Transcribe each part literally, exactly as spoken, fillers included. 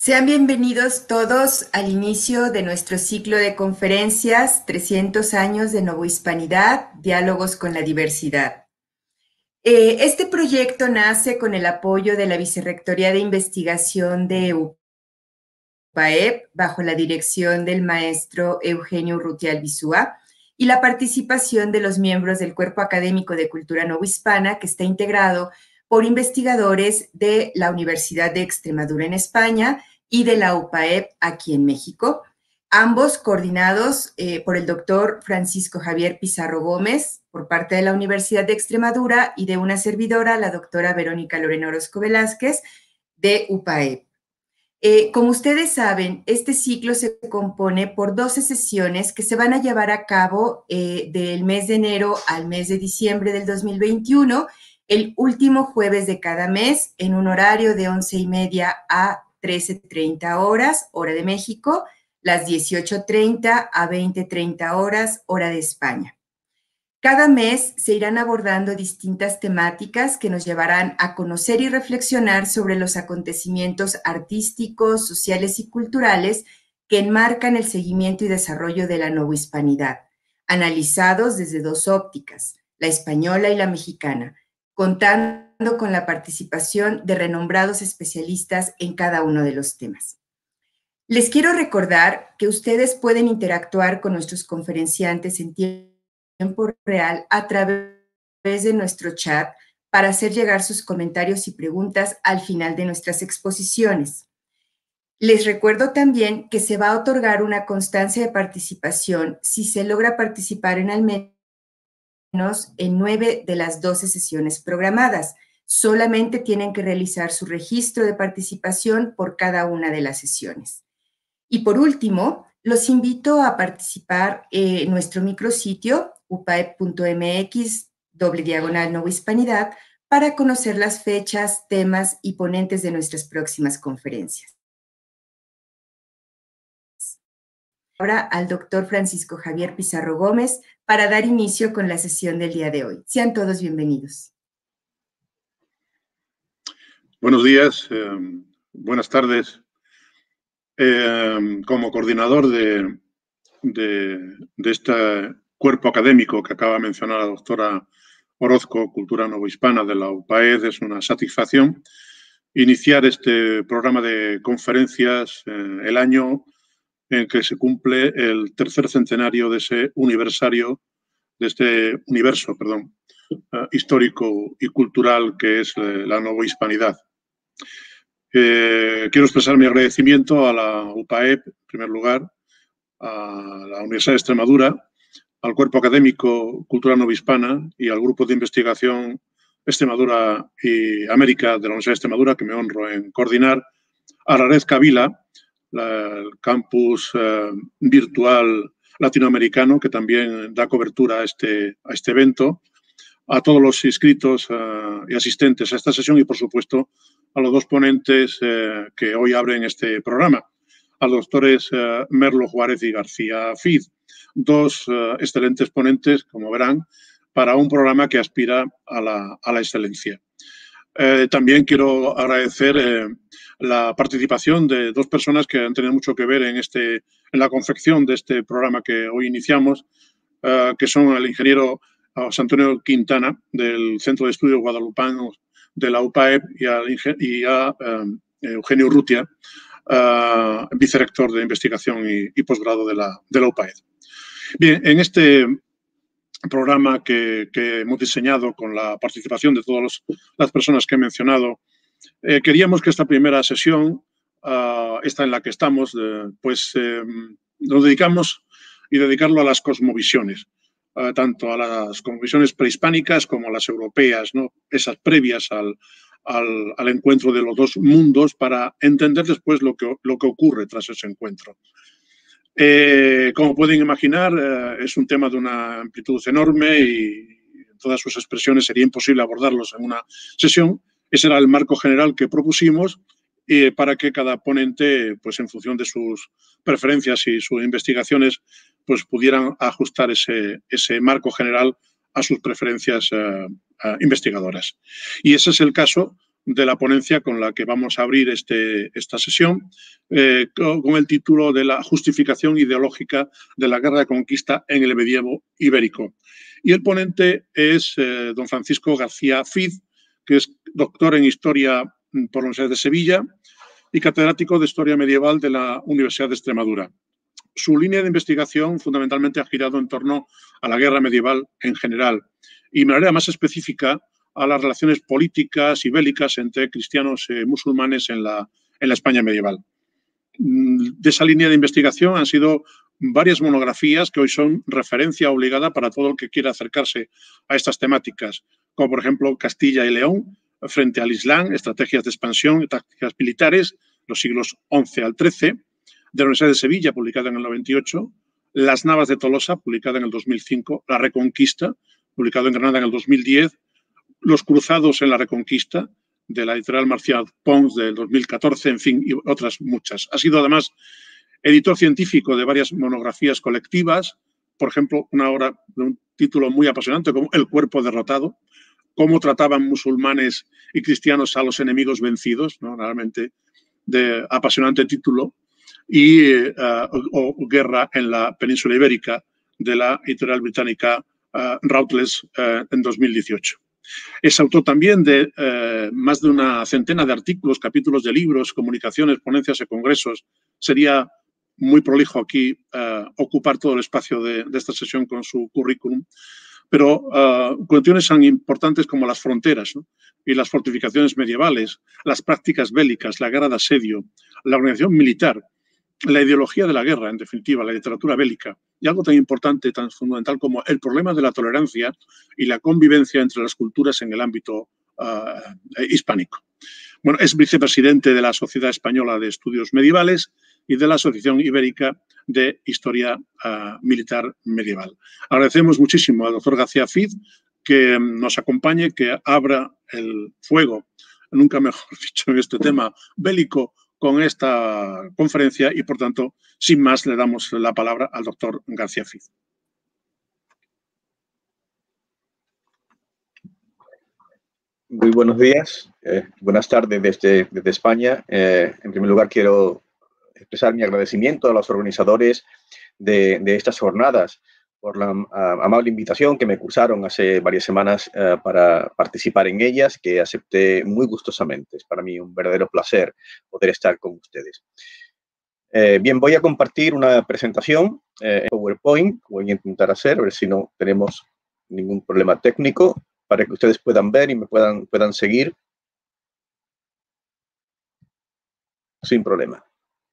Sean bienvenidos todos al inicio de nuestro ciclo de conferencias trescientos años de Novohispanidad, Diálogos con la Diversidad. Eh, este proyecto nace con el apoyo de la Vicerrectoría de Investigación de U P A E P bajo la dirección del maestro Eugenio Urrutia Albizúa y la participación de los miembros del Cuerpo Académico de Cultura Novohispana, que está integrado por investigadores de la Universidad de Extremadura en España y de la U P A E P aquí en México, ambos coordinados eh, por el doctor Francisco Javier Pizarro Gómez por parte de la Universidad de Extremadura y de una servidora, la doctora Verónica Lorena Orozco Velázquez, de U P A E P. Eh, como ustedes saben, este ciclo se compone por doce sesiones que se van a llevar a cabo eh, del mes de enero al mes de diciembre del dos mil veintiuno, el último jueves de cada mes, en un horario de once y media a trece treinta horas, hora de México, las dieciocho treinta a veinte treinta horas, hora de España. Cada mes se irán abordando distintas temáticas que nos llevarán a conocer y reflexionar sobre los acontecimientos artísticos, sociales y culturales que enmarcan el seguimiento y desarrollo de la novohispanidad, analizados desde dos ópticas, la española y la mexicana, contando con la participación de renombrados especialistas en cada uno de los temas. Les quiero recordar que ustedes pueden interactuar con nuestros conferenciantes en tiempo real a través de nuestro chat para hacer llegar sus comentarios y preguntas al final de nuestras exposiciones. Les recuerdo también que se va a otorgar una constancia de participación si se logra participar en al menos en nueve de las doce sesiones programadas. Solamente tienen que realizar su registro de participación por cada una de las sesiones. Y por último, los invito a participar en nuestro micrositio upaep punto mx, doble diagonal Novohispanidad, para conocer las fechas, temas y ponentes de nuestras próximas conferencias. Ahora al doctor Francisco Javier Pizarro Gómez para dar inicio con la sesión del día de hoy. Sean todos bienvenidos. Buenos días, eh, buenas tardes. Eh, como coordinador de, de, de este cuerpo académico que acaba de mencionar la doctora Orozco, Cultura Novohispana de la U P A E P, es una satisfacción iniciar este programa de conferencias eh, el año en que se cumple el tercer centenario de ese universario, de este universo, perdón, uh, histórico y cultural que es eh, la novohispanidad. Eh, quiero expresar mi agradecimiento a la U P A E P, en primer lugar, a la Universidad de Extremadura, al Cuerpo Académico Cultura Novohispana y al Grupo de Investigación Extremadura y América de la Universidad de Extremadura, que me honro en coordinar, a la Red Kabila, la, el campus eh, virtual latinoamericano, que también da cobertura a este, a este evento, a todos los inscritos uh, y asistentes a esta sesión y, por supuesto, a los dos ponentes eh, que hoy abren este programa, a los doctores eh, Merlo Juárez y García Fid, dos eh, excelentes ponentes, como verán, para un programa que aspira a la, a la excelencia. Eh, también quiero agradecer eh, la participación de dos personas que han tenido mucho que ver en, este, en la confección de este programa que hoy iniciamos, eh, que son el ingeniero José Antonio Quintana, del Centro de Estudios Guadalupanos de la U P A E P, y a, y a um, Eugenio Urrutia, uh, vicerrector de investigación y, y posgrado de la, de la U P A E P. Bien, en este programa que, que hemos diseñado con la participación de todas los, las personas que he mencionado, eh, queríamos que esta primera sesión, uh, esta en la que estamos, eh, pues eh, nos dedicamos y dedicarlo a las cosmovisiones. Uh, tanto a las cosmovisiones prehispánicas como a las europeas, ¿no? Esas previas al, al, al encuentro de los dos mundos para entender después lo que, lo que ocurre tras ese encuentro. Eh, como pueden imaginar, eh, es un tema de una amplitud enorme y en todas sus expresiones sería imposible abordarlos en una sesión. Ese era el marco general que propusimos y para que cada ponente, pues en función de sus preferencias y sus investigaciones, pues pudieran ajustar ese, ese marco general a sus preferencias uh, uh, investigadoras. Y ese es el caso de la ponencia con la que vamos a abrir este, esta sesión, eh, con, con el título de la justificación ideológica de la guerra de conquista en el medievo ibérico. Y el ponente es eh, don Francisco García Cid, que es doctor en Historia por la Universidad de Sevilla y catedrático de Historia Medieval de la Universidad de Extremadura. Su línea de investigación fundamentalmente ha girado en torno a la guerra medieval en general y de manera más específica a las relaciones políticas y bélicas entre cristianos y musulmanes en la, en la España medieval. De esa línea de investigación han sido varias monografías que hoy son referencia obligada para todo el que quiera acercarse a estas temáticas, como por ejemplo Castilla y León frente al Islam, estrategias de expansión y tácticas militares, los siglos once al trece, de la Universidad de Sevilla, publicada en el noventa y ocho, Las Navas de Tolosa, publicada en el dos mil cinco, La Reconquista, publicado en Granada en el dos mil diez, Los Cruzados en la Reconquista, de la editorial Marcial Pons del dos mil catorce, en fin, y otras muchas. Ha sido además editor científico de varias monografías colectivas, por ejemplo, una obra de un título muy apasionante como El cuerpo derrotado, cómo trataban musulmanes y cristianos a los enemigos vencidos, ¿no? Realmente de apasionante título, y uh, o, o Guerra en la península ibérica, de la editorial británica uh, Routledge uh, en dos mil dieciocho. Es autor también de eh, más de una centena de artículos, capítulos de libros, comunicaciones, ponencias y congresos. Sería muy prolijo aquí eh, ocupar todo el espacio de, de esta sesión con su currículum, pero uh, cuestiones tan importantes como las fronteras, ¿no? Y las fortificaciones medievales, las prácticas bélicas, la guerra de asedio, la organización militar, la ideología de la guerra, en definitiva, la literatura bélica, y algo tan importante, tan fundamental como el problema de la tolerancia y la convivencia entre las culturas en el ámbito uh, hispánico. Bueno, es vicepresidente de la Sociedad Española de Estudios Medievales y de la Asociación Ibérica de Historia uh, Militar Medieval. Agradecemos muchísimo al doctor García Cid que nos acompañe, que abra el fuego, nunca mejor dicho, en este tema bélico, con esta conferencia y, por tanto, sin más, le damos la palabra al doctor García Cid. Muy buenos días, eh, buenas tardes desde, desde España. Eh, en primer lugar, quiero expresar mi agradecimiento a los organizadores de, de estas jornadas por la uh, amable invitación que me cursaron hace varias semanas uh, para participar en ellas, que acepté muy gustosamente. Es para mí un verdadero placer poder estar con ustedes. Eh, bien, voy a compartir una presentación eh, en PowerPoint. Voy a intentar hacer, a ver si no tenemos ningún problema técnico, para que ustedes puedan ver y me puedan, puedan seguir sin problema.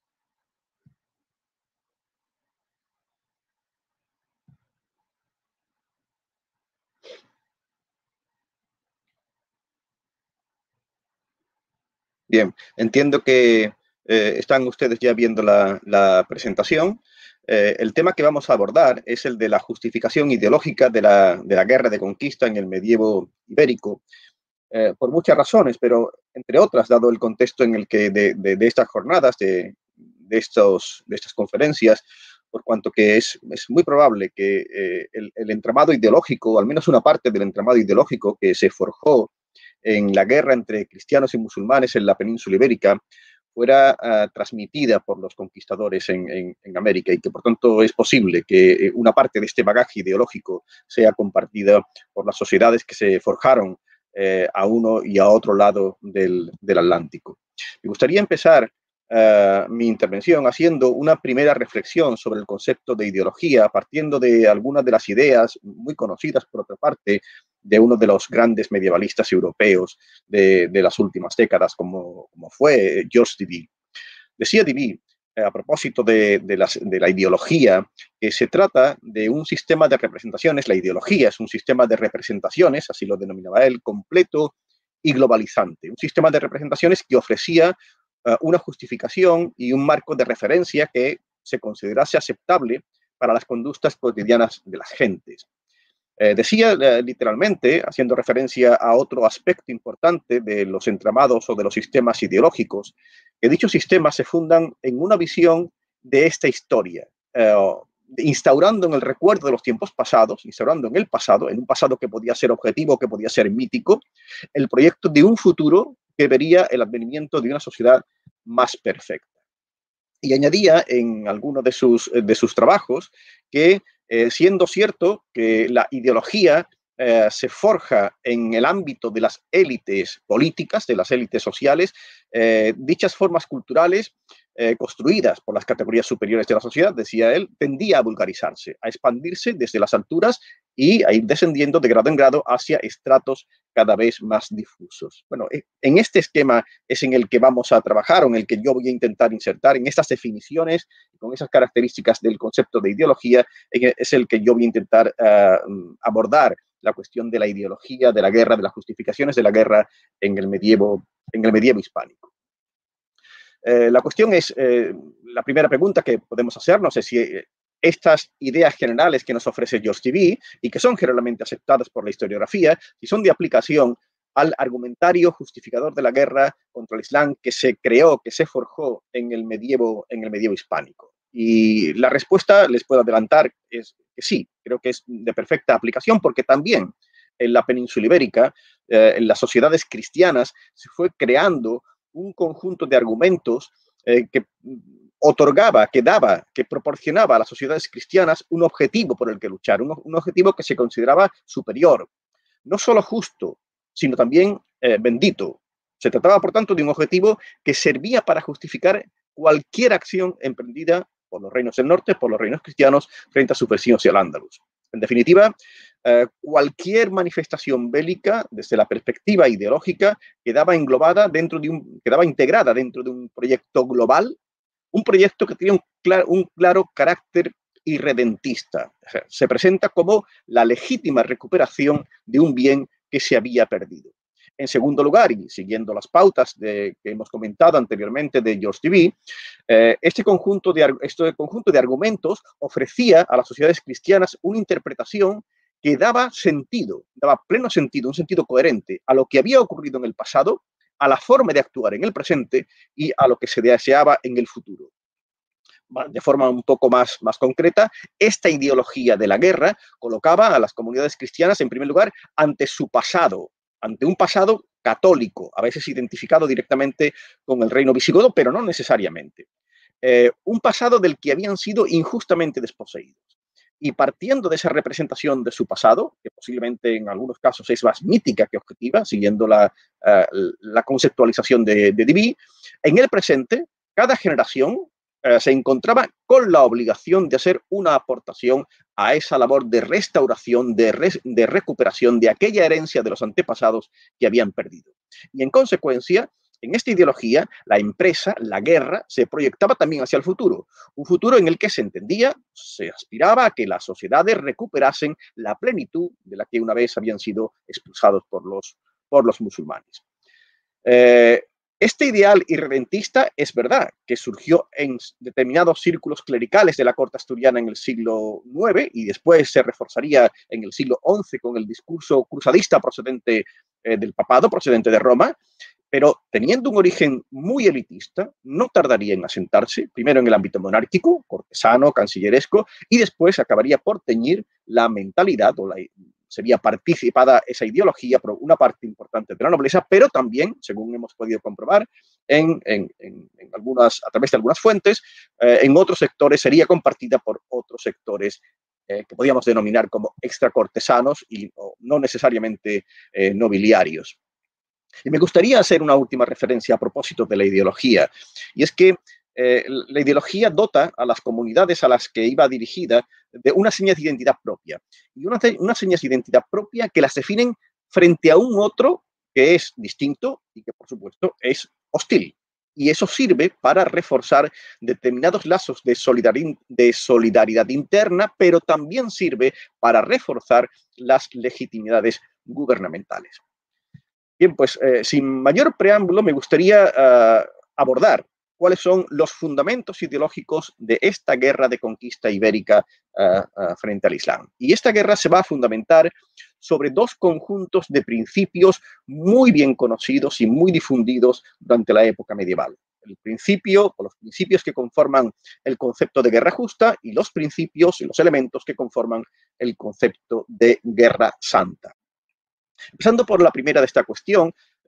Bien, entiendo que eh, están ustedes ya viendo la, la presentación. Eh, el tema que vamos a abordar es el de la justificación ideológica de la, de la guerra de conquista en el medievo ibérico, eh, por muchas razones, pero entre otras, dado el contexto en el que de, de, de estas jornadas, de, de, estos, de estas conferencias, por cuanto que es, es muy probable que eh, el, el entramado ideológico, o al menos una parte del entramado ideológico que se forjó en la guerra entre cristianos y musulmanes en la península ibérica, fuera uh, transmitida por los conquistadores en, en, en América, y que por tanto es posible que una parte de este bagaje ideológico sea compartida por las sociedades que se forjaron eh, a uno y a otro lado del, del Atlántico. Me gustaría empezar uh, mi intervención haciendo una primera reflexión sobre el concepto de ideología, partiendo de algunas de las ideas muy conocidas, por otra parte, de uno de los grandes medievalistas europeos de, de las últimas décadas, como, como fue Georges Duby. Decía Duby, eh, a propósito de, de, las, de la ideología, que se trata de un sistema de representaciones. La ideología es un sistema de representaciones, así lo denominaba él, completo y globalizante. Un sistema de representaciones que ofrecía uh, una justificación y un marco de referencia que se considerase aceptable para las conductas cotidianas de las gentes. Eh, decía eh, literalmente, haciendo referencia a otro aspecto importante de los entramados o de los sistemas ideológicos, que dichos sistemas se fundan en una visión de esta historia, eh, instaurando en el recuerdo de los tiempos pasados, instaurando en el pasado, en un pasado que podía ser objetivo, que podía ser mítico, el proyecto de un futuro que vería el advenimiento de una sociedad más perfecta. Y añadía en alguno de sus, de sus trabajos que, eh, siendo cierto que la ideología eh, se forja en el ámbito de las élites políticas, de las élites sociales, eh, dichas formas culturales eh, construidas por las categorías superiores de la sociedad, decía él, tendía a vulgarizarse, a expandirse desde las alturas y a ir descendiendo de grado en grado hacia estratos cada vez más difusos. Bueno, en este esquema es en el que vamos a trabajar, o en el que yo voy a intentar insertar, en estas definiciones, con esas características del concepto de ideología, es el que yo voy a intentar uh, abordar la cuestión de la ideología, de la guerra, de las justificaciones de la guerra en el medievo, en el medievo hispánico. Eh, la cuestión es, eh, la primera pregunta que podemos hacernos es si eh, estas ideas generales que nos ofrece George T B y que son generalmente aceptadas por la historiografía, si son de aplicación al argumentario justificador de la guerra contra el Islam que se creó, que se forjó en el medievo, en el medievo hispánico. Y la respuesta, les puedo adelantar, es que sí, creo que es de perfecta aplicación, porque también en la península ibérica, eh, en las sociedades cristianas, se fue creando un conjunto de argumentos eh, que otorgaba, que daba, que proporcionaba a las sociedades cristianas un objetivo por el que luchar, un, un objetivo que se consideraba superior, no solo justo, sino también eh, bendito. Se trataba, por tanto, de un objetivo que servía para justificar cualquier acción emprendida por los reinos del norte, por los reinos cristianos, frente a sus vecinos y al Andalus. En definitiva, eh, cualquier manifestación bélica, desde la perspectiva ideológica, quedaba englobada dentro de un, quedaba integrada dentro de un proyecto global, un proyecto que tenía un, clar, un claro carácter irredentista. O sea, se presenta como la legítima recuperación de un bien que se había perdido. En segundo lugar, y siguiendo las pautas de, que hemos comentado anteriormente de George T B, eh, este, conjunto de, este conjunto de argumentos ofrecía a las sociedades cristianas una interpretación que daba sentido, daba pleno sentido, un sentido coherente a lo que había ocurrido en el pasado, a la forma de actuar en el presente y a lo que se deseaba en el futuro. De forma un poco más, más concreta, esta ideología de la guerra colocaba a las comunidades cristianas, en primer lugar, ante su pasado, ante un pasado católico, a veces identificado directamente con el reino visigodo, pero no necesariamente. Eh, un pasado del que habían sido injustamente desposeídos. Y partiendo de esa representación de su pasado, que posiblemente en algunos casos es más mítica que objetiva, siguiendo la, uh, la conceptualización de, de D B, en el presente, cada generación Uh, se encontraba con la obligación de hacer una aportación a esa labor de restauración, de, re, de recuperación de aquella herencia de los antepasados que habían perdido. Y en consecuencia, en esta ideología, la empresa, la guerra, se proyectaba también hacia el futuro. Un futuro en el que se entendía, se aspiraba a que las sociedades recuperasen la plenitud de la que una vez habían sido expulsados por los, por los musulmanes. Eh, Este ideal irredentista es verdad que surgió en determinados círculos clericales de la corte asturiana en el siglo nueve y después se reforzaría en el siglo once con el discurso cruzadista procedente eh, del papado, procedente de Roma, pero teniendo un origen muy elitista, no tardaría en asentarse, primero en el ámbito monárquico, cortesano, cancilleresco, y después acabaría por teñir la mentalidad o la sería participada esa ideología por una parte importante de la nobleza, pero también, según hemos podido comprobar, en, en, en, en algunas, a través de algunas fuentes, eh, en otros sectores sería compartida por otros sectores eh, que podríamos denominar como extracortesanos y o no necesariamente eh, nobiliarios. Y me gustaría hacer una última referencia a propósito de la ideología, y es que Eh, la ideología dota a las comunidades a las que iba dirigida de unas señas de identidad propia. Y unas una señas de identidad propia que las definen frente a un otro que es distinto y que, por supuesto, es hostil. Y eso sirve para reforzar determinados lazos de solidaridad, de solidaridad interna, pero también sirve para reforzar las legitimidades gubernamentales. Bien, pues eh, sin mayor preámbulo me gustaría uh, abordar cuáles son los fundamentos ideológicos de esta guerra de conquista ibérica uh, uh, frente al Islam. Y esta guerra se va a fundamentar sobre dos conjuntos de principios muy bien conocidos y muy difundidos durante la época medieval. El principio, o los principios que conforman el concepto de guerra justa y los principios y los elementos que conforman el concepto de guerra santa. Empezando por la primera de esta cuestión,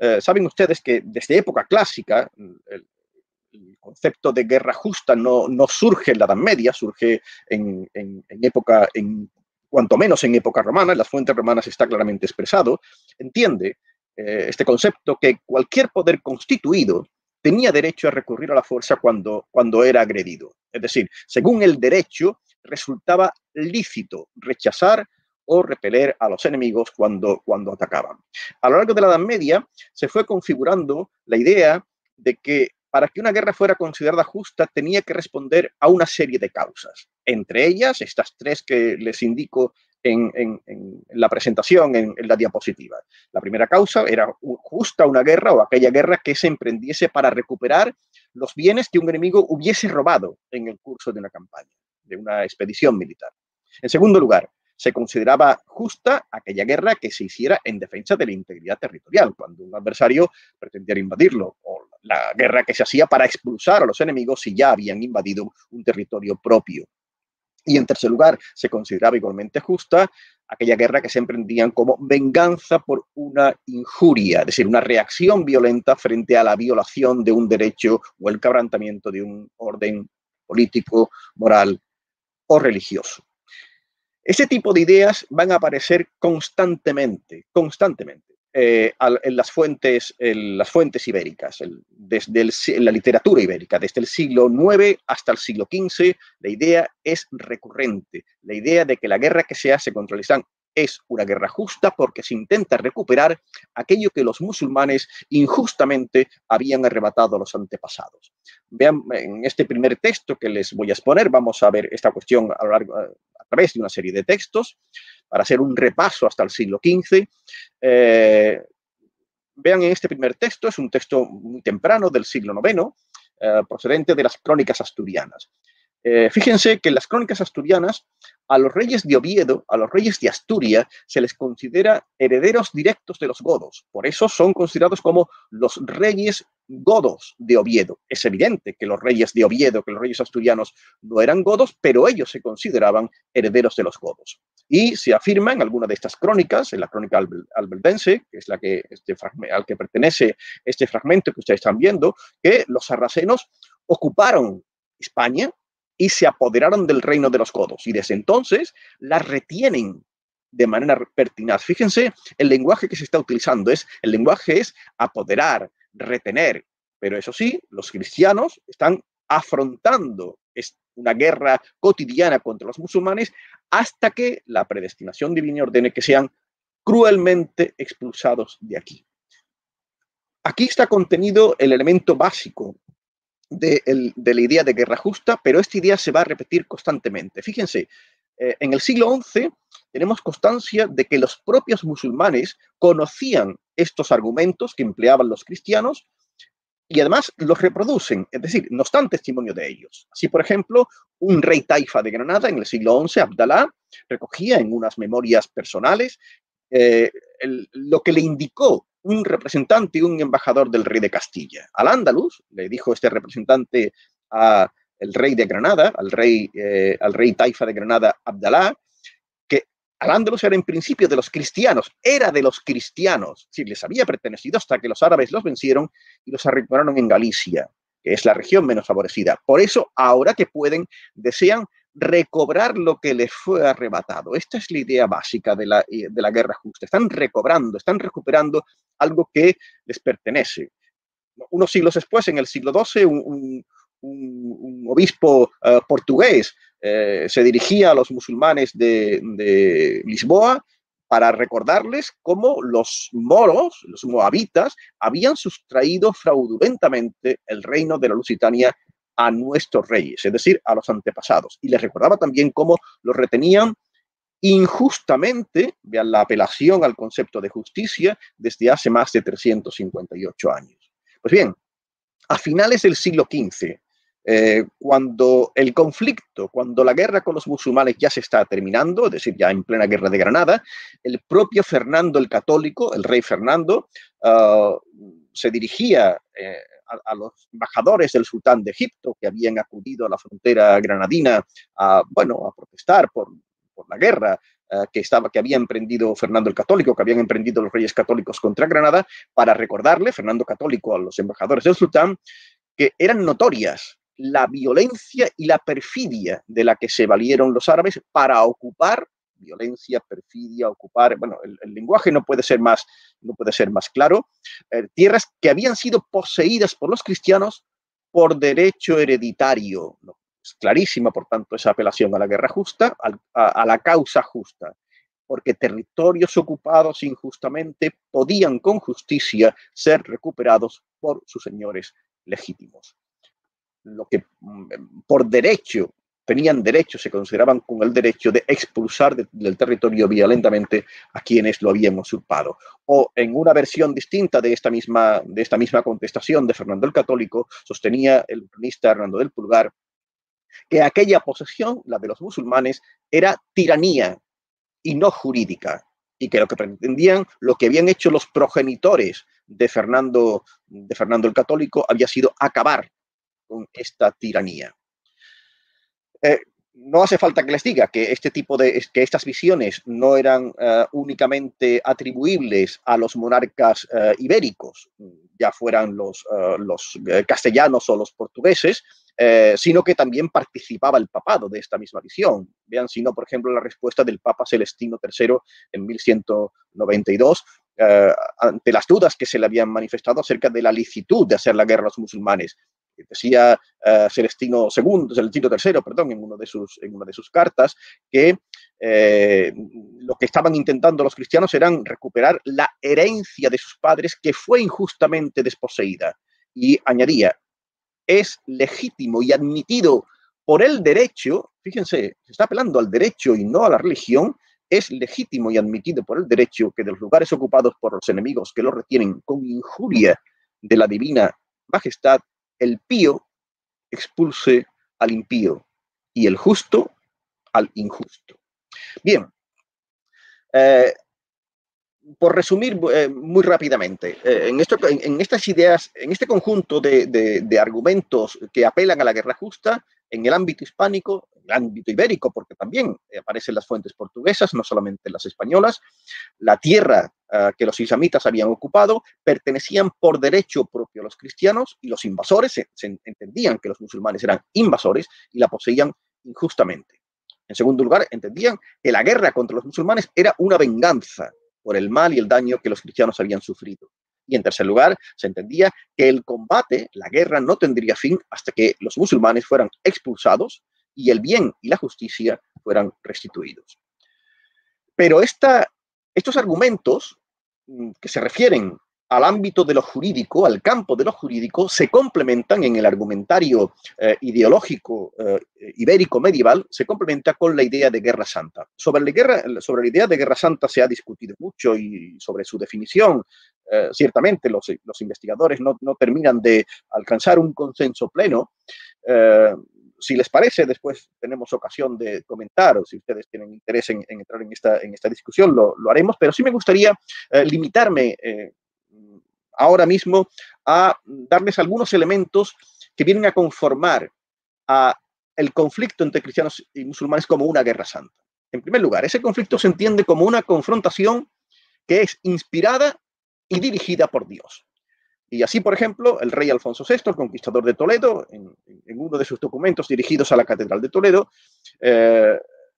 Eh, saben ustedes que desde época clásica, el, el concepto de guerra justa no, no surge en la Edad Media, surge en, en, en época, en, cuanto menos en época romana, en las fuentes romanas está claramente expresado, entiende eh, este concepto que cualquier poder constituido tenía derecho a recurrir a la fuerza cuando, cuando era agredido. Es decir, según el derecho, resultaba lícito rechazar o repeler a los enemigos cuando, cuando atacaban. A lo largo de la Edad Media se fue configurando la idea de que para que una guerra fuera considerada justa tenía que responder a una serie de causas. Entre ellas, estas tres que les indico en, en, en la presentación, en, en la diapositiva. La primera causa era justa una guerra o aquella guerra que se emprendiese para recuperar los bienes que un enemigo hubiese robado en el curso de una campaña, de una expedición militar. En segundo lugar, se consideraba justa aquella guerra que se hiciera en defensa de la integridad territorial, cuando un adversario pretendiera invadirlo, o la guerra que se hacía para expulsar a los enemigos si ya habían invadido un territorio propio. Y en tercer lugar, se consideraba igualmente justa aquella guerra que se emprendían como venganza por una injuria, es decir, una reacción violenta frente a la violación de un derecho o el quebrantamiento de un orden político, moral o religioso. Ese tipo de ideas van a aparecer constantemente, constantemente, eh, en, las fuentes, en las fuentes ibéricas, el, desde el, en la literatura ibérica, desde el siglo nueve hasta el siglo quince, la idea es recurrente, la idea de que la guerra que se hace contra el Islam es una guerra justa porque se intenta recuperar aquello que los musulmanes injustamente habían arrebatado a los antepasados. Vean, en este primer texto que les voy a exponer, vamos a ver esta cuestión a lo largo, a través de una serie de textos, para hacer un repaso hasta el siglo quince. Eh, vean en este primer texto, es un texto muy temprano del siglo noveno, eh, procedente de las crónicas asturianas. Eh, fíjense que en las crónicas asturianas a los reyes de Oviedo, a los reyes de Asturias, se les considera herederos directos de los godos. Por eso son considerados como los reyes godos de Oviedo. Es evidente que los reyes de Oviedo, que los reyes asturianos no eran godos, pero ellos se consideraban herederos de los godos. Y se afirma en alguna de estas crónicas, en la crónica alberdense, que es la que, este, al que pertenece este fragmento que ustedes están viendo, que los sarracenos ocuparon España y se apoderaron del reino de los godos. Y desde entonces la retienen de manera pertinaz. Fíjense, el lenguaje que se está utilizando es, el lenguaje es apoderar, retener. Pero eso sí, los cristianos están afrontando una guerra cotidiana contra los musulmanes hasta que la predestinación divina ordene que sean cruelmente expulsados de aquí. Aquí está contenido el elemento básico De, el, de la idea de guerra justa, pero esta idea se va a repetir constantemente. Fíjense, eh, en el siglo once tenemos constancia de que los propios musulmanes conocían estos argumentos que empleaban los cristianos y además los reproducen, es decir, nos dan testimonio de ellos. Así, por ejemplo, un rey taifa de Granada en el siglo once, Abdalá, recogía en unas memorias personales eh, el, lo que le indicó un representante y un embajador del rey de Castilla. Al Andalus, le dijo este representante al rey de Granada, al rey, eh, al rey taifa de Granada, Abdalá, que al Andalus era en principio de los cristianos, era de los cristianos, sí, les había pertenecido hasta que los árabes los vencieron y los arrinconaron en Galicia, que es la región menos favorecida. Por eso, ahora que pueden, desean recobrar lo que les fue arrebatado. Esta es la idea básica de la, de la guerra justa. Están recobrando, están recuperando algo que les pertenece. Unos siglos después, en el siglo doce, un, un, un obispo uh, portugués uh, se dirigía a los musulmanes de, de Lisboa para recordarles cómo los moros, los moabitas, habían sustraído fraudulentamente el reino de la Lusitania a nuestros reyes, es decir, a los antepasados. Y les recordaba también cómo los retenían injustamente, vean la apelación al concepto de justicia, desde hace más de trescientos cincuenta y ocho años. Pues bien, a finales del siglo quince, eh, cuando el conflicto, cuando la guerra con los musulmanes ya se está terminando, es decir, ya en plena guerra de Granada, el propio Fernando el Católico, el rey Fernando, uh, se dirigía eh, a, a los embajadores del sultán de Egipto que habían acudido a la frontera granadina a, bueno, a protestar por por la guerra uh, que, estaba, que había emprendido Fernando el Católico, que habían emprendido los reyes católicos contra Granada, para recordarle, Fernando Católico, a los embajadores del sultán, que eran notorias la violencia y la perfidia de la que se valieron los árabes para ocupar, violencia, perfidia, ocupar, bueno, el, el lenguaje no puede ser más, no puede ser más claro, eh, tierras que habían sido poseídas por los cristianos por derecho hereditario. ¿No? Es clarísima, por tanto, esa apelación a la guerra justa, a, a, a la causa justa, porque territorios ocupados injustamente podían con justicia ser recuperados por sus señores legítimos. Lo que por derecho, tenían derecho, se consideraban con el derecho de expulsar de, del territorio violentamente a quienes lo habían usurpado. O en una versión distinta de esta misma, de esta misma contestación de Fernando el Católico, sostenía el cronista Hernando del Pulgar que aquella posesión, la de los musulmanes, era tiranía y no jurídica, y que lo que pretendían, lo que habían hecho los progenitores de Fernando, de Fernando el Católico, había sido acabar con esta tiranía. Eh, no hace falta que les diga que este tipo de, que estas visiones no eran uh, únicamente atribuibles a los monarcas uh, ibéricos, ya fueran los, uh, los castellanos o los portugueses, eh, sino que también participaba el papado de esta misma visión. Vean, si no, por ejemplo, la respuesta del Papa Celestino tercero en mil ciento noventa y dos, uh, ante las dudas que se le habían manifestado acerca de la licitud de hacer la guerra a los musulmanes. Decía uh, Celestino segundo, Celestino tercero, perdón, en, uno de sus, en una de sus cartas, que eh, lo que estaban intentando los cristianos eran recuperar la herencia de sus padres que fue injustamente desposeída. Y añadía, es legítimo y admitido por el derecho, fíjense, se está apelando al derecho y no a la religión, es legítimo y admitido por el derecho que de los lugares ocupados por los enemigos que los retienen con injuria de la divina majestad, el pío expulse al impío y el justo al injusto. Bien, eh, por resumir eh, muy rápidamente, eh, en, esto, en, en estas ideas, en este conjunto de, de, de argumentos que apelan a la guerra justa, en el ámbito hispánico, en el ámbito ibérico, porque también aparecen las fuentes portuguesas, no solamente las españolas, la tierra uh, que los islamitas habían ocupado pertenecían por derecho propio a los cristianos y los invasores se, se entendían que los musulmanes eran invasores y la poseían injustamente. En segundo lugar, entendían que la guerra contra los musulmanes era una venganza por el mal y el daño que los cristianos habían sufrido. Y en tercer lugar, se entendía que el combate, la guerra, no tendría fin hasta que los musulmanes fueran expulsados y el bien y la justicia fueran restituidos. Pero esta, estos argumentos que se refieren al ámbito de lo jurídico, al campo de lo jurídico, se complementan en el argumentario eh, ideológico eh, ibérico medieval, se complementa con la idea de guerra santa. Sobre la, guerra, sobre la idea de guerra santa se ha discutido mucho y sobre su definición, eh, ciertamente los, los investigadores no, no terminan de alcanzar un consenso pleno. Eh, si les parece, después tenemos ocasión de comentar, o si ustedes tienen interés en, en entrar en esta, en esta discusión, lo, lo haremos, pero sí me gustaría eh, limitarme eh, ahora mismo a darles algunos elementos que vienen a conformar a el conflicto entre cristianos y musulmanes como una guerra santa. En primer lugar, ese conflicto se entiende como una confrontación que es inspirada y dirigida por Dios. Y así, por ejemplo, el rey Alfonso sexto, el conquistador de Toledo, en, en uno de sus documentos dirigidos a la Catedral de Toledo, eh,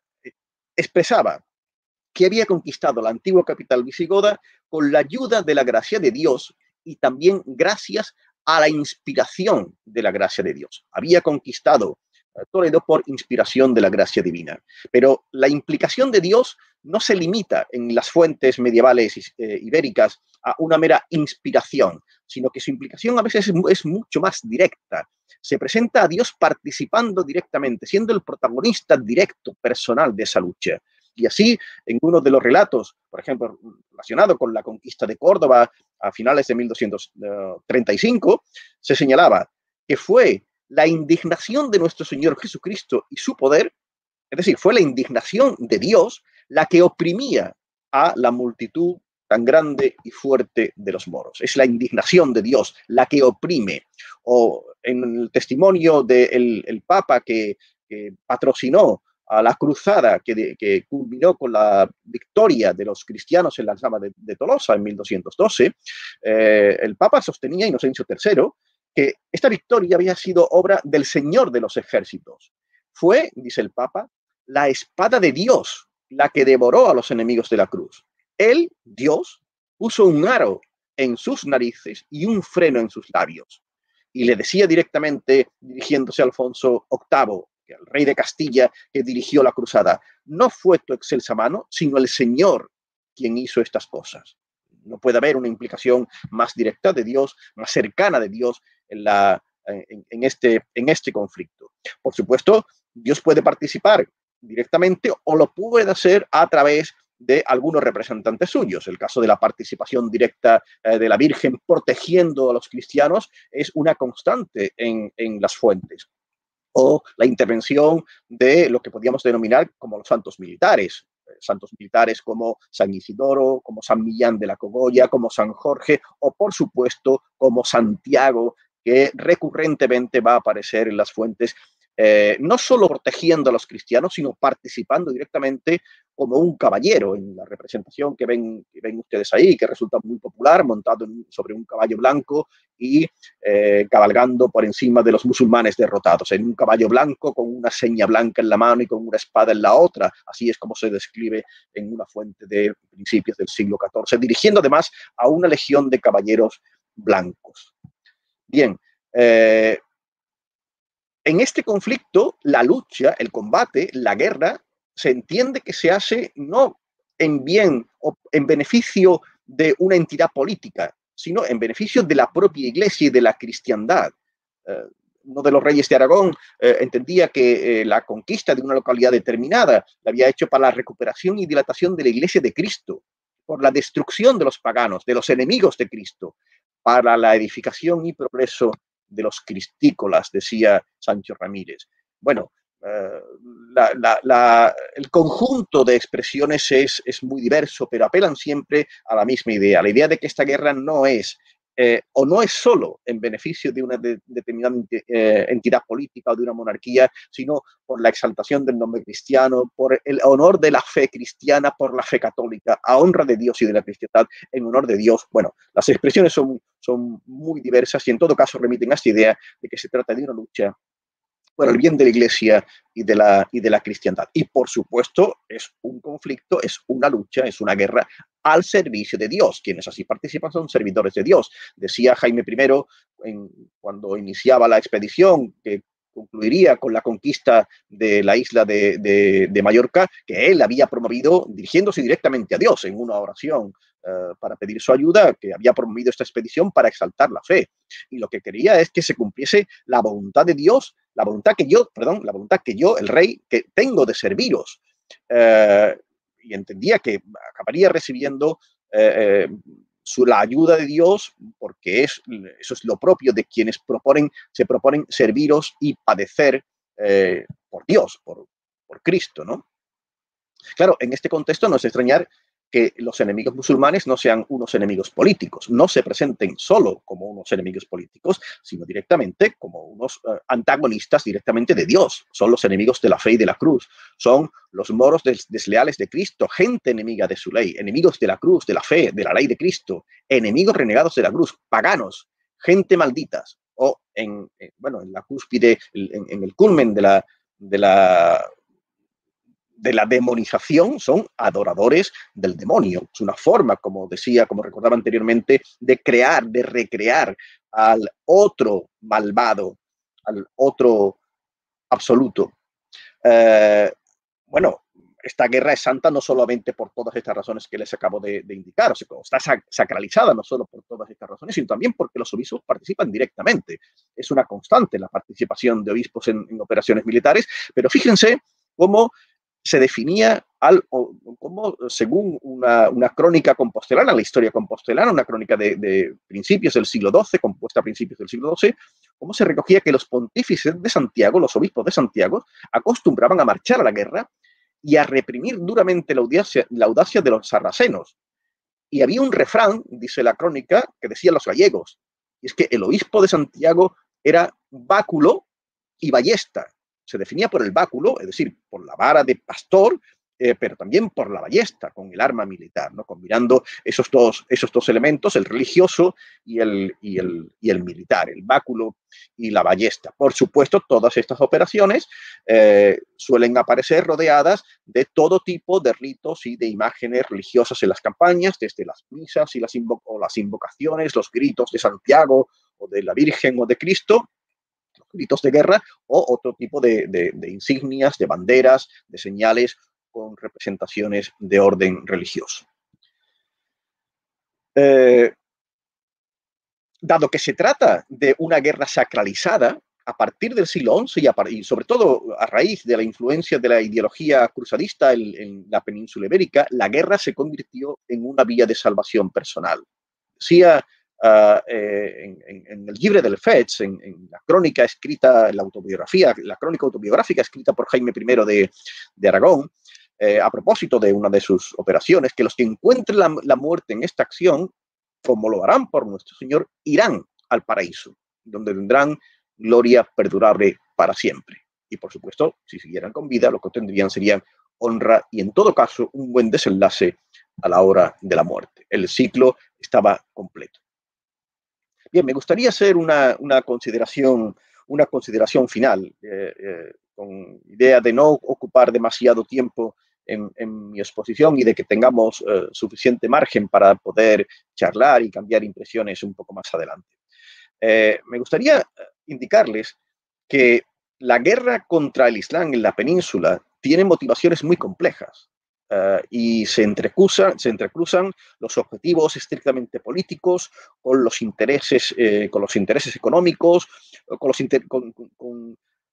expresaba que había conquistado la antigua capital visigoda con la ayuda de la gracia de Dios y también gracias a la inspiración de la gracia de Dios. Había conquistado Toledo por inspiración de la gracia divina. Pero la implicación de Dios no se limita en las fuentes medievales eh, ibéricas a una mera inspiración, sino que su implicación a veces es, es mucho más directa. Se presenta a Dios participando directamente, siendo el protagonista directo, personal de esa lucha. Y así, en uno de los relatos, por ejemplo, relacionado con la conquista de Córdoba a finales de mil doscientos treinta y cinco, se señalaba que fue la indignación de nuestro Señor Jesucristo y su poder, es decir, fue la indignación de Dios la que oprimía a la multitud tan grande y fuerte de los moros. Es la indignación de Dios la que oprime. O en el testimonio del el Papa que, que patrocinó a la cruzada que, que culminó con la victoria de los cristianos en la Sama de, de Tolosa en mil doscientos doce, eh, el Papa sostenía, Inocencio tercero, que esta victoria había sido obra del Señor de los ejércitos. Fue, dice el Papa, la espada de Dios la que devoró a los enemigos de la cruz. Él, Dios, puso un aro en sus narices y un freno en sus labios. Y le decía directamente, dirigiéndose a Alfonso octavo, el rey de Castilla que dirigió la cruzada: no fue tu excelsa mano, sino el Señor quien hizo estas cosas. No puede haber una implicación más directa de Dios, más cercana de Dios en, la, en, en, este, en este conflicto. Por supuesto, Dios puede participar directamente o lo puede hacer a través de algunos representantes suyos. El caso de la participación directa eh, de la Virgen protegiendo a los cristianos es una constante en, en las fuentes. O la intervención de lo que podríamos denominar como los santos militares. Santos militares como San Isidoro, como San Millán de la Cogolla, como San Jorge, o por supuesto como Santiago, que recurrentemente va a aparecer en las fuentes, eh, no solo protegiendo a los cristianos, sino participando directamente como un caballero en la representación que ven, que ven ustedes ahí, que resulta muy popular, montado en, sobre un caballo blanco y eh, cabalgando por encima de los musulmanes derrotados, en un caballo blanco con una seña blanca en la mano y con una espada en la otra. Así es como se describe en una fuente de principios del siglo catorce, dirigiendo además a una legión de caballeros blancos. Bien, eh, en este conflicto, la lucha, el combate, la guerra, se entiende que se hace no en bien o en beneficio de una entidad política, sino en beneficio de la propia Iglesia y de la cristiandad. Eh, uno de los reyes de Aragón eh, entendía que eh, la conquista de una localidad determinada la había hecho para la recuperación y dilatación de la Iglesia de Cristo, por la destrucción de los paganos, de los enemigos de Cristo, para la edificación y progreso de los cristícolas, decía Sancho Ramírez. Bueno, eh, la, la, la, el conjunto de expresiones es, es muy diverso, pero apelan siempre a la misma idea, la idea de que esta guerra no es, eh, o no es solo en beneficio de una de, determinada eh, entidad política o de una monarquía, sino por la exaltación del nombre cristiano, por el honor de la fe cristiana, por la fe católica, a honra de Dios y de la cristiandad, en honor de Dios. Bueno, las expresiones son, son muy diversas y en todo caso remiten a esta idea de que se trata de una lucha por el bien de la Iglesia y de la, y de la cristiandad. Y por supuesto es un conflicto, es una lucha, es una guerra al servicio de Dios. Quienes así participan son servidores de Dios. Decía Jaime primero, en, cuando iniciaba la expedición, que concluiría con la conquista de la isla de, de, de Mallorca, que él había promovido dirigiéndose directamente a Dios en una oración uh, para pedir su ayuda, que había promovido esta expedición para exaltar la fe. Y lo que quería es que se cumpliese la voluntad de Dios, la voluntad que yo, perdón, la voluntad que yo, el rey, que tengo de serviros. Uh, y entendía que acabaría recibiendo eh, su, la ayuda de Dios, porque es, eso es lo propio de quienes proponen, se proponen serviros y padecer eh, por Dios, por, por Cristo, ¿no? Claro, en este contexto no es extrañar que los enemigos musulmanes no sean unos enemigos políticos, no se presenten solo como unos enemigos políticos, sino directamente como unos uh, antagonistas directamente de Dios. Son los enemigos de la fe y de la cruz, son los moros des desleales de Cristo, gente enemiga de su ley, enemigos de la cruz, de la fe, de la ley de Cristo, enemigos renegados de la cruz, paganos, gente malditas, o en, eh, bueno, en la cúspide, en, en el culmen de la, de la de la demonización, son adoradores del demonio. Es una forma, como decía, como recordaba anteriormente, de crear, de recrear al otro malvado, al otro absoluto. Eh, bueno, esta guerra es santa no solamente por todas estas razones que les acabo de, de indicar, o sea, está sacralizada no solo por todas estas razones, sino también porque los obispos participan directamente. Es una constante la participación de obispos en, en operaciones militares, pero fíjense cómo se definía al, o, como según una, una crónica compostelana, la historia compostelana, una crónica de, de principios del siglo doce, compuesta a principios del siglo doce, cómo se recogía que los pontífices de Santiago, los obispos de Santiago, acostumbraban a marchar a la guerra y a reprimir duramente la audacia, la audacia de los sarracenos. Y había un refrán, dice la crónica, que decían los gallegos, y es que el obispo de Santiago era báculo y ballesta. Se definía por el báculo, es decir, por la vara de pastor, eh, pero también por la ballesta, con el arma militar, ¿no? Combinando esos dos, esos dos elementos, el religioso y el, y, el, y el militar, el báculo y la ballesta. Por supuesto, todas estas operaciones eh, suelen aparecer rodeadas de todo tipo de ritos y de imágenes religiosas en las campañas, desde las misas y las, invo o las invocaciones, los gritos de Santiago o de la Virgen o de Cristo, los gritos de guerra, o otro tipo de, de, de insignias, de banderas, de señales con representaciones de orden religioso. Eh, dado que se trata de una guerra sacralizada, a partir del siglo once y, a, y sobre todo a raíz de la influencia de la ideología cruzadista en, en la península ibérica, la guerra se convirtió en una vía de salvación personal. Decía uh, eh, en, en, en el Llibre del Fets, en, en la crónica escrita, la autobiografía, la crónica autobiográfica escrita por Jaime primero de, de Aragón, eh, a propósito de una de sus operaciones, que los que encuentren la, la muerte en esta acción, como lo harán por nuestro Señor, irán al paraíso, donde tendrán gloria perdurable para siempre. Y por supuesto, si siguieran con vida, lo que tendrían sería honra y en todo caso un buen desenlace a la hora de la muerte. El ciclo estaba completo. Bien, me gustaría hacer una, una, consideración, una consideración final, eh, eh, con idea de no ocupar demasiado tiempo en, en mi exposición y de que tengamos eh, suficiente margen para poder charlar y cambiar impresiones un poco más adelante. Eh, me gustaría indicarles que la guerra contra el Islam en la península tiene motivaciones muy complejas uh, y se entrecruzan, se entrecruzan los objetivos estrictamente políticos con los intereses, eh, con los intereses económicos, con los, inter con, con, con,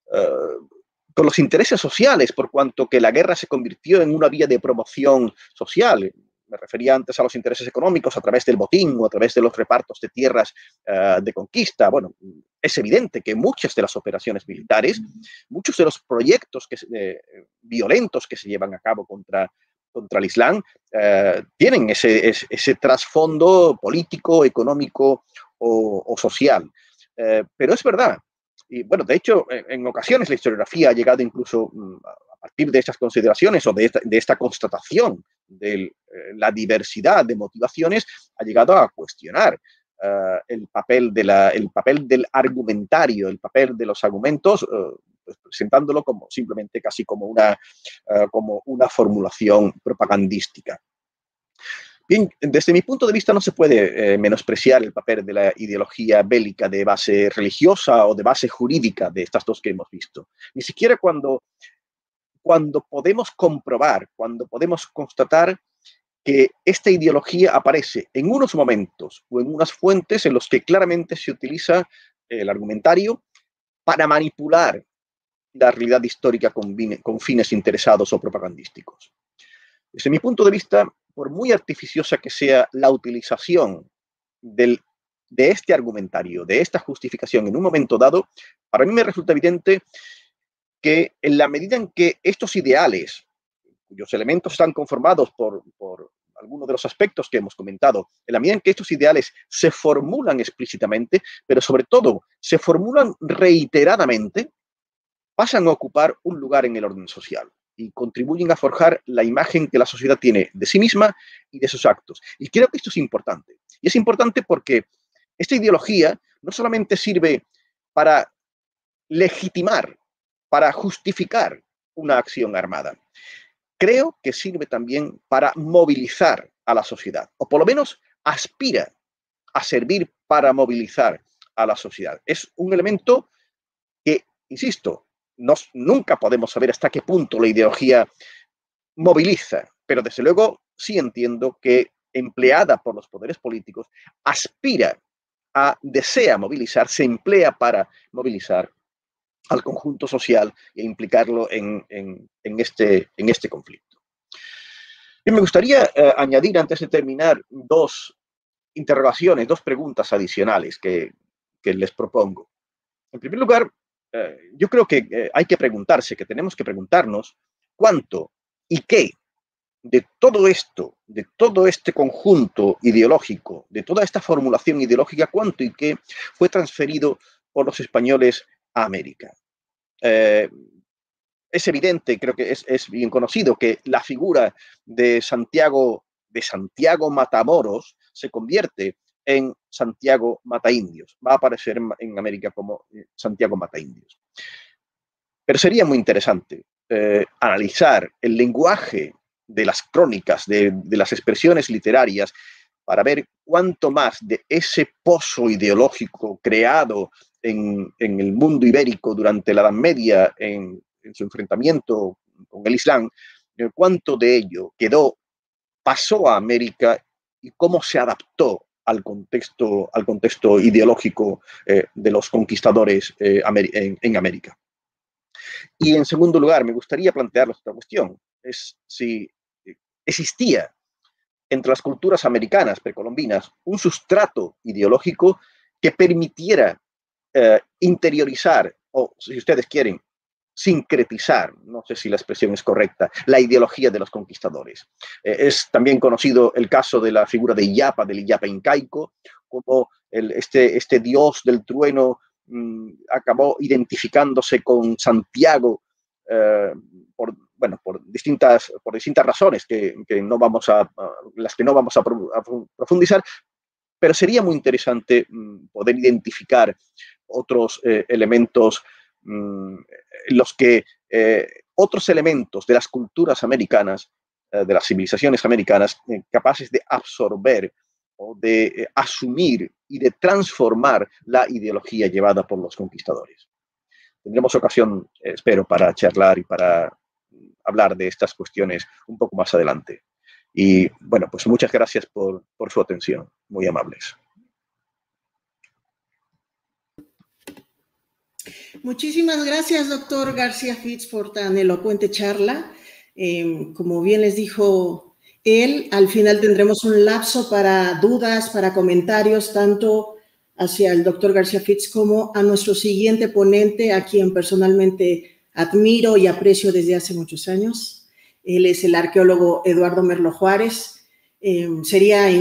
uh, con los intereses sociales, por cuanto que la guerra se convirtió en una vía de promoción social. Me refería antes a los intereses económicos a través del botín o a través de los repartos de tierras uh, de conquista. Bueno, es evidente que muchas de las operaciones militares, muchos de los proyectos que, eh, violentos que se llevan a cabo contra, contra el Islam uh, tienen ese, ese, ese trasfondo político, económico o, o social. Uh, pero es verdad. Y bueno, de hecho, en, en ocasiones la historiografía ha llegado incluso um, a partir de estas consideraciones o de esta, de esta constatación de eh, la diversidad de motivaciones, ha llegado a cuestionar uh, el, papel de la, el papel del argumentario, el papel de los argumentos, uh, pues presentándolo como simplemente casi como una, uh, como una formulación propagandística. Bien, desde mi punto de vista no se puede eh, menospreciar el papel de la ideología bélica de base religiosa o de base jurídica de estas dos que hemos visto. Ni siquiera cuando, cuando podemos comprobar, cuando podemos constatar que esta ideología aparece en unos momentos o en unas fuentes en los que claramente se utiliza el argumentario para manipular la realidad histórica con, con fines interesados o propagandísticos. Desde mi punto de vista, por muy artificiosa que sea la utilización del, de este argumentario, de esta justificación en un momento dado, para mí me resulta evidente que en la medida en que estos ideales, cuyos elementos están conformados por, por algunos de los aspectos que hemos comentado, en la medida en que estos ideales se formulan explícitamente, pero sobre todo se formulan reiteradamente, pasan a ocupar un lugar en el orden social y contribuyen a forjar la imagen que la sociedad tiene de sí misma y de sus actos. Y creo que esto es importante. Y es importante porque esta ideología no solamente sirve para legitimar, para justificar una acción armada. Creo que sirve también para movilizar a la sociedad, o por lo menos aspira a servir para movilizar a la sociedad. Es un elemento que, insisto, Nos, nunca podemos saber hasta qué punto la ideología moviliza, pero desde luego sí entiendo que empleada por los poderes políticos aspira a, desea movilizar, se emplea para movilizar al conjunto social e implicarlo en, en, en, este, en este conflicto. Y me gustaría eh, añadir, antes de terminar, dos interrogaciones, dos preguntas adicionales que, que les propongo. En primer lugar, Eh, yo creo que eh, hay que preguntarse, que tenemos que preguntarnos cuánto y qué de todo esto, de todo este conjunto ideológico, de toda esta formulación ideológica, cuánto y qué fue transferido por los españoles a América. Eh, es evidente, creo que es, es bien conocido, que la figura de Santiago, de Santiago Matamoros se convierte en Santiago Mataindios. Va a aparecer en, en América como Santiago Mataindios. Pero sería muy interesante eh, analizar el lenguaje de las crónicas, de, de las expresiones literarias, para ver cuánto más de ese pozo ideológico creado en, en el mundo ibérico durante la Edad Media, en, en su enfrentamiento con el Islam, eh, cuánto de ello quedó, pasó a América y cómo se adaptó al contexto, al contexto ideológico eh, de los conquistadores eh, en, en América. Y en segundo lugar, me gustaría plantearles otra cuestión, es si existía entre las culturas americanas precolombinas un sustrato ideológico que permitiera eh, interiorizar, o si ustedes quieren, sincretizar, no sé si la expresión es correcta, la ideología de los conquistadores. Eh, es también conocido el caso de la figura de Illapa, del Illapa incaico, como el, este, este dios del trueno mmm, acabó identificándose con Santiago eh, por, bueno, por, distintas, por distintas razones que, que no vamos a, a, las que no vamos a, a profundizar, pero sería muy interesante mmm, poder identificar otros eh, elementos mmm, los que eh, otros elementos de las culturas americanas, eh, de las civilizaciones americanas, eh, capaces de absorber o de eh, asumir y de transformar la ideología llevada por los conquistadores. Tendremos ocasión, eh, espero, para charlar y para hablar de estas cuestiones un poco más adelante. Y bueno, pues muchas gracias por, por su atención, muy amables. Muchísimas gracias, doctor García Fitz, por tan elocuente charla. Eh, como bien les dijo él, al final tendremos un lapso para dudas, para comentarios, tanto hacia el doctor García Fitz como a nuestro siguiente ponente, a quien personalmente admiro y aprecio desde hace muchos años. Él es el arqueólogo Eduardo Merlo Juárez. Eh, sería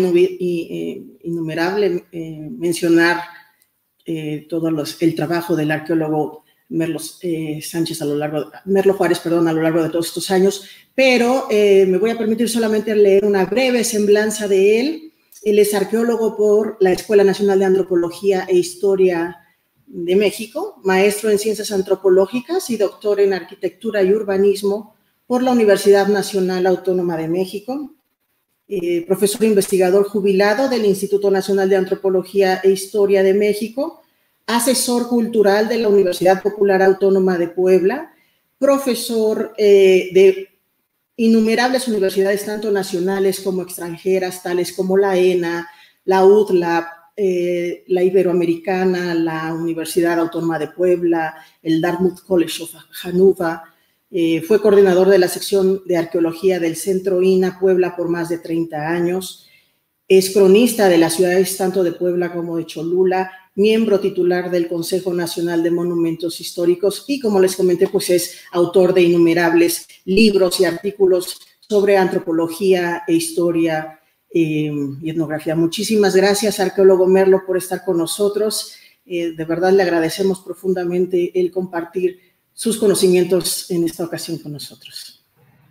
innumerable eh, mencionar Eh, todo los, el trabajo del arqueólogo Merlo eh, Sánchez a lo largo, de, Merlo Juárez, perdón, a lo largo de todos estos años, pero eh, me voy a permitir solamente leer una breve semblanza de él. Él es arqueólogo por la Escuela Nacional de Antropología e Historia de México, maestro en Ciencias Antropológicas y doctor en Arquitectura y Urbanismo por la Universidad Nacional Autónoma de México. Eh, profesor investigador jubilado del Instituto Nacional de Antropología e Historia de México, asesor cultural de la Universidad Popular Autónoma de Puebla, profesor eh, de innumerables universidades, tanto nacionales como extranjeras, tales como la ENA, la U D L A P, eh, la Iberoamericana, la Universidad Autónoma de Puebla, el Dartmouth College of Hannover. Eh, fue coordinador de la sección de arqueología del Centro I N A Puebla por más de treinta años. Es cronista de las ciudades tanto de Puebla como de Cholula, miembro titular del Consejo Nacional de Monumentos Históricos y, como les comenté, pues es autor de innumerables libros y artículos sobre antropología e historia eh, y etnografía. Muchísimas gracias, arqueólogo Merlo, por estar con nosotros. Eh, de verdad le agradecemos profundamente el compartir sus conocimientos en esta ocasión con nosotros.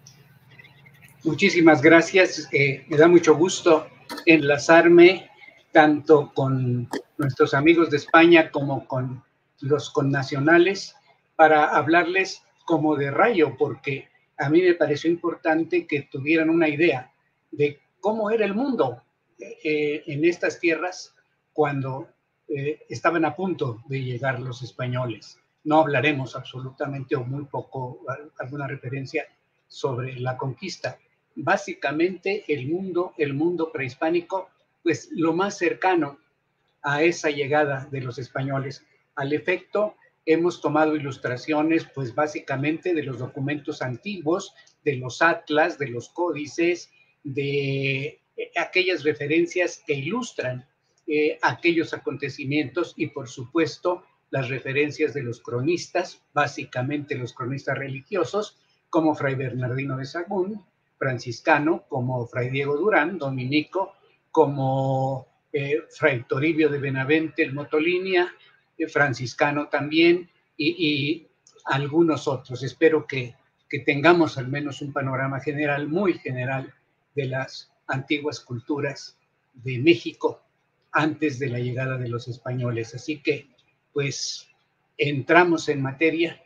Muchísimas gracias. Eh, me da mucho gusto enlazarme tanto con nuestros amigos de España como con los connacionales para hablarles como de rayo, porque a mí me pareció importante que tuvieran una idea de cómo era el mundo eh, en estas tierras cuando eh, estaban a punto de llegar los españoles. No hablaremos absolutamente o muy poco, alguna referencia sobre la conquista. Básicamente el mundo, el mundo prehispánico, pues lo más cercano a esa llegada de los españoles. Al efecto, hemos tomado ilustraciones, pues básicamente de los documentos antiguos, de los atlas, de los códices, de aquellas referencias que ilustran eh, aquellos acontecimientos y, por supuesto, las referencias de los cronistas, básicamente los cronistas religiosos, como Fray Bernardino de Sahagún, franciscano, como Fray Diego Durán, dominico, como eh, Fray Toribio de Benavente, el Motolinia, eh, franciscano también, y, y algunos otros. Espero que, que tengamos al menos un panorama general, muy general, de las antiguas culturas de México antes de la llegada de los españoles. Así que, pues, entramos en materia.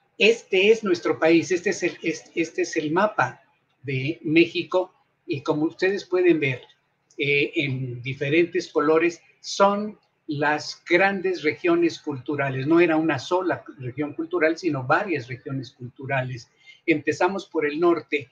Este es nuestro país, este es el, este, este es el mapa de México, y como ustedes pueden ver, eh, en diferentes colores, son las grandes regiones culturales. No era una sola región cultural, sino varias regiones culturales. Empezamos por el norte.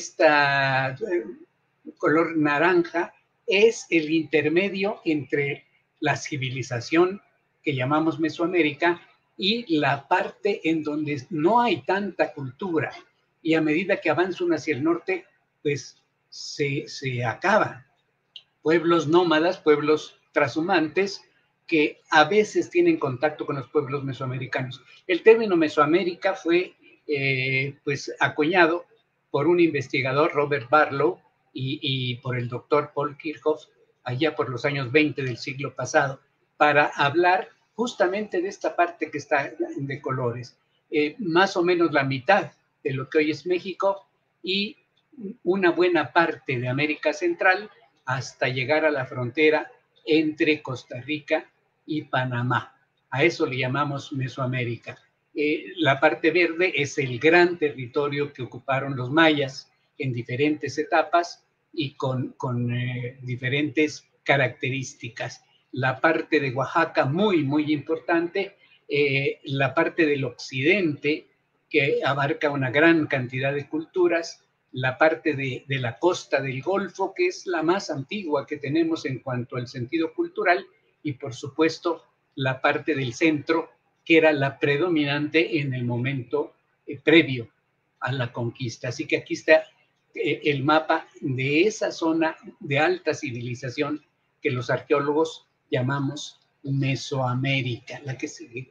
Esta eh, color naranja es el intermedio entre la civilización que llamamos Mesoamérica y la parte en donde no hay tanta cultura, y a medida que avanza uno hacia el norte, pues se, se acaban. Pueblos nómadas, pueblos trashumantes, que a veces tienen contacto con los pueblos mesoamericanos. El término Mesoamérica fue eh, pues acuñado por un investigador, Robert Barlow, y, y por el doctor Paul Kirchhoff, allá por los años veinte del siglo pasado, para hablar justamente de esta parte que está de colores. Eh, más o menos la mitad de lo que hoy es México y una buena parte de América Central, hasta llegar a la frontera entre Costa Rica y Panamá. A eso le llamamos Mesoamérica. Eh, la parte verde es el gran territorio que ocuparon los mayas en diferentes etapas y con, con eh, diferentes características. La parte de Oaxaca, muy, muy importante. Eh, la parte del occidente, que abarca una gran cantidad de culturas. La parte de, de la costa del Golfo, que es la más antigua que tenemos en cuanto al sentido cultural, y por supuesto la parte del centro, que era la predominante en el momento eh, previo a la conquista. Así que aquí está eh, el mapa de esa zona de alta civilización que los arqueólogos llamamos Mesoamérica, la que sigue.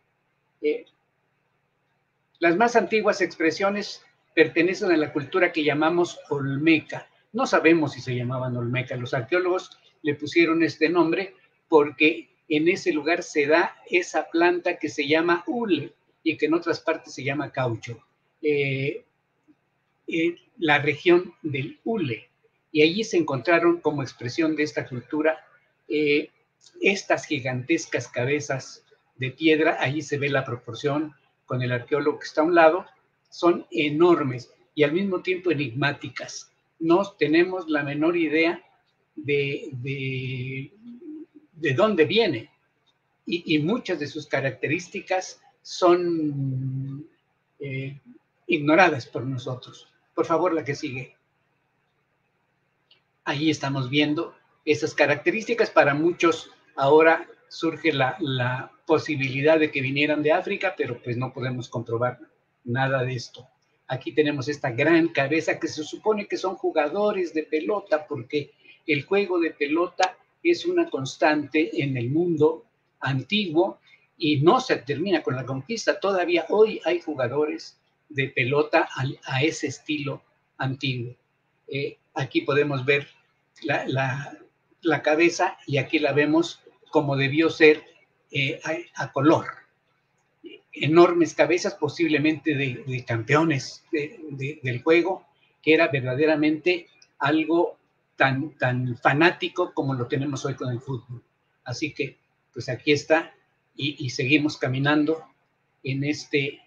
Eh, las más antiguas expresiones pertenecen a la cultura que llamamos Olmeca. No sabemos si se llamaban Olmeca. Los arqueólogos le pusieron este nombre porque en ese lugar se da esa planta que se llama hule y que en otras partes se llama caucho. Eh, eh, la región del hule. Y allí se encontraron como expresión de esta cultura eh, estas gigantescas cabezas de piedra. Allí se ve la proporción con el arqueólogo que está a un lado. Son enormes y al mismo tiempo enigmáticas. No tenemos la menor idea de, de, de dónde viene. Y, y muchas de sus características son eh, ignoradas por nosotros. Por favor, la que sigue. Ahí estamos viendo esas características. Para muchos ahora surge la, la posibilidad de que vinieran de África, pero pues no podemos comprobar nada de esto. Aquí tenemos esta gran cabeza que se supone que son jugadores de pelota, porque el juego de pelota es una constante en el mundo antiguo y no se termina con la conquista. Todavía hoy hay jugadores de pelota a, a ese estilo antiguo. Eh, aquí podemos ver la, la, la cabeza y aquí la vemos como debió ser eh, a, a color. Enormes cabezas, posiblemente de, de campeones de, de, del juego, que era verdaderamente algo tan, tan fanático como lo tenemos hoy con el fútbol. Así que, pues aquí está, y, y seguimos caminando en este...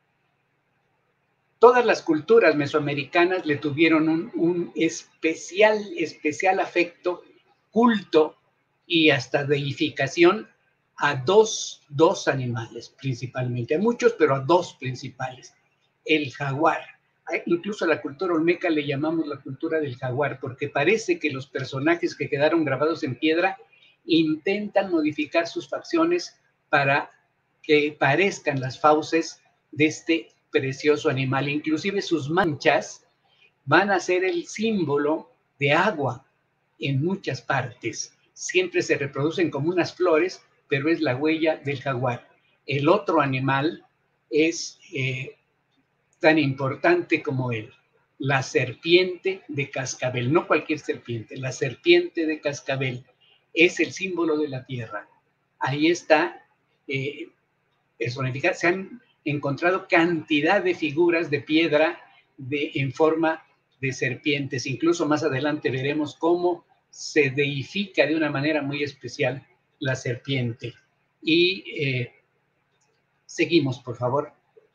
Todas las culturas mesoamericanas le tuvieron un, un especial, especial afecto, culto y hasta deificación a dos, dos animales principalmente, a muchos, pero a dos principales. El jaguar. Incluso a la cultura olmeca le llamamos la cultura del jaguar, porque parece que los personajes que quedaron grabados en piedra intentan modificar sus facciones para que parezcan las fauces de este precioso animal. Inclusive sus manchas van a ser el símbolo de agua en muchas partes. Siempre se reproducen como unas flores, pero es la huella del jaguar. El otro animal es eh, tan importante como él, la serpiente de cascabel. No cualquier serpiente, la serpiente de cascabel es el símbolo de la tierra. Ahí está eh, personificada. Se han encontrado cantidad de figuras de piedra de, en forma de serpientes. Incluso más adelante veremos cómo se deifica de una manera muy especial la serpiente. Y eh, seguimos, por favor.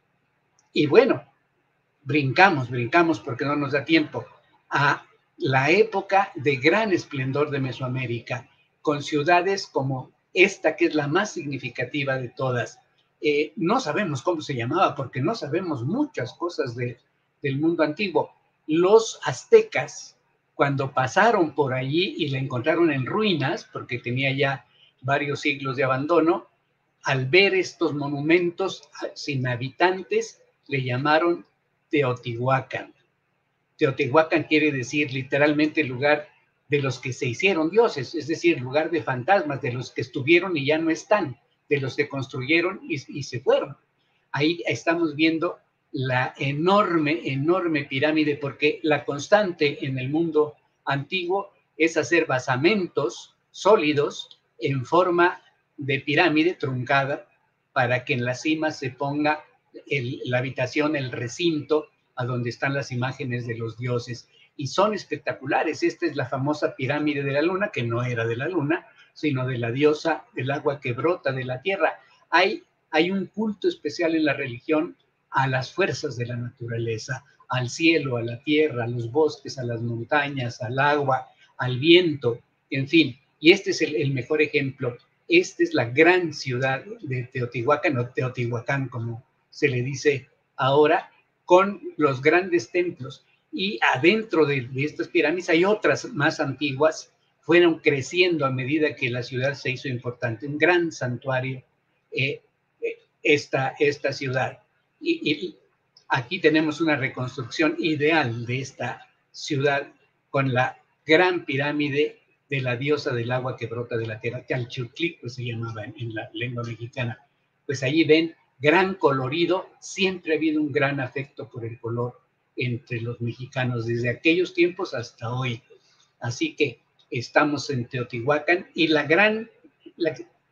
Y bueno, brincamos, brincamos porque no nos da tiempo, a la época de gran esplendor de Mesoamérica, con ciudades como esta, que es la más significativa de todas. Eh, no sabemos cómo se llamaba, porque no sabemos muchas cosas de, del mundo antiguo. Los aztecas, cuando pasaron por allí y la encontraron en ruinas, porque tenía ya varios siglos de abandono, al ver estos monumentos sin habitantes, le llamaron Teotihuacán. Teotihuacán quiere decir literalmente lugar de los que se hicieron dioses, es decir, lugar de fantasmas, de los que estuvieron y ya no están, de los que construyeron y, y se fueron. Ahí estamos viendo la enorme, enorme pirámide, porque la constante en el mundo antiguo es hacer basamentos sólidos en forma de pirámide truncada para que en la cima se ponga el, la habitación, el recinto a donde están las imágenes de los dioses. Y son espectaculares. Esta es la famosa pirámide de la luna, que no era de la luna, sino de la diosa del agua que brota de la tierra. Hay, hay un culto especial en la religión a las fuerzas de la naturaleza, al cielo, a la tierra, a los bosques, a las montañas, al agua, al viento, en fin. Y este es el, el mejor ejemplo. Esta es la gran ciudad de Teotihuacán, o Teotihuacán, como se le dice ahora, con los grandes templos. Y adentro de, de estas pirámides hay otras más antiguas, fueron creciendo a medida que la ciudad se hizo importante. Un gran santuario, eh, esta, esta ciudad. Y, y aquí tenemos una reconstrucción ideal de esta ciudad con la gran pirámide de la diosa del agua que brota de la tierra, Chalchutlic, pues se llamaba en, en la lengua mexicana. Pues allí ven gran colorido, siempre ha habido un gran afecto por el color entre los mexicanos, desde aquellos tiempos hasta hoy. Así que estamos en Teotihuacán y la gran la,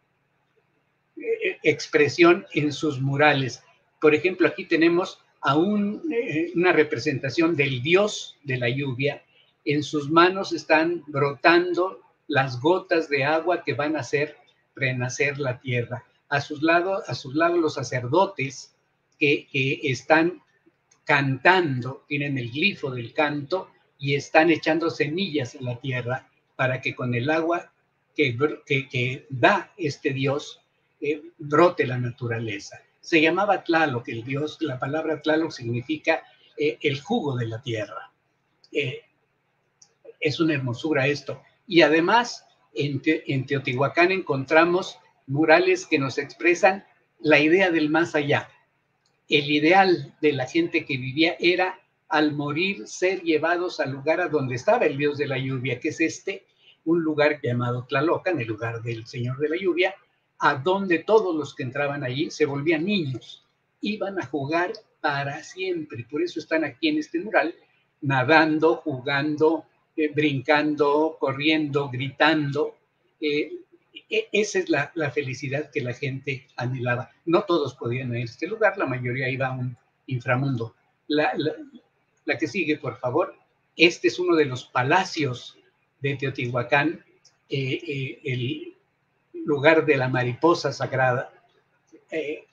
eh, expresión en sus murales. Por ejemplo, aquí tenemos a un, eh, una representación del dios de la lluvia. En sus manos están brotando las gotas de agua que van a hacer renacer la tierra. A sus lados, a sus lados los sacerdotes que, que están cantando, tienen el glifo del canto y están echando semillas en la tierra para que con el agua que, que, que da este dios eh, brote la naturaleza. Se llamaba Tlaloc, el dios, la palabra Tlaloc significa eh, el jugo de la tierra. Eh, es una hermosura esto. Y además, en, Te, en Teotihuacán encontramos murales que nos expresan la idea del más allá. El ideal de la gente que vivía era, al morir, ser llevados al lugar a donde estaba el dios de la lluvia, que es este, un lugar llamado Tlalocan, el lugar del señor de la lluvia, a donde todos los que entraban allí se volvían niños, iban a jugar para siempre. Por eso están aquí en este mural, nadando, jugando, eh, brincando, corriendo, gritando. Eh, esa es la, la felicidad que la gente anhelaba. No todos podían ir a este lugar, la mayoría iba a un inframundo. La, la, la que sigue, por favor. Este es uno de los palacios de Teotihuacán, eh, eh, el lugar de la mariposa sagrada. Eh,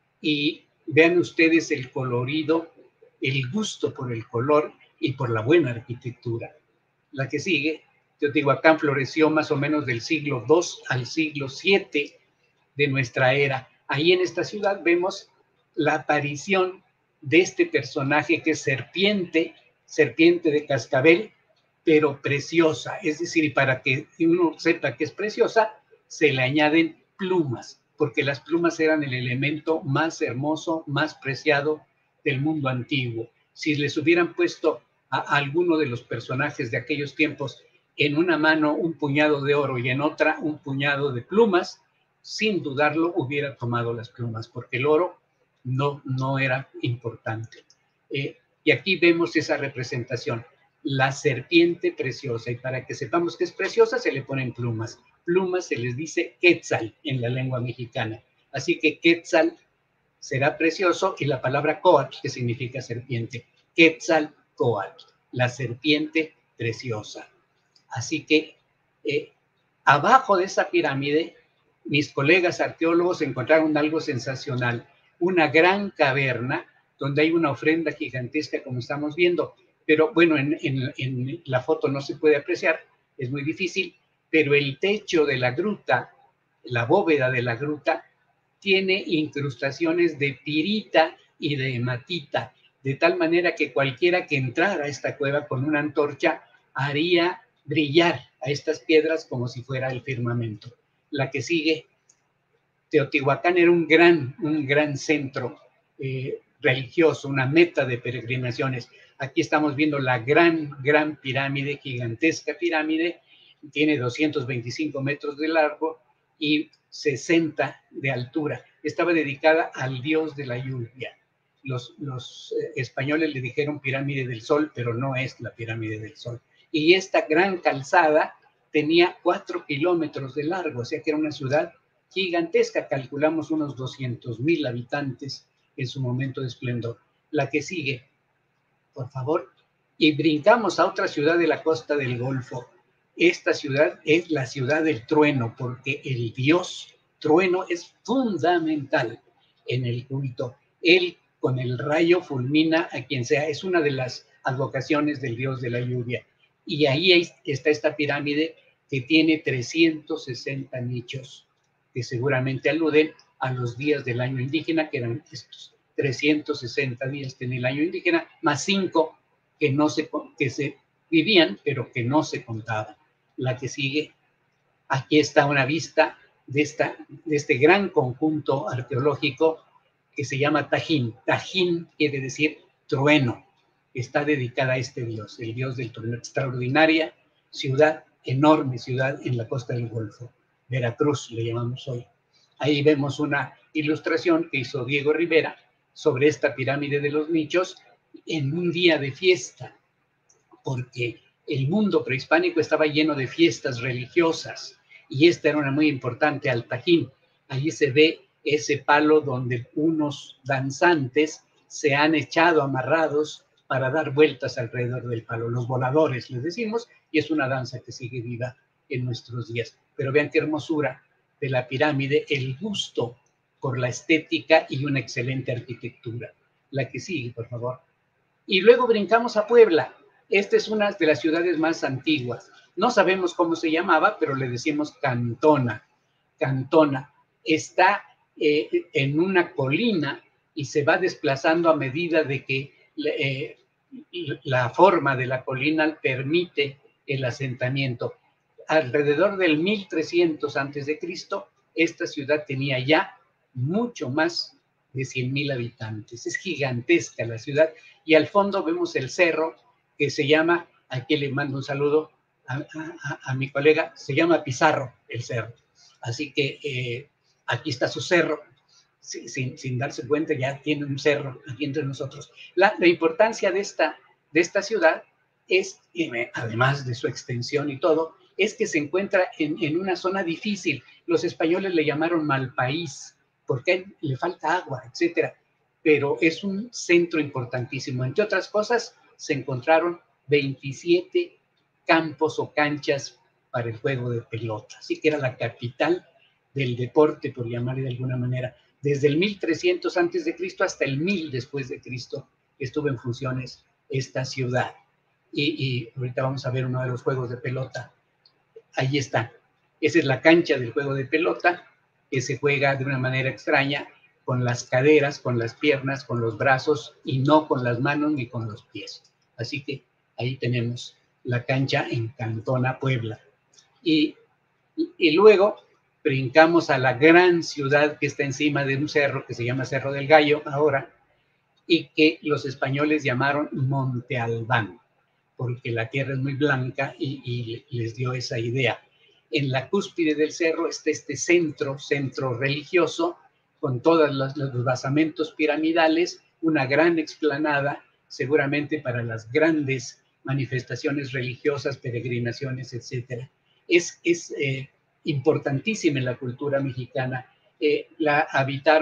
y vean ustedes el colorido, el gusto por el color y por la buena arquitectura. La que sigue. Teotihuacán floreció más o menos del siglo dos al siglo siete de nuestra era. Ahí en esta ciudad vemos la aparición de este personaje que es serpiente, serpiente de cascabel, pero preciosa. Es decir, para que uno sepa que es preciosa, se le añaden plumas, porque las plumas eran el elemento más hermoso, más preciado del mundo antiguo. Si les hubieran puesto a alguno de los personajes de aquellos tiempos en una mano un puñado de oro y en otra un puñado de plumas, sin dudarlo hubiera tomado las plumas, porque el oro no, no era importante. Eh, y aquí vemos esa representación, la serpiente preciosa, y para que sepamos que es preciosa se le ponen plumas. Plumas se les dice quetzal en la lengua mexicana. Así que quetzal será precioso, y la palabra Coatl, que significa serpiente, Quetzalcóatl, la serpiente preciosa. Así que eh, abajo de esa pirámide, mis colegas arqueólogos encontraron algo sensacional, una gran caverna donde hay una ofrenda gigantesca, como estamos viendo, pero bueno, en, en, en la foto no se puede apreciar, es muy difícil, pero el techo de la gruta, la bóveda de la gruta, tiene incrustaciones de pirita y de hematita, de tal manera que cualquiera que entrara a esta cueva con una antorcha haría brillar a estas piedras como si fuera el firmamento. La que sigue, Teotihuacán era un gran, un gran centro eh, religioso, una meta de peregrinaciones. Aquí estamos viendo la gran, gran pirámide, gigantesca pirámide, tiene doscientos veinticinco metros de largo y sesenta de altura. Estaba dedicada al dios de la lluvia. Los, los eh, españoles le dijeron pirámide del sol, pero no es la pirámide del sol. Y esta gran calzada tenía cuatro kilómetros de largo, o sea que era una ciudad gigantesca, calculamos unos doscientos mil habitantes en su momento de esplendor. La que sigue, por favor, y brincamos a otra ciudad de la costa del Golfo. Esta ciudad es la ciudad del trueno, porque el dios trueno es fundamental en el culto. Él con el rayo fulmina a quien sea, es una de las advocaciones del dios de la lluvia. Y ahí está esta pirámide que tiene trescientos sesenta nichos, que seguramente aluden a los días del año indígena, que eran estos trescientos sesenta días en el año indígena, más cinco que, no se, que se vivían, pero que no se contaban. La que sigue, aquí está una vista de, esta, de este gran conjunto arqueológico que se llama Tajín. Tajín quiere decir trueno. Está dedicada a este dios, el dios del trueno. Extraordinaria ciudad, enorme ciudad en la costa del Golfo. Veracruz le llamamos hoy. Ahí vemos una ilustración que hizo Diego Rivera sobre esta pirámide de los nichos en un día de fiesta, porque el mundo prehispánico estaba lleno de fiestas religiosas y esta era una muy importante, al Tajín. Allí se ve ese palo donde unos danzantes se han echado amarrados para dar vueltas alrededor del palo, los voladores les decimos, y es una danza que sigue viva en nuestros días. Pero vean qué hermosura de la pirámide, el gusto por la estética y una excelente arquitectura. La que sigue, por favor. Y luego brincamos a Puebla. Esta es una de las ciudades más antiguas. No sabemos cómo se llamaba, pero le decimos Cantona. Cantona está eh, en una colina y se va desplazando a medida de que eh, la forma de la colina permite el asentamiento. Alrededor del mil trescientos antes de Cristo, esta ciudad tenía ya mucho más de cien mil habitantes. Es gigantesca la ciudad y al fondo vemos el cerro que se llama, aquí le mando un saludo a, a, a mi colega, se llama Pizarro el cerro. Así que eh, aquí está su cerro, sin, sin darse cuenta ya tiene un cerro aquí entre nosotros. La, la importancia de esta, de esta ciudad es, además de su extensión y todo, es que se encuentra en, en una zona difícil. Los españoles le llamaron Malpaís, porque le falta agua, etcétera. Pero es un centro importantísimo. Entre otras cosas, se encontraron veintisiete campos o canchas para el juego de pelota. Así que era la capital del deporte, por llamarle de alguna manera. Desde el mil trescientos antes de Cristo hasta el mil después de Cristo estuvo en funciones esta ciudad. Y, y ahorita vamos a ver uno de los juegos de pelota. Ahí está. Esa es la cancha del juego de pelota, que se juega de una manera extraña, con las caderas, con las piernas, con los brazos, y no con las manos ni con los pies. Así que ahí tenemos la cancha en Cantona, Puebla. Y, y, y luego brincamos a la gran ciudad que está encima de un cerro que se llama Cerro del Gallo ahora, y que los españoles llamaron Monte Albán, porque la tierra es muy blanca y, y les dio esa idea. En la cúspide del cerro está este centro, centro religioso, con todos los, los basamentos piramidales, una gran explanada, seguramente para las grandes manifestaciones religiosas, peregrinaciones, etcétera. Es, es eh, importantísima en la cultura mexicana. Eh, la habitaron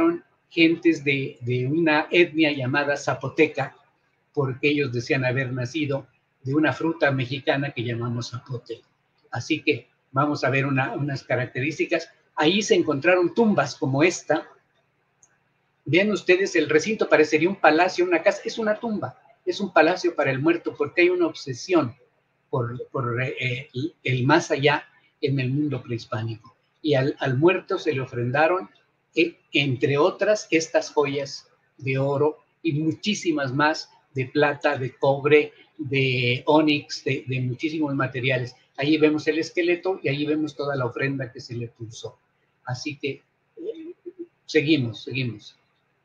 gentes de, de una etnia llamada zapoteca, porque ellos decían haber nacido de una fruta mexicana que llamamos zapote. Así que vamos a ver una, unas características. Ahí se encontraron tumbas como esta. Vean ustedes, el recinto parecería un palacio, una casa, es una tumba, es un palacio para el muerto, porque hay una obsesión por, por eh, el más allá en el mundo prehispánico. Y al, al muerto se le ofrendaron, eh, entre otras, estas joyas de oro y muchísimas más de plata, de cobre, de ónix, de, de muchísimos materiales. Ahí vemos el esqueleto y ahí vemos toda la ofrenda que se le puso. Así que eh, seguimos, seguimos.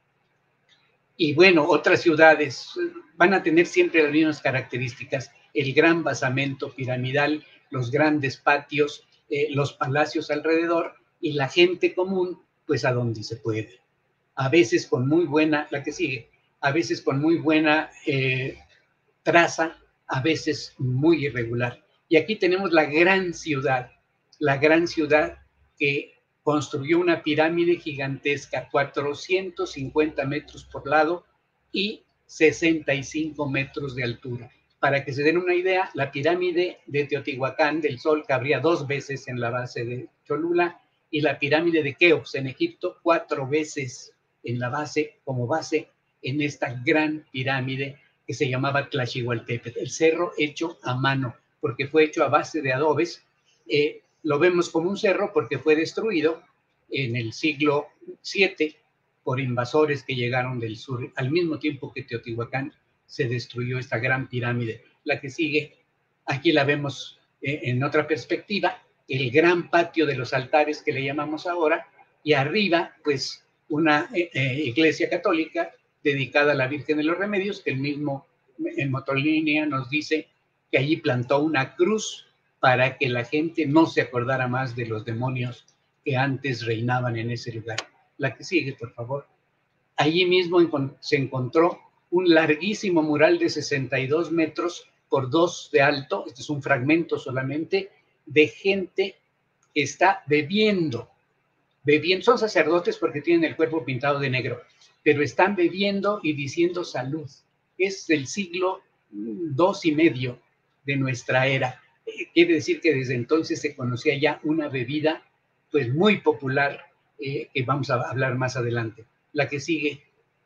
Y bueno, otras ciudades van a tener siempre las mismas características: el gran basamento piramidal, los grandes patios, eh, los palacios alrededor y la gente común, pues a donde se puede. A veces con muy buena, la que sigue, a veces con muy buena eh, traza, a veces muy irregular. Y aquí tenemos la gran ciudad, la gran ciudad que construyó una pirámide gigantesca, cuatrocientos cincuenta metros por lado y sesenta y cinco metros de altura. Para que se den una idea, la pirámide de Teotihuacán del Sol cabría dos veces en la base de Cholula, y la pirámide de Keops en Egipto cuatro veces en la base, como base, en esta gran pirámide que se llamaba Tlaxihualtepetl, el cerro hecho a mano, porque fue hecho a base de adobes. Eh, lo vemos como un cerro porque fue destruido en el siglo siete por invasores que llegaron del sur, al mismo tiempo que Teotihuacán se destruyó esta gran pirámide. La que sigue, aquí la vemos eh, en otra perspectiva, el gran patio de los altares que le llamamos ahora, y arriba, pues, una eh, eh, iglesia católica dedicada a la Virgen de los Remedios, que el mismo en Motolínea nos dice que allí plantó una cruz para que la gente no se acordara más de los demonios que antes reinaban en ese lugar. La que sigue, por favor. Allí mismo se encontró un larguísimo mural de sesenta y dos metros por dos de alto, este es un fragmento solamente, de gente que está bebiendo, bebiendo, son sacerdotes porque tienen el cuerpo pintado de negro, pero están bebiendo y diciendo salud. Es del siglo dos y medio de nuestra era. Quiere decir que desde entonces se conocía ya una bebida pues muy popular, eh, que vamos a hablar más adelante. La que sigue.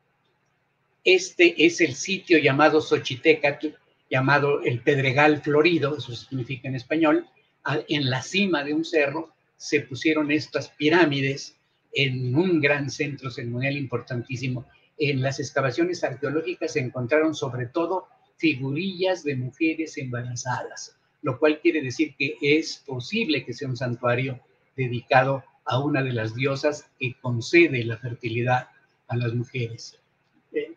Este es el sitio llamado Xochitecatl, llamado el Pedregal Florido, eso significa en español. En la cima de un cerro se pusieron estas pirámides en un gran centro ceremonial importantísimo. En las excavaciones arqueológicas se encontraron sobre todo figurillas de mujeres embarazadas, lo cual quiere decir que es posible que sea un santuario dedicado a una de las diosas que concede la fertilidad a las mujeres. Eh,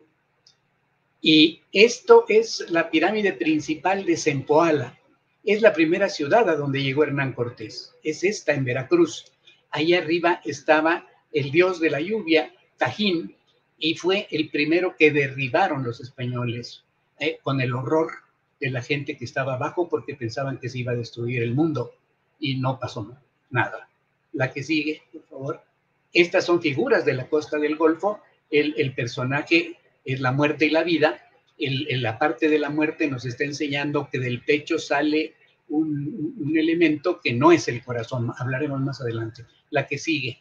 y esto es la pirámide principal de Zempoala. Es la primera ciudad a donde llegó Hernán Cortés. Es esta, en Veracruz. Ahí arriba estaba el dios de la lluvia, Tajín, y fue el primero que derribaron los españoles, eh, con el horror de la gente que estaba abajo porque pensaban que se iba a destruir el mundo, y no pasó nada. La que sigue, por favor. Estas son figuras de la costa del Golfo. El, el personaje es la muerte y la vida. El, en la parte de la muerte nos está enseñando que del pecho sale un, un elemento que no es el corazón. Hablaremos más adelante. La que sigue.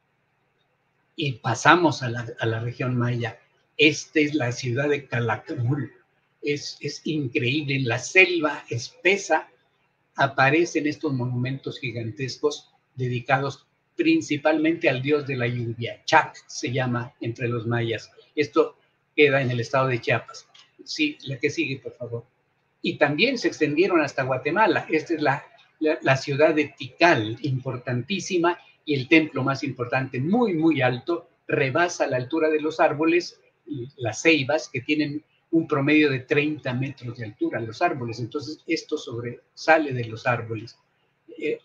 Y pasamos a la, a la región maya. Esta es la ciudad de Calakmul. Es, es increíble. En la selva espesa aparecen estos monumentos gigantescos dedicados principalmente al dios de la lluvia. Chac se llama entre los mayas. Esto queda en el estado de Chiapas. Sí, la que sigue, por favor. Y también se extendieron hasta Guatemala. Esta es la, la, la ciudad de Tikal, importantísima, y el templo más importante, muy, muy alto, rebasa la altura de los árboles, las ceibas, que tienen un promedio de treinta metros de altura, los árboles. Entonces, esto sobresale de los árboles. Eh,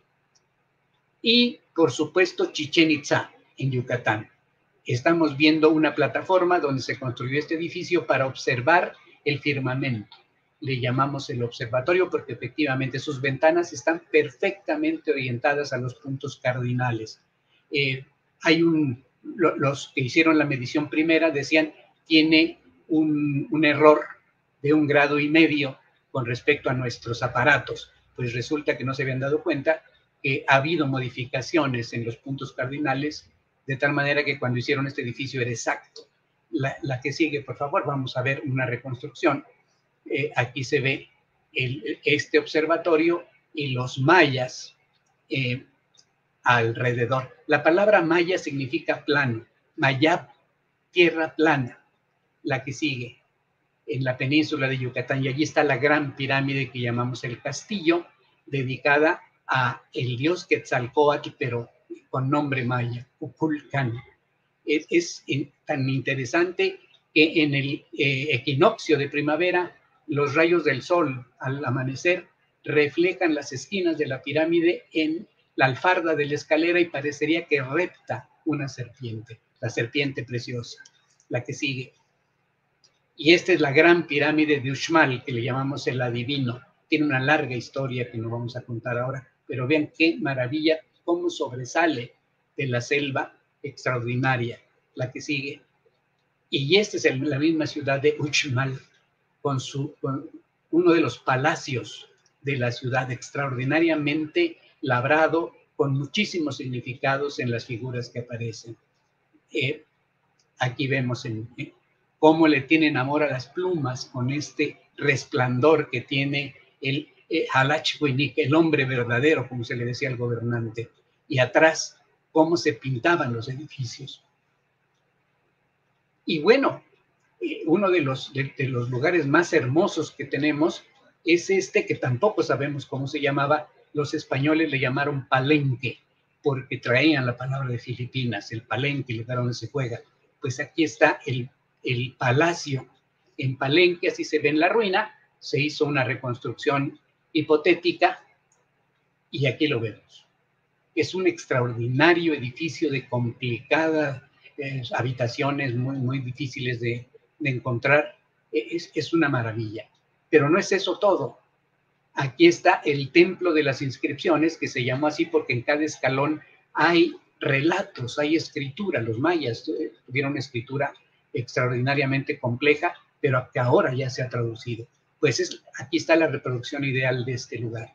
y, por supuesto, Chichén Itzá, en Yucatán. Estamos viendo una plataforma donde se construyó este edificio para observar el firmamento. Le llamamos el observatorio porque efectivamente sus ventanas están perfectamente orientadas a los puntos cardinales. Eh, hay un lo, los que hicieron la medición primera decían tiene un, un error de un grado y medio con respecto a nuestros aparatos. Pues resulta que no se habían dado cuenta que ha habido modificaciones en los puntos cardinales, de tal manera que cuando hicieron este edificio era exacto. La, la que sigue, por favor, vamos a ver una reconstrucción. Eh, aquí se ve el, este observatorio y los mayas eh, alrededor. La palabra maya significa plano, mayab, tierra plana. La que sigue, en la península de Yucatán, y allí está la gran pirámide que llamamos el castillo, dedicada a el dios Quetzalcóatl, pero con nombre maya, Kukulcán. Es, es tan interesante que en el eh, equinoccio de primavera, los rayos del sol al amanecer reflejan las esquinas de la pirámide en la alfarda de la escalera y parecería que repta una serpiente, la serpiente preciosa. La que sigue. Y esta es la gran pirámide de Uxmal, que le llamamos el adivino. Tiene una larga historia que no vamos a contar ahora, pero vean qué maravilla, cómo sobresale de la selva extraordinaria. La que sigue. Y esta es el, la misma ciudad de Uxmal, con, su, con uno de los palacios de la ciudad, extraordinariamente labrado, con muchísimos significados en las figuras que aparecen. Eh, aquí vemos en, eh, cómo le tienen amor a las plumas con este resplandor que tiene el eh, Halachwinik, el hombre verdadero, como se le decía al gobernante. Y atrás, cómo se pintaban los edificios. Y bueno, eh, uno de los, de, de los lugares más hermosos que tenemos es este que tampoco sabemos cómo se llamaba. Los españoles le llamaron Palenque, porque traían la palabra de Filipinas, el Palenque, el lugar donde se juega. Pues aquí está el, el palacio en Palenque, así se ve en la ruina. Se hizo una reconstrucción hipotética y aquí lo vemos. Es un extraordinario edificio de complicadas eh, habitaciones muy, muy difíciles de, de encontrar. Es, es una maravilla. Pero no es eso todo. Aquí está el templo de las inscripciones, que se llamó así porque en cada escalón hay relatos, hay escritura. Los mayas tuvieron una escritura extraordinariamente compleja, pero que ahora ya se ha traducido. Pues es, aquí está la reproducción ideal de este lugar.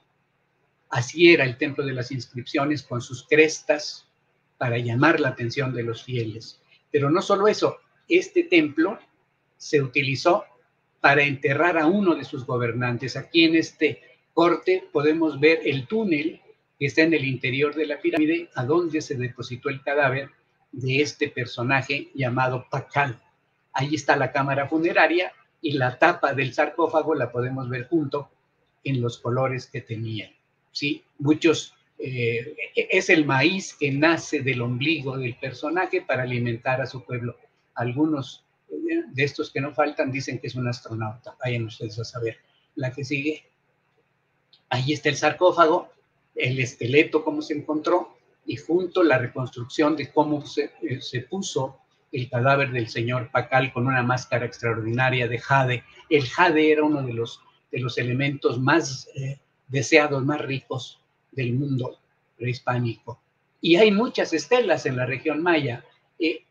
Así era el templo de las inscripciones, con sus crestas para llamar la atención de los fieles. Pero no solo eso, este templo se utilizó para enterrar a uno de sus gobernantes. Aquí en este corte podemos ver el túnel que está en el interior de la pirámide, a donde se depositó el cadáver de este personaje llamado Pacal. Ahí está la cámara funeraria y la tapa del sarcófago la podemos ver junto en los colores que tenía. ¿Sí? Muchos, eh, es el maíz que nace del ombligo del personaje para alimentar a su pueblo. Algunos de estos que no faltan dicen que es un astronauta. Vayan ustedes a saber. La que sigue. Ahí está el sarcófago, el esqueleto, cómo se encontró, y junto la reconstrucción de cómo se, eh, se puso el cadáver del señor Pacal con una máscara extraordinaria de jade. El jade era uno de los, de los elementos más eh, deseados, más ricos del mundo prehispánico. Y hay muchas estelas en la región maya. Eh,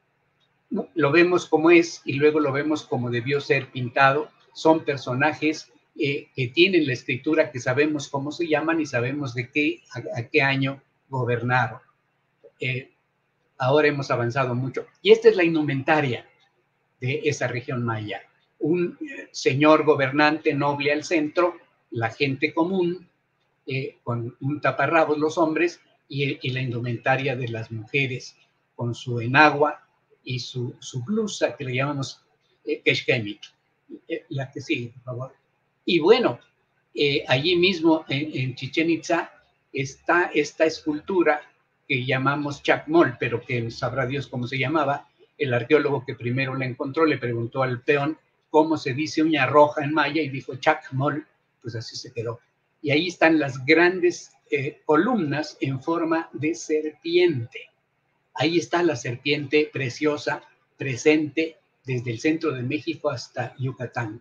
lo vemos como es y luego lo vemos como debió ser pintado. Son personajes eh, que tienen la escritura, que sabemos cómo se llaman y sabemos de qué, a, a qué año gobernaron. Eh, ahora hemos avanzado mucho. Y esta es la indumentaria de esa región maya. Un eh, señor gobernante noble al centro, la gente común, eh, con un taparrabos los hombres, y, y la indumentaria de las mujeres, con su enagua y su, su blusa, que le llamamos eh, keshkemik. Eh, la que sigue, por favor. Y bueno, eh, allí mismo en, en Chichén Itzá está esta escultura que llamamos Chacmol, pero que sabrá Dios cómo se llamaba. El arqueólogo que primero la encontró le preguntó al peón cómo se dice uña roja en maya y dijo Chacmol, pues así se quedó. Y ahí están las grandes eh, columnas en forma de serpiente. Ahí está la serpiente preciosa, presente desde el centro de México hasta Yucatán.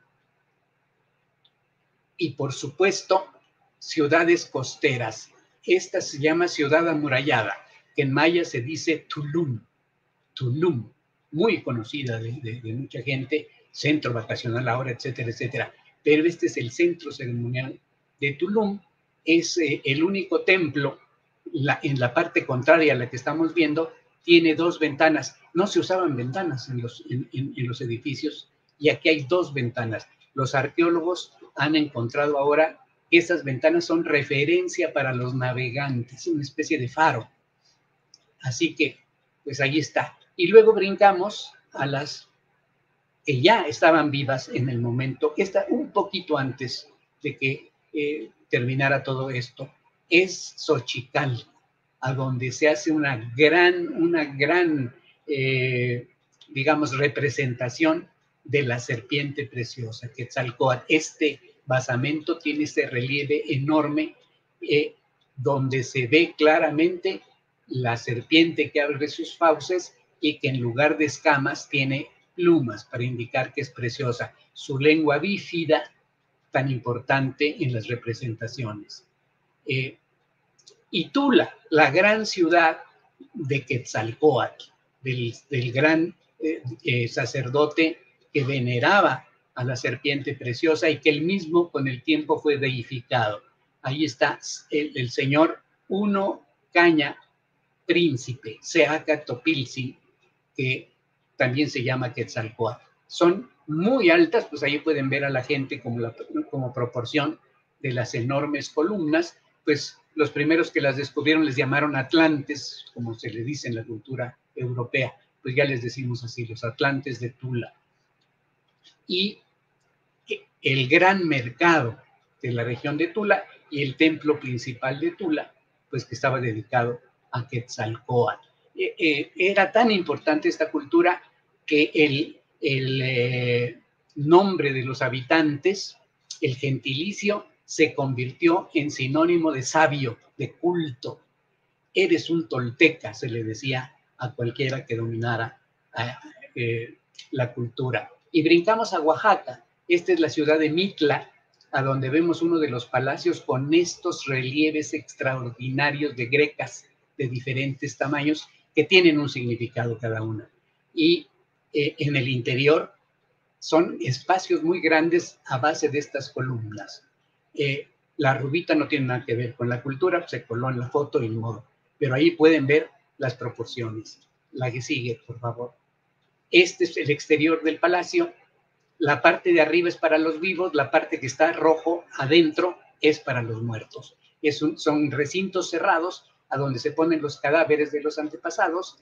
Y por supuesto, ciudades costeras. Esta se llama ciudad amurallada, que en maya se dice Tulum. Tulum, muy conocida de, de, de mucha gente, centro vacacional ahora, etcétera, etcétera. Pero este es el centro ceremonial de Tulum, es eh, el único templo, la, en la parte contraria a la que estamos viendo, tiene dos ventanas. No se usaban ventanas en los, en, en, en los edificios, y aquí hay dos ventanas. Los arqueólogos han encontrado ahora que estas ventanas son referencia para los navegantes, una especie de faro. Así que, pues ahí está. Y luego brincamos a las que ya estaban vivas en el momento, esta un poquito antes de que eh, terminara todo esto, es Xochicalco, a donde se hace una gran, una gran, eh, digamos, representación de la serpiente preciosa, Quetzalcóatl. Este basamento tiene ese relieve enorme eh, donde se ve claramente la serpiente que abre sus fauces y que en lugar de escamas tiene plumas para indicar que es preciosa. Su lengua bífida, tan importante en las representaciones. Eh, y Tula, la gran ciudad de Quetzalcóatl, del, del gran eh, eh, sacerdote que veneraba a la serpiente preciosa y que él mismo con el tiempo fue deificado. Ahí está el, el señor Uno Caña Príncipe, Seaca Topiltzin, que también se llama Quetzalcóatl. Son muy altas, pues ahí pueden ver a la gente como, la, como proporción de las enormes columnas, pues los primeros que las descubrieron les llamaron atlantes, como se le dice en la cultura europea, pues ya les decimos así, los atlantes de Tula. Y el gran mercado de la región de Tula y el templo principal de Tula, pues que estaba dedicado a Quetzalcóatl. Eh, eh, era tan importante esta cultura que el, el eh, nombre de los habitantes, el gentilicio, se convirtió en sinónimo de sabio, de culto. Eres un tolteca, se le decía a cualquiera que dominara eh, la cultura. Y brincamos a Oaxaca. Esta es la ciudad de Mitla, a donde vemos uno de los palacios con estos relieves extraordinarios de grecas de diferentes tamaños que tienen un significado cada una. Y eh, en el interior son espacios muy grandes a base de estas columnas. Eh, la rubita no tiene nada que ver con la cultura, se coló en la foto y modo, pero ahí pueden ver las proporciones. La que sigue, por favor. Este es el exterior del palacio. La parte de arriba es para los vivos, la parte que está rojo adentro es para los muertos. Es un, son recintos cerrados a donde se ponen los cadáveres de los antepasados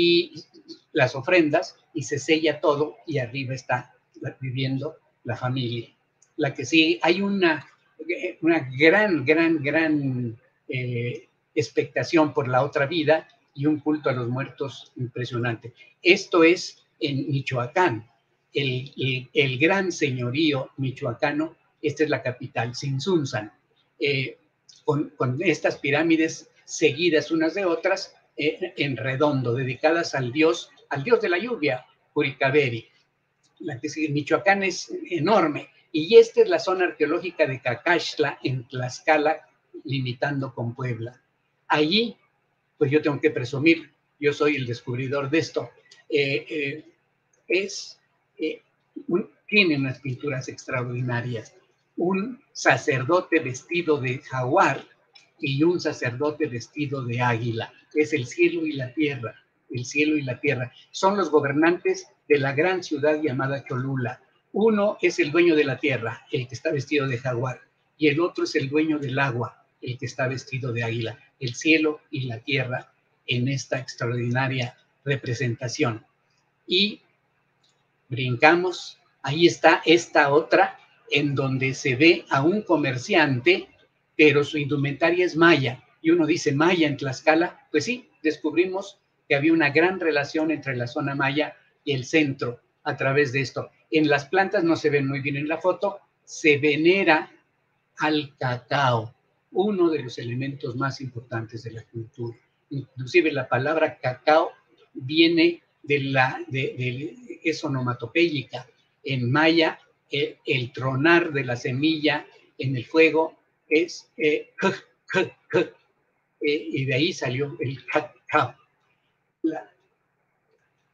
y las ofrendas, y se sella todo, y arriba está viviendo la familia. La que sigue, hay una, una gran, gran, gran eh, expectación por la otra vida y un culto a los muertos impresionante. Esto es en Michoacán. El, el, el gran señorío michoacano, esta es la capital, Tzintzuntzan, eh, con, con estas pirámides seguidas unas de otras eh, en redondo, dedicadas al dios, al dios de la lluvia, Curicaberri. La que sigue, Michoacán es enorme, y esta es la zona arqueológica de Cacaxtla, en Tlaxcala, limitando con Puebla. Allí, pues yo tengo que presumir, yo soy el descubridor de esto, eh, eh, es... Eh, un, tiene unas pinturas extraordinarias. Un sacerdote vestido de jaguar y un sacerdote vestido de águila. Es el cielo y la tierra, el cielo y la tierra. Son los gobernantes de la gran ciudad llamada Cholula. Uno es el dueño de la tierra, el que está vestido de jaguar, y el otro es el dueño del agua, el que está vestido de águila. El cielo y la tierra en esta extraordinaria representación. Y brincamos, ahí está esta otra, en donde se ve a un comerciante, pero su indumentaria es maya. Y uno dice, ¿maya en Tlaxcala? Pues sí, descubrimos que había una gran relación entre la zona maya y el centro a través de esto. En las plantas no se ven muy bien en la foto, se venera al cacao, uno de los elementos más importantes de la cultura. Inclusive la palabra cacao viene de la, de, de, es onomatopéyica. En maya, el, el tronar de la semilla en el fuego es eh, k, k, k, eh, y de ahí salió el cacao. La,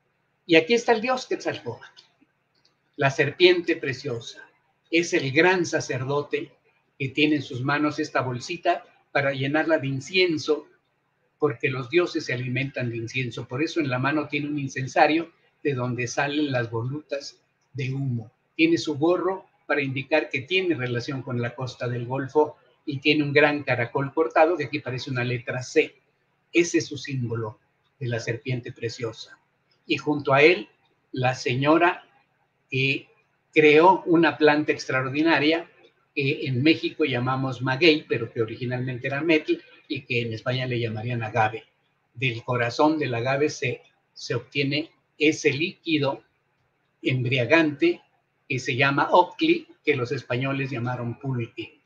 Y aquí está el dios Quetzalcóatl, la serpiente preciosa. Es el gran sacerdote que tiene en sus manos esta bolsita para llenarla de incienso, porque los dioses se alimentan de incienso. Por eso en la mano tiene un incensario de donde salen las volutas de humo. Tiene su gorro para indicar que tiene relación con la costa del Golfo y tiene un gran caracol cortado que aquí parece una letra C. Ese es su símbolo de la serpiente preciosa. Y junto a él, la señora que creó una planta extraordinaria que en México llamamos maguey, pero que originalmente era metl y que en España le llamarían agave. Del corazón del agave se, se obtiene ese líquido embriagante que se llama octli, que los españoles llamaron pulque.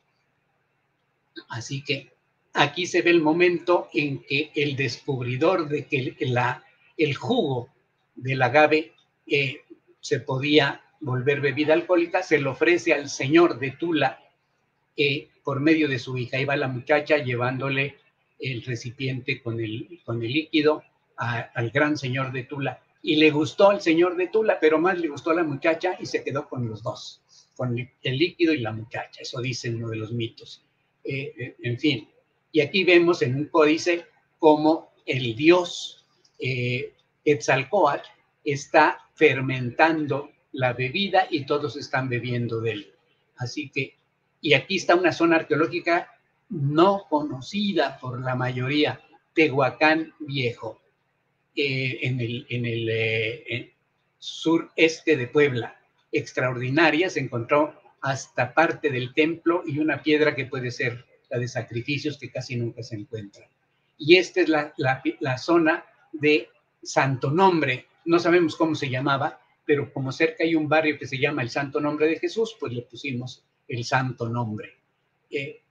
Así que aquí se ve el momento en que el descubridor de que la, el jugo del agave eh, se podía volver bebida alcohólica, se lo ofrece al señor de Tula eh, por medio de su hija. Ahí va la muchacha llevándole el recipiente con el, con el líquido a, al gran señor de Tula. Y le gustó al señor de Tula, pero más le gustó a la muchacha y se quedó con los dos, con el líquido y la muchacha. Eso dice uno de los mitos. Eh, eh, en fin, y aquí vemos en un códice cómo el dios eh, Quetzalcóatl está fermentando la bebida y todos están bebiendo de él. Así que, y aquí está una zona arqueológica no conocida por la mayoría, Tehuacán Viejo, eh, en el, en el eh, en sureste de Puebla. Extraordinaria, se encontró hasta parte del templo y una piedra que puede ser la de sacrificios que casi nunca se encuentra. Y esta es la, la, la zona de Santo Nombre, no sabemos cómo se llamaba, pero como cerca hay un barrio que se llama el Santo Nombre de Jesús, pues le pusimos el Santo Nombre. Eh,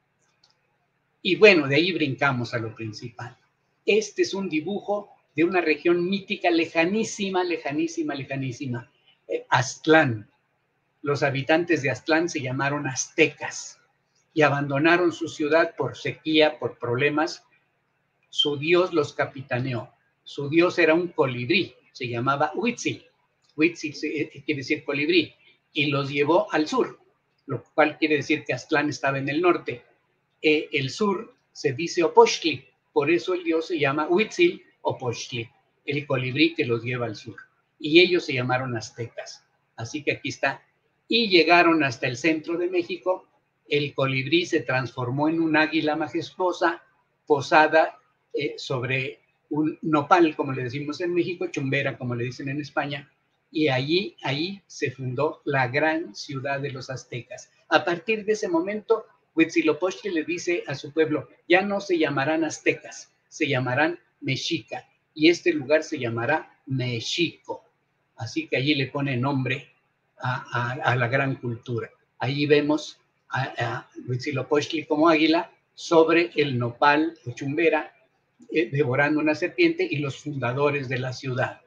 y bueno, de ahí brincamos a lo principal. Este es un dibujo de una región mítica lejanísima, lejanísima, lejanísima, eh, Aztlán. Los habitantes de Aztlán se llamaron aztecas y abandonaron su ciudad por sequía, por problemas. Su dios los capitaneó. Su dios era un colibrí, se llamaba Huitzil. Huitzil quiere decir colibrí, y los llevó al sur, lo cual quiere decir que Aztlán estaba en el norte. Eh, el sur se dice Opochtli, por eso el dios se llama Huitzil Opochtli, el colibrí que los lleva al sur. Y ellos se llamaron aztecas. Así que aquí está. Y llegaron hasta el centro de México. El colibrí se transformó en un águila majestuosa posada eh, sobre un nopal, como le decimos en México, chumbera, como le dicen en España, y allí, ahí se fundó la gran ciudad de los aztecas. A partir de ese momento, Huitzilopochtli le dice a su pueblo, ya no se llamarán aztecas, se llamarán mexica, y este lugar se llamará Mexico. Así que allí le pone nombre a, a, a la gran cultura. Allí vemos a, a Huitzilopochtli como águila sobre el nopal o chumbera, eh, devorando una serpiente, y los fundadores de la ciudad.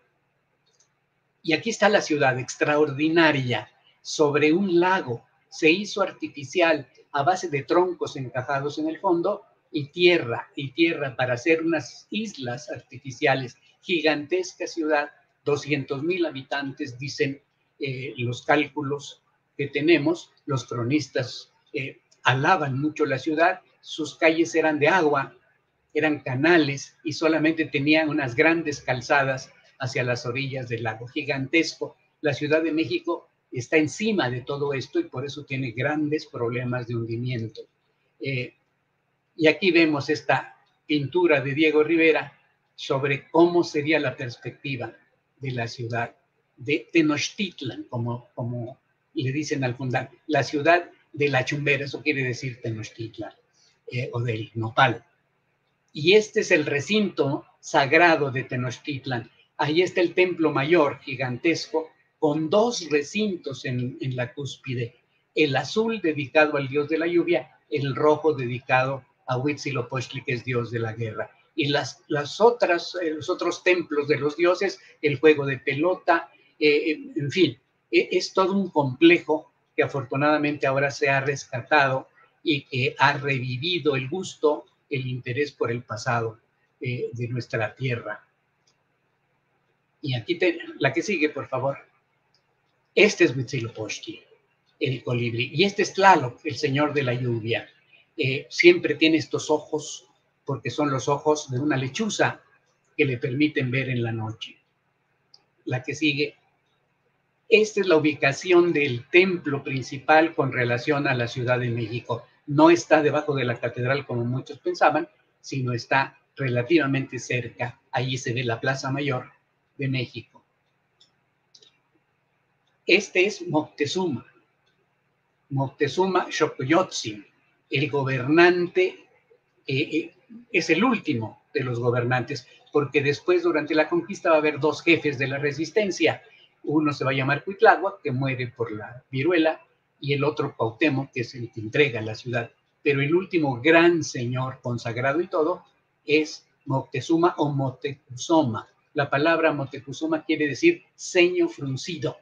Y aquí está la ciudad extraordinaria, sobre un lago. Se hizo artificial a base de troncos encajados en el fondo y tierra, y tierra para hacer unas islas artificiales. Gigantesca ciudad, doscientos mil habitantes, dicen eh, los cálculos que tenemos. Los cronistas eh, alaban mucho la ciudad. Sus calles eran de agua, eran canales y solamente tenían unas grandes calzadas hacia las orillas del lago. Gigantesco. La Ciudad de México está encima de todo esto y por eso tiene grandes problemas de hundimiento. Eh, y aquí vemos esta pintura de Diego Rivera sobre cómo sería la perspectiva de la ciudad de Tenochtitlan, como, como le dicen al fundar, la ciudad de la chumbera, eso quiere decir Tenochtitlan, eh, o del nopal. Y este es el recinto sagrado de Tenochtitlan. Ahí está el templo mayor gigantesco con dos recintos en, en la cúspide. El azul dedicado al dios de la lluvia, el rojo dedicado a Huitzilopochtli, que es dios de la guerra. Y las, las otras, eh, los otros templos de los dioses, el juego de pelota, eh, en fin, eh, es todo un complejo que afortunadamente ahora se ha rescatado y que ha revivido el gusto, el interés por el pasado eh, de nuestra tierra. Y aquí, te, la que sigue, por favor. Este es Huitzilopochtli, el colibrí. Y este es Tlaloc, el señor de la lluvia. Eh, siempre tiene estos ojos, porque son los ojos de una lechuza que le permiten ver en la noche. La que sigue. Esta es la ubicación del templo principal con relación a la Ciudad de México. No está debajo de la catedral como muchos pensaban, sino está relativamente cerca. Allí se ve la Plaza Mayor de México. Este es Moctezuma. Moctezuma Xocoyotzin, el gobernante, eh, eh, es el último de los gobernantes, porque después, durante la conquista, va a haber dos jefes de la resistencia. Uno se va a llamar Cuitláhuac, que muere por la viruela, y el otro Cuauhtémoc, que es el que entrega la ciudad. Pero el último gran señor consagrado y todo es Moctezuma o Motecuzoma. La palabra Motecuzoma quiere decir ceño fruncido.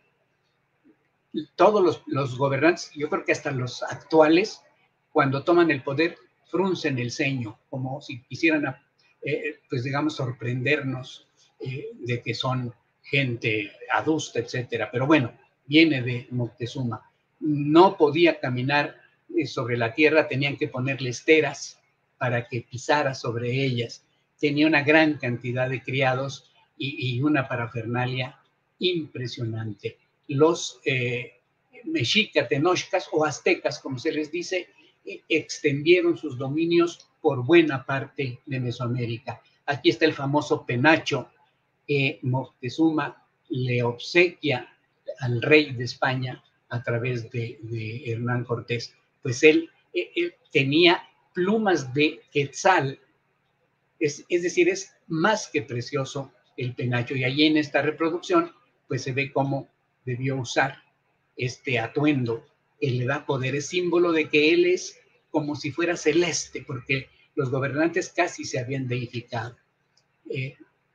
Todos los, los gobernantes, yo creo que hasta los actuales, cuando toman el poder, fruncen el ceño, como si quisieran, eh, pues digamos, sorprendernos eh, de que son gente adusta, etcétera. Pero bueno, viene de Moctezuma. No podía caminar sobre la tierra, tenían que ponerle esteras para que pisara sobre ellas. Tenía una gran cantidad de criados y, y una parafernalia impresionante. Los eh, mexicas, tenochcas o aztecas, como se les dice, eh, extendieron sus dominios por buena parte de Mesoamérica. Aquí está el famoso penacho que Moctezuma le obsequia al rey de España a través de, de Hernán Cortés. Pues él, él tenía plumas de quetzal, es, es decir, es más que precioso el penacho. Y ahí en esta reproducción, pues se ve cómo debió usar este atuendo que le da poder, es símbolo de que él es como si fuera celeste, porque los gobernantes casi se habían deificado. Eh,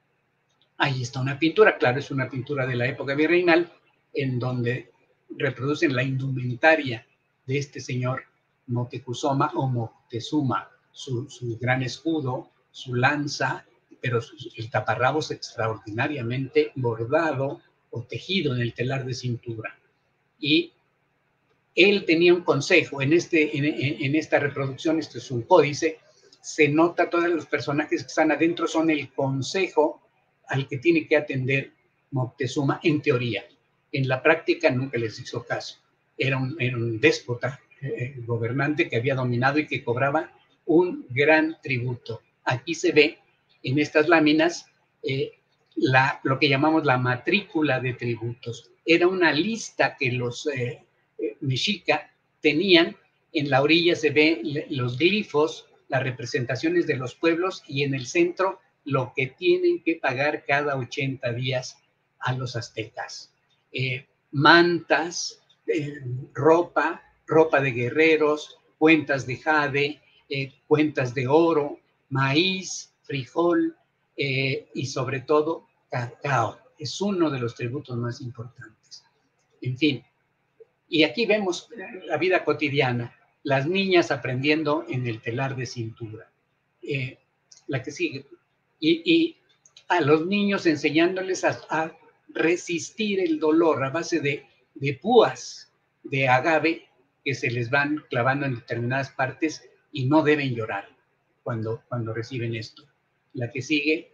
ahí está una pintura, claro, es una pintura de la época virreinal, en donde reproducen la indumentaria de este señor Moctezuma o Moctezuma, su, su gran escudo, su lanza, pero su, el taparrabos extraordinariamente bordado o tejido en el telar de cintura. Y él tenía un consejo, en, este, en, en esta reproducción, este es un códice, se nota todos los personajes que están adentro son el consejo al que tiene que atender Moctezuma en teoría. En la práctica nunca les hizo caso. Era un, era un déspota eh, gobernante que había dominado y que cobraba un gran tributo. Aquí se ve en estas láminas eh, la, lo que llamamos la matrícula de tributos. Era una lista que los eh, eh, mexica tenían. En la orilla se ve los glifos, las representaciones de los pueblos, y en el centro lo que tienen que pagar cada ochenta días a los aztecas. Eh, mantas, eh, ropa, ropa de guerreros, cuentas de jade, eh, cuentas de oro, maíz, frijol eh, y sobre todo cacao. Es uno de los tributos más importantes. En fin, y aquí vemos la vida cotidiana, las niñas aprendiendo en el telar de cintura. Eh, la que sigue. Y, y a los niños enseñándoles a, a resistir el dolor a base de, de púas de agave que se les van clavando en determinadas partes y no deben llorar cuando, cuando reciben esto. La que sigue,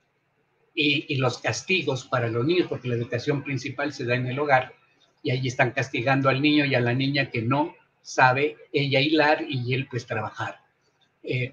y, y los castigos para los niños, porque la educación principal se da en el hogar, y ahí están castigando al niño y a la niña que no sabe ella hilar y él pues trabajar. Eh,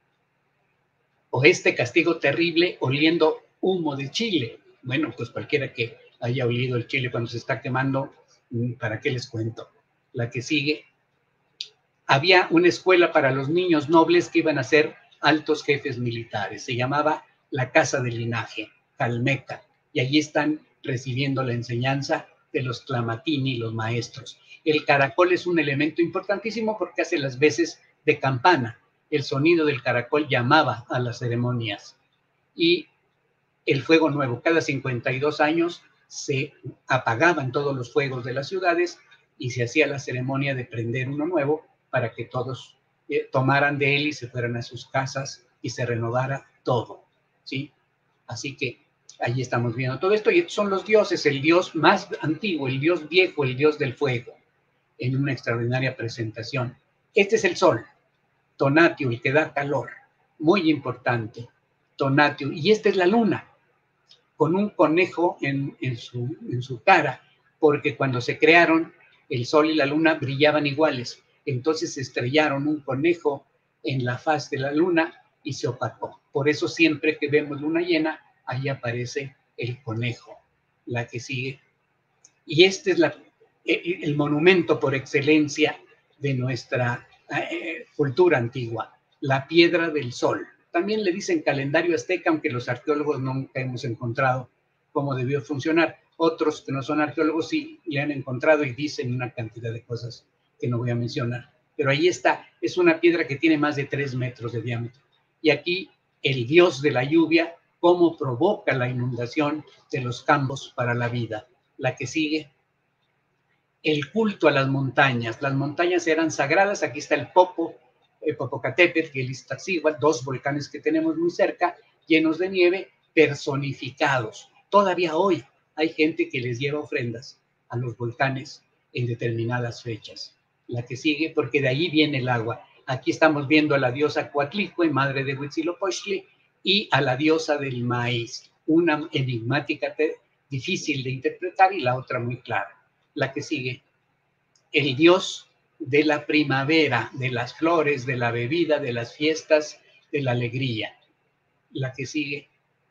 o este castigo terrible oliendo humo de chile. Bueno, pues cualquiera que haya olido el chile cuando se está quemando, ¿para qué les cuento? La que sigue. Había una escuela para los niños nobles que iban a ser altos jefes militares. Se llamaba la Casa del Linaje, Calmeca, y allí están recibiendo la enseñanza de los tlamatini, los maestros. El caracol es un elemento importantísimo porque hace las veces de campana. El sonido del caracol llamaba a las ceremonias. Y el fuego nuevo, cada cincuenta y dos años se apagaban todos los fuegos de las ciudades y se hacía la ceremonia de prender uno nuevo para que todos eh, tomaran de él y se fueran a sus casas y se renovara todo, ¿sí? Así que Ahí estamos viendo todo esto, y estos son los dioses, el dios más antiguo, el dios viejo, el dios del fuego, en una extraordinaria presentación. Este es el sol, Tonatiuh, el que da calor, muy importante, Tonatiuh, y esta es la luna, con un conejo en, en, su, en su cara, porque cuando se crearon, el sol y la luna brillaban iguales, entonces estrellaron un conejo en la faz de la luna y se opacó. Por eso siempre que vemos luna llena, ahí aparece el conejo, la que sigue. Y este es la, el monumento por excelencia de nuestra eh, cultura antigua, la piedra del sol. También le dicen calendario azteca, aunque los arqueólogos nunca hemos encontrado cómo debió funcionar. Otros que no son arqueólogos sí le han encontrado y dicen una cantidad de cosas que no voy a mencionar. Pero ahí está, es una piedra que tiene más de tres metros de diámetro. Y aquí el dios de la lluvia, cómo provoca la inundación de los campos para la vida. La que sigue, el culto a las montañas. Las montañas eran sagradas. Aquí está el Popo, el Popocatépetl y el Iztaccíhuatl, dos volcanes que tenemos muy cerca, llenos de nieve, personificados. Todavía hoy hay gente que les lleva ofrendas a los volcanes en determinadas fechas. La que sigue, porque de ahí viene el agua. Aquí estamos viendo a la diosa Coatlicue, madre de Huitzilopochtli, y a la diosa del maíz, una enigmática, difícil de interpretar, y la otra muy clara. La que sigue, el dios de la primavera, de las flores, de la bebida, de las fiestas, de la alegría. La que sigue,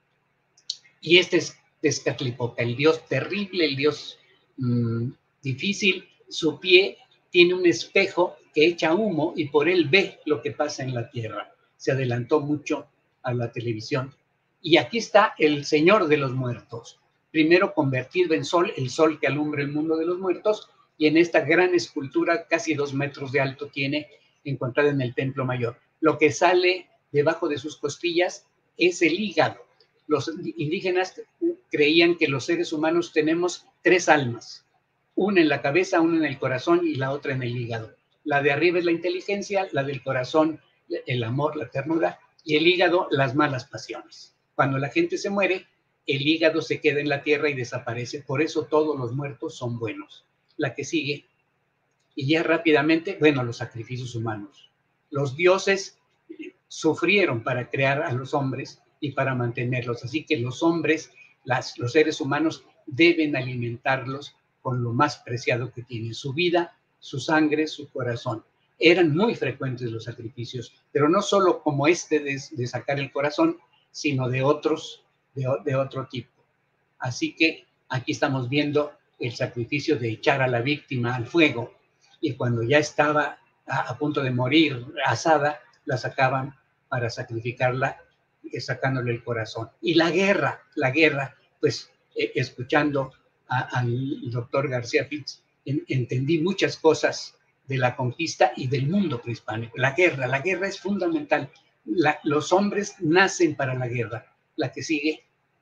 y este es Tezcatlipoca, el dios terrible, el dios mmm, difícil. Su pie tiene un espejo que echa humo y por él ve lo que pasa en la tierra. Se adelantó mucho a la televisión. Y aquí está el Señor de los Muertos, primero convertido en sol, el sol que alumbra el mundo de los muertos, y en esta gran escultura, casi dos metros de alto tiene, encontrada en el Templo Mayor. Lo que sale debajo de sus costillas es el hígado. Los indígenas creían que los seres humanos tenemos tres almas, una en la cabeza, una en el corazón y la otra en el hígado. La de arriba es la inteligencia, la del corazón el amor, la ternura, y el hígado las malas pasiones. Cuando la gente se muere, el hígado se queda en la tierra y desaparece. Por eso todos los muertos son buenos. La que sigue, y ya rápidamente, bueno, los sacrificios humanos. Los dioses sufrieron para crear a los hombres y para mantenerlos. Así que los hombres, las, los seres humanos, deben alimentarlos con lo más preciado que tienen, su vida, su sangre, su corazón. Eran muy frecuentes los sacrificios, pero no solo como este de, de sacar el corazón, sino de otros, de, de otro tipo. Así que aquí estamos viendo el sacrificio de echar a la víctima al fuego, y cuando ya estaba a, a punto de morir asada, la sacaban para sacrificarla, sacándole el corazón. Y la guerra, la guerra, pues eh, escuchando a, al doctor García Fitz, en, entendí muchas cosas de la conquista y del mundo prehispánico. La guerra, la guerra es fundamental. La, los hombres nacen para la guerra. La que sigue,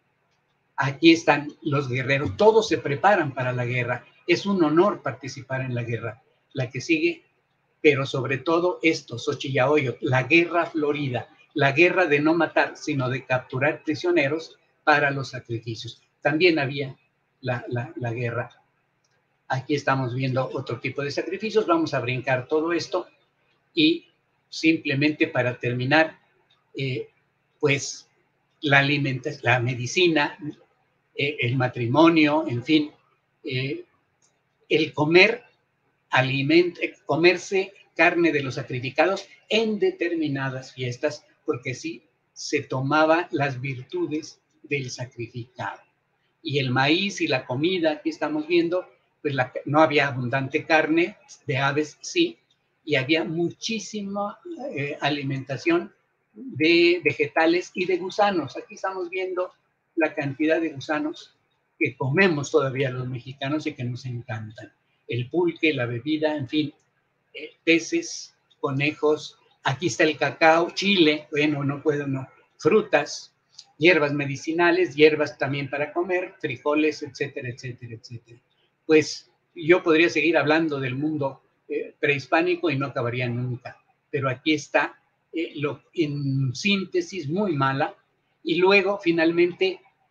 aquí están los guerreros, todos se preparan para la guerra. Es un honor participar en la guerra. La que sigue, pero sobre todo esto, Xochillahoyotl, la guerra florida, la guerra de no matar, sino de capturar prisioneros para los sacrificios. También había la, la, la guerra. Aquí estamos viendo otro tipo de sacrificios. Vamos a brincar todo esto y simplemente para terminar, eh, pues la alimentación, la medicina, eh, el matrimonio, en fin, eh, el comer aliment, comerse carne de los sacrificados en determinadas fiestas, porque sí se tomaba las virtudes del sacrificado. Y el maíz y la comida, aquí estamos viendo, pues la, no había abundante carne, de aves sí, y había muchísima eh, alimentación de vegetales y de gusanos. Aquí estamos viendo la cantidad de gusanos que comemos todavía los mexicanos y que nos encantan. El pulque, la bebida, en fin, eh, peces, conejos, aquí está el cacao, chile, bueno, no puedo, no, frutas, hierbas medicinales, hierbas también para comer, frijoles, etcétera, etcétera, etcétera. Pues yo podría seguir hablando del mundo eh, prehispánico y no acabaría nunca, pero aquí está eh, lo, en síntesis muy mala, y luego finalmente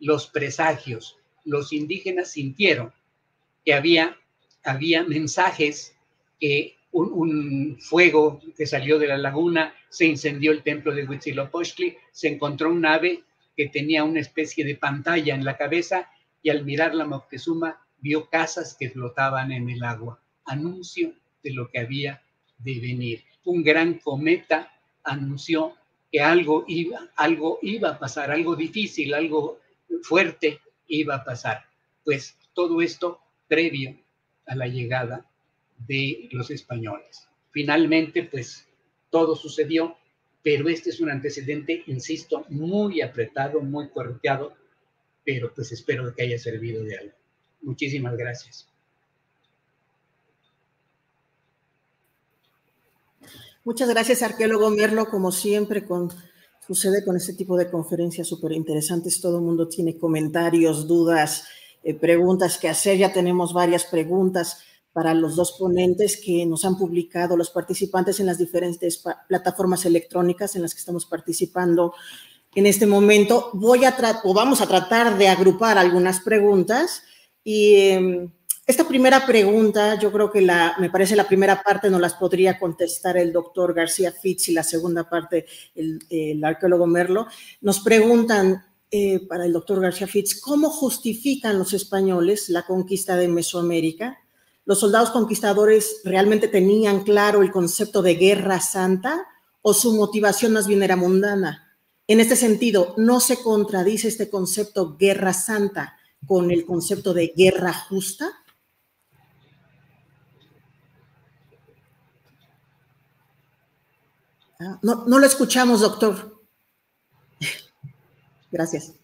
los presagios. Los indígenas sintieron que había, había mensajes, que un, un fuego que salió de la laguna, se incendió el templo de Huitzilopochtli, se encontró un ave que tenía una especie de pantalla en la cabeza, y al mirarla Moctezuma vio casas que flotaban en el agua, anuncio de lo que había de venir. Un gran cometa anunció que algo iba, algo iba a pasar, algo difícil, algo fuerte iba a pasar. Pues todo esto previo a la llegada de los españoles. Finalmente, pues todo sucedió, pero este es un antecedente, insisto, muy apretado, muy correteado, pero pues espero que haya servido de algo. Muchísimas gracias. Muchas gracias, arqueólogo Merlo, como siempre, con, sucede con este tipo de conferencias súper interesantes. Todo el mundo tiene comentarios, dudas, eh, preguntas que hacer. Ya tenemos varias preguntas para los dos ponentes que nos han publicado los participantes en las diferentes plataformas electrónicas en las que estamos participando en este momento. Voy a o vamos a tratar de agrupar algunas preguntas y eh, esta primera pregunta, yo creo que la, me parece la primera parte nos las podría contestar el doctor García Fitz y la segunda parte el, el arqueólogo Merlo. Nos preguntan eh, para el doctor García Fitz, ¿cómo justifican los españoles la conquista de Mesoamérica? ¿Los soldados conquistadores realmente tenían claro el concepto de guerra santa o su motivación más bien era mundana? En este sentido, ¿no se contradice este concepto guerra santa con el concepto de guerra justa? Ah, no, no lo escuchamos, doctor. Gracias.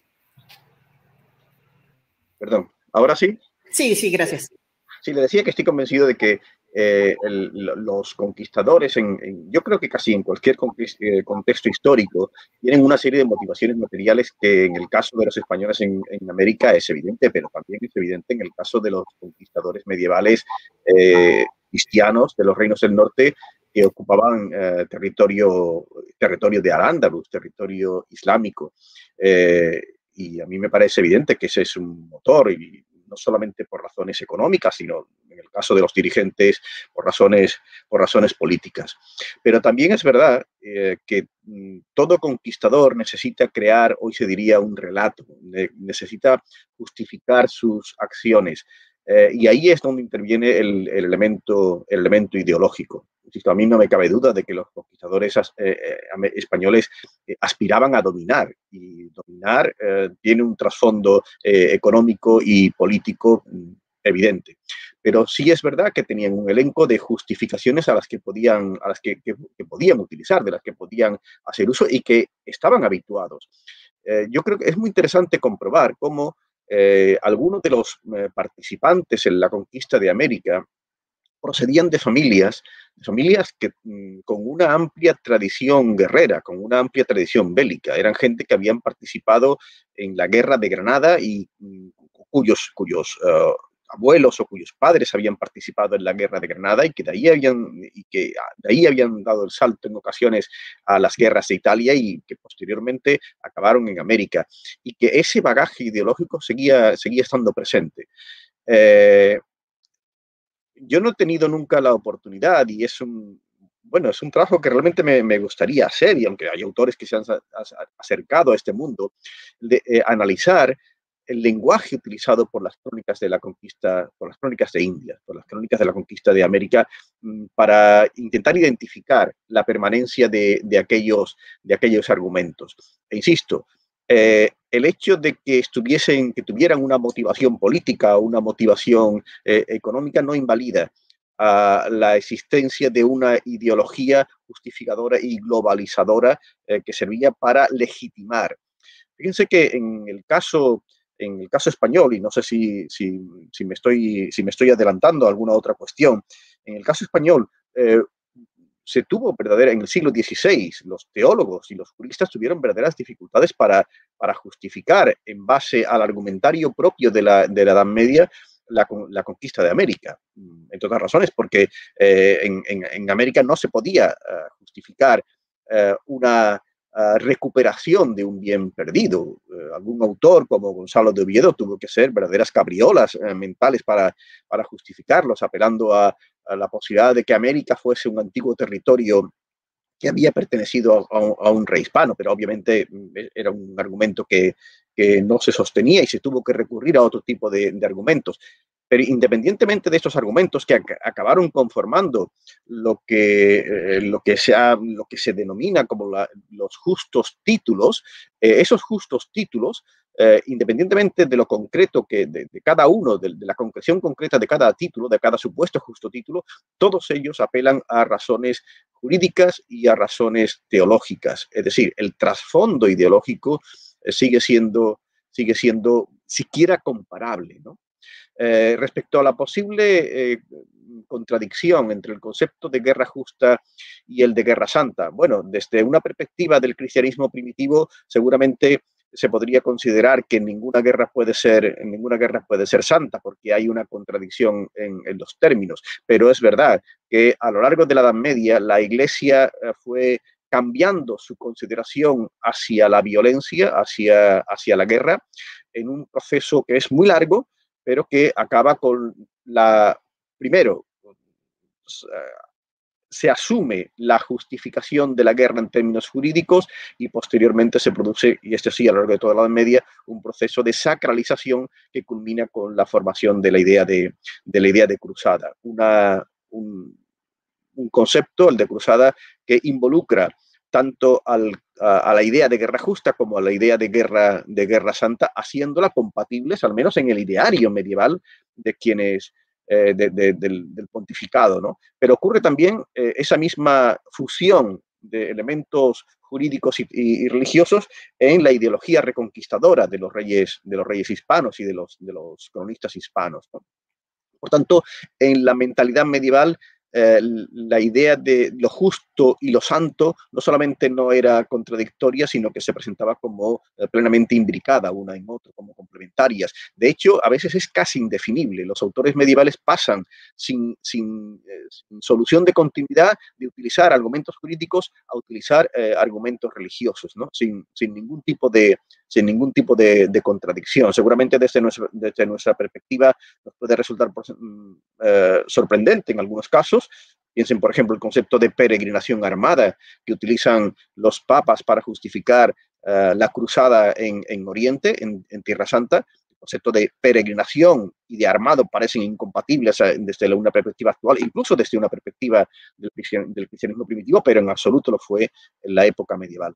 Perdón, ¿ahora sí? Sí, sí, gracias. Sí, le decía que estoy convencido de que eh, el, los conquistadores, en, en, yo creo que casi en cualquier eh, contexto histórico, tienen una serie de motivaciones materiales que en el caso de los españoles en, en América es evidente, pero también es evidente en el caso de los conquistadores medievales eh, cristianos de los reinos del norte, que ocupaban eh, territorio, territorio de Al-Ándalus, territorio islámico. Eh, y a mí me parece evidente que ese es un motor, y no solamente por razones económicas, sino en el caso de los dirigentes, por razones, por razones políticas. Pero también es verdad eh, que mm, todo conquistador necesita crear, hoy se diría, un relato, ne necesita justificar sus acciones. Eh, y ahí es donde interviene el, el, elemento, el elemento ideológico. A mí no me cabe duda de que los conquistadores eh, eh, españoles eh, aspiraban a dominar, y dominar eh, tiene un trasfondo eh, económico y político mm, evidente. Pero sí es verdad que tenían un elenco de justificaciones a las que podían, a las que, que, que podían utilizar, de las que podían hacer uso y que estaban habituados. Eh, yo creo que es muy interesante comprobar cómo Eh, algunos de los eh, participantes en la conquista de América procedían de familias, de familias que, mm, con una amplia tradición guerrera, con una amplia tradición bélica. Eran gente que habían participado en la guerra de Granada y mm, cuyos, cuyos uh, abuelos o cuyos padres habían participado en la guerra de Granada y que de ahí habían, y que de ahí habían dado el salto en ocasiones a las guerras de Italia y que posteriormente acabaron en América. Y que ese bagaje ideológico seguía, seguía estando presente. Eh, yo no he tenido nunca la oportunidad, y es un, bueno, es un trabajo que realmente me, me gustaría hacer, y aunque hay autores que se han acercado a este mundo, de eh, analizar el lenguaje utilizado por las crónicas de la conquista, por las crónicas de India, por las crónicas de la conquista de América, para intentar identificar la permanencia de, de, aquellos, de aquellos argumentos. E insisto, eh, el hecho de que estuviesen, que tuvieran una motivación política o una motivación eh, económica no invalida a la existencia de una ideología justificadora y globalizadora eh, que servía para legitimar. Fíjense que en el caso, en el caso español, y no sé si, si, si, me estoy, si me estoy adelantando a alguna otra cuestión, en el caso español eh, se tuvo verdadera, en el siglo dieciséis, los teólogos y los juristas tuvieron verdaderas dificultades para, para justificar, en base al argumentario propio de la, de la Edad Media, la, la conquista de América. Entre otras razones, porque eh, en, en, en América no se podía uh, justificar uh, una, uh, recuperación de un bien perdido. Uh, algún autor como Gonzalo de Oviedo tuvo que ser verdaderas cabriolas uh, mentales para, para justificarlos, apelando a, a la posibilidad de que América fuese un antiguo territorio que había pertenecido a, a, a un rey hispano, pero obviamente era un argumento que, que no se sostenía y se tuvo que recurrir a otro tipo de, de argumentos. Pero independientemente de estos argumentos que ac acabaron conformando lo que, eh, lo, que se ha, lo que se denomina como la, los justos títulos, eh, esos justos títulos, eh, independientemente de lo concreto que de, de cada uno, de, de la concreción concreta de cada título, de cada supuesto justo título, todos ellos apelan a razones jurídicas y a razones teológicas. Es decir, el trasfondo ideológico eh, sigue siendo, sigue siendo siquiera comparable, ¿no? Eh, respecto a la posible eh, contradicción entre el concepto de guerra justa y el de guerra santa, bueno, desde una perspectiva del cristianismo primitivo, seguramente se podría considerar que ninguna guerra puede ser, ninguna guerra puede ser santa, porque hay una contradicción en, en los términos. Pero es verdad que a lo largo de la Edad Media la Iglesia eh, fue cambiando su consideración hacia la violencia, hacia, hacia la guerra, en un proceso que es muy largo, pero que acaba con la, primero, se asume la justificación de la guerra en términos jurídicos y posteriormente se produce, y este sí a lo largo de toda la Edad Media, un proceso de sacralización que culmina con la formación de la idea de, de, la idea de cruzada. Una, un, un concepto, el de cruzada, que involucra tanto al, a, a la idea de guerra justa como a la idea de guerra, de guerra santa, haciéndola compatibles, al menos en el ideario medieval de quienes, eh, de, de, del, del pontificado, ¿no? Pero ocurre también eh, esa misma fusión de elementos jurídicos y, y, y religiosos en la ideología reconquistadora de los reyes, de los reyes hispanos y de los, de los cronistas hispanos, ¿no? Por tanto, en la mentalidad medieval, Eh, la idea de lo justo y lo santo no solamente no era contradictoria, sino que se presentaba como eh, plenamente imbricada una en otra, como complementarias. De hecho, a veces es casi indefinible. Los autores medievales pasan sin, sin, eh, sin solución de continuidad de utilizar argumentos jurídicos a utilizar eh, argumentos religiosos, ¿no? Sin, sin ningún tipo de, sin ningún tipo de, de contradicción. Seguramente desde nuestra, desde nuestra perspectiva nos puede resultar eh, sorprendente en algunos casos. Piensen, por ejemplo, el concepto de peregrinación armada que utilizan los papas para justificar uh, la cruzada en, en Oriente, en, en Tierra Santa. El concepto de peregrinación y de armado parecen incompatibles desde una perspectiva actual, incluso desde una perspectiva del, cristian, del cristianismo primitivo, pero en absoluto lo fue en la época medieval.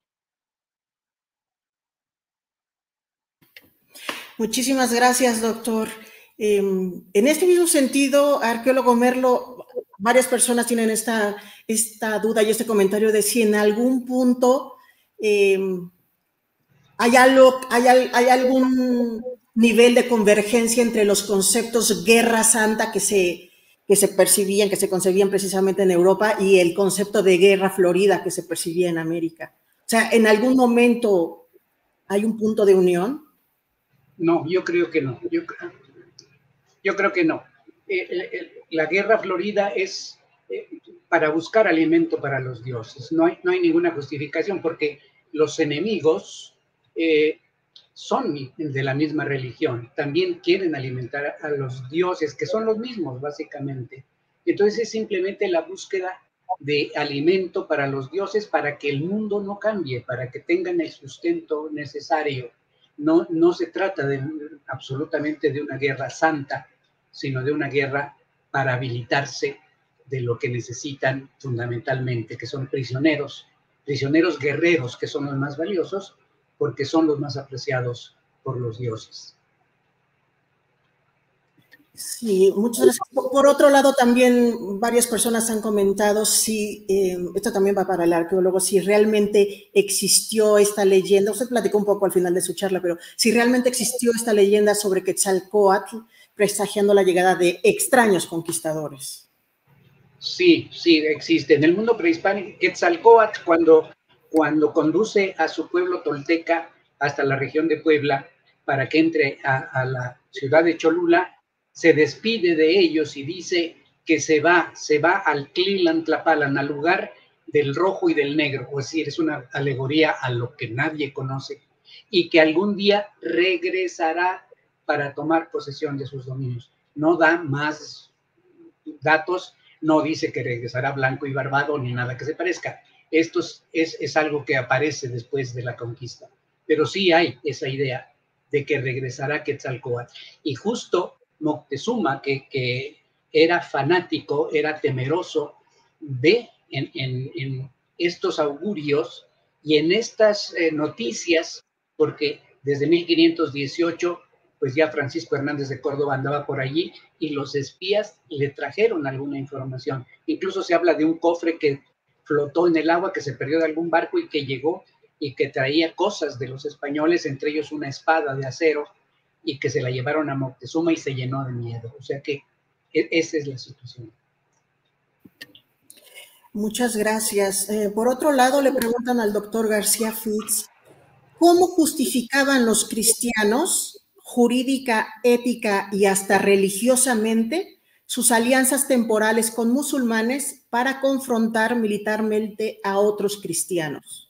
Muchísimas gracias, doctor. Eh, en este mismo sentido, arqueólogo Merlo, varias personas tienen esta, esta duda y este comentario de si en algún punto eh, hay, algo, hay, hay algún nivel de convergencia entre los conceptos guerra santa que se, que se percibían, que se concebían precisamente en Europa y el concepto de guerra florida que se percibía en América. O sea, ¿en algún momento hay un punto de unión? No, yo creo que no. Yo, yo creo que no. Eh, eh, la guerra florida es eh, para buscar alimento para los dioses. No hay, no hay ninguna justificación porque los enemigos eh, son de la misma religión. También quieren alimentar a los dioses, que son los mismos, básicamente. Entonces es simplemente la búsqueda de alimento para los dioses para que el mundo no cambie, para que tengan el sustento necesario. No, no se trata de, absolutamente de una guerra santa, sino de una guerra para habilitarse de lo que necesitan fundamentalmente, que son prisioneros, prisioneros guerreros, que son los más valiosos, porque son los más apreciados por los dioses. Sí, muchas gracias. Por otro lado, también varias personas han comentado si, eh, esto también va para el arqueólogo, si realmente existió esta leyenda, usted platicó un poco al final de su charla, pero si realmente existió esta leyenda sobre Quetzalcóatl presagiando la llegada de extraños conquistadores. Sí, sí, existe. En el mundo prehispánico, Quetzalcóatl, cuando, cuando conduce a su pueblo tolteca hasta la región de Puebla para que entre a, a la ciudad de Cholula, se despide de ellos y dice que se va, se va al Tlilan Tlapalan, al lugar del rojo y del negro, es decir, es una alegoría a lo que nadie conoce y que algún día regresará para tomar posesión de sus dominios. No da más datos, no dice que regresará blanco y barbado ni nada que se parezca. Esto es, es, es algo que aparece después de la conquista, pero sí hay esa idea de que regresará Quetzalcóatl. Y justo Moctezuma, que, que era fanático, era temeroso, ve en, en, en estos augurios y en estas eh, noticias, porque desde mil quinientos dieciocho, pues ya Francisco Hernández de Córdoba andaba por allí y los espías le trajeron alguna información. Incluso se habla de un cofre que flotó en el agua, que se perdió de algún barco y que llegó y que traía cosas de los españoles, entre ellos una espada de acero, y que se la llevaron a Moctezuma y se llenó de miedo. O sea que esa es la situación. Muchas gracias. Eh, por otro lado, le preguntan al doctor García Fitz, ¿cómo justificaban los cristianos, jurídica, ética y hasta religiosamente, sus alianzas temporales con musulmanes para confrontar militarmente a otros cristianos?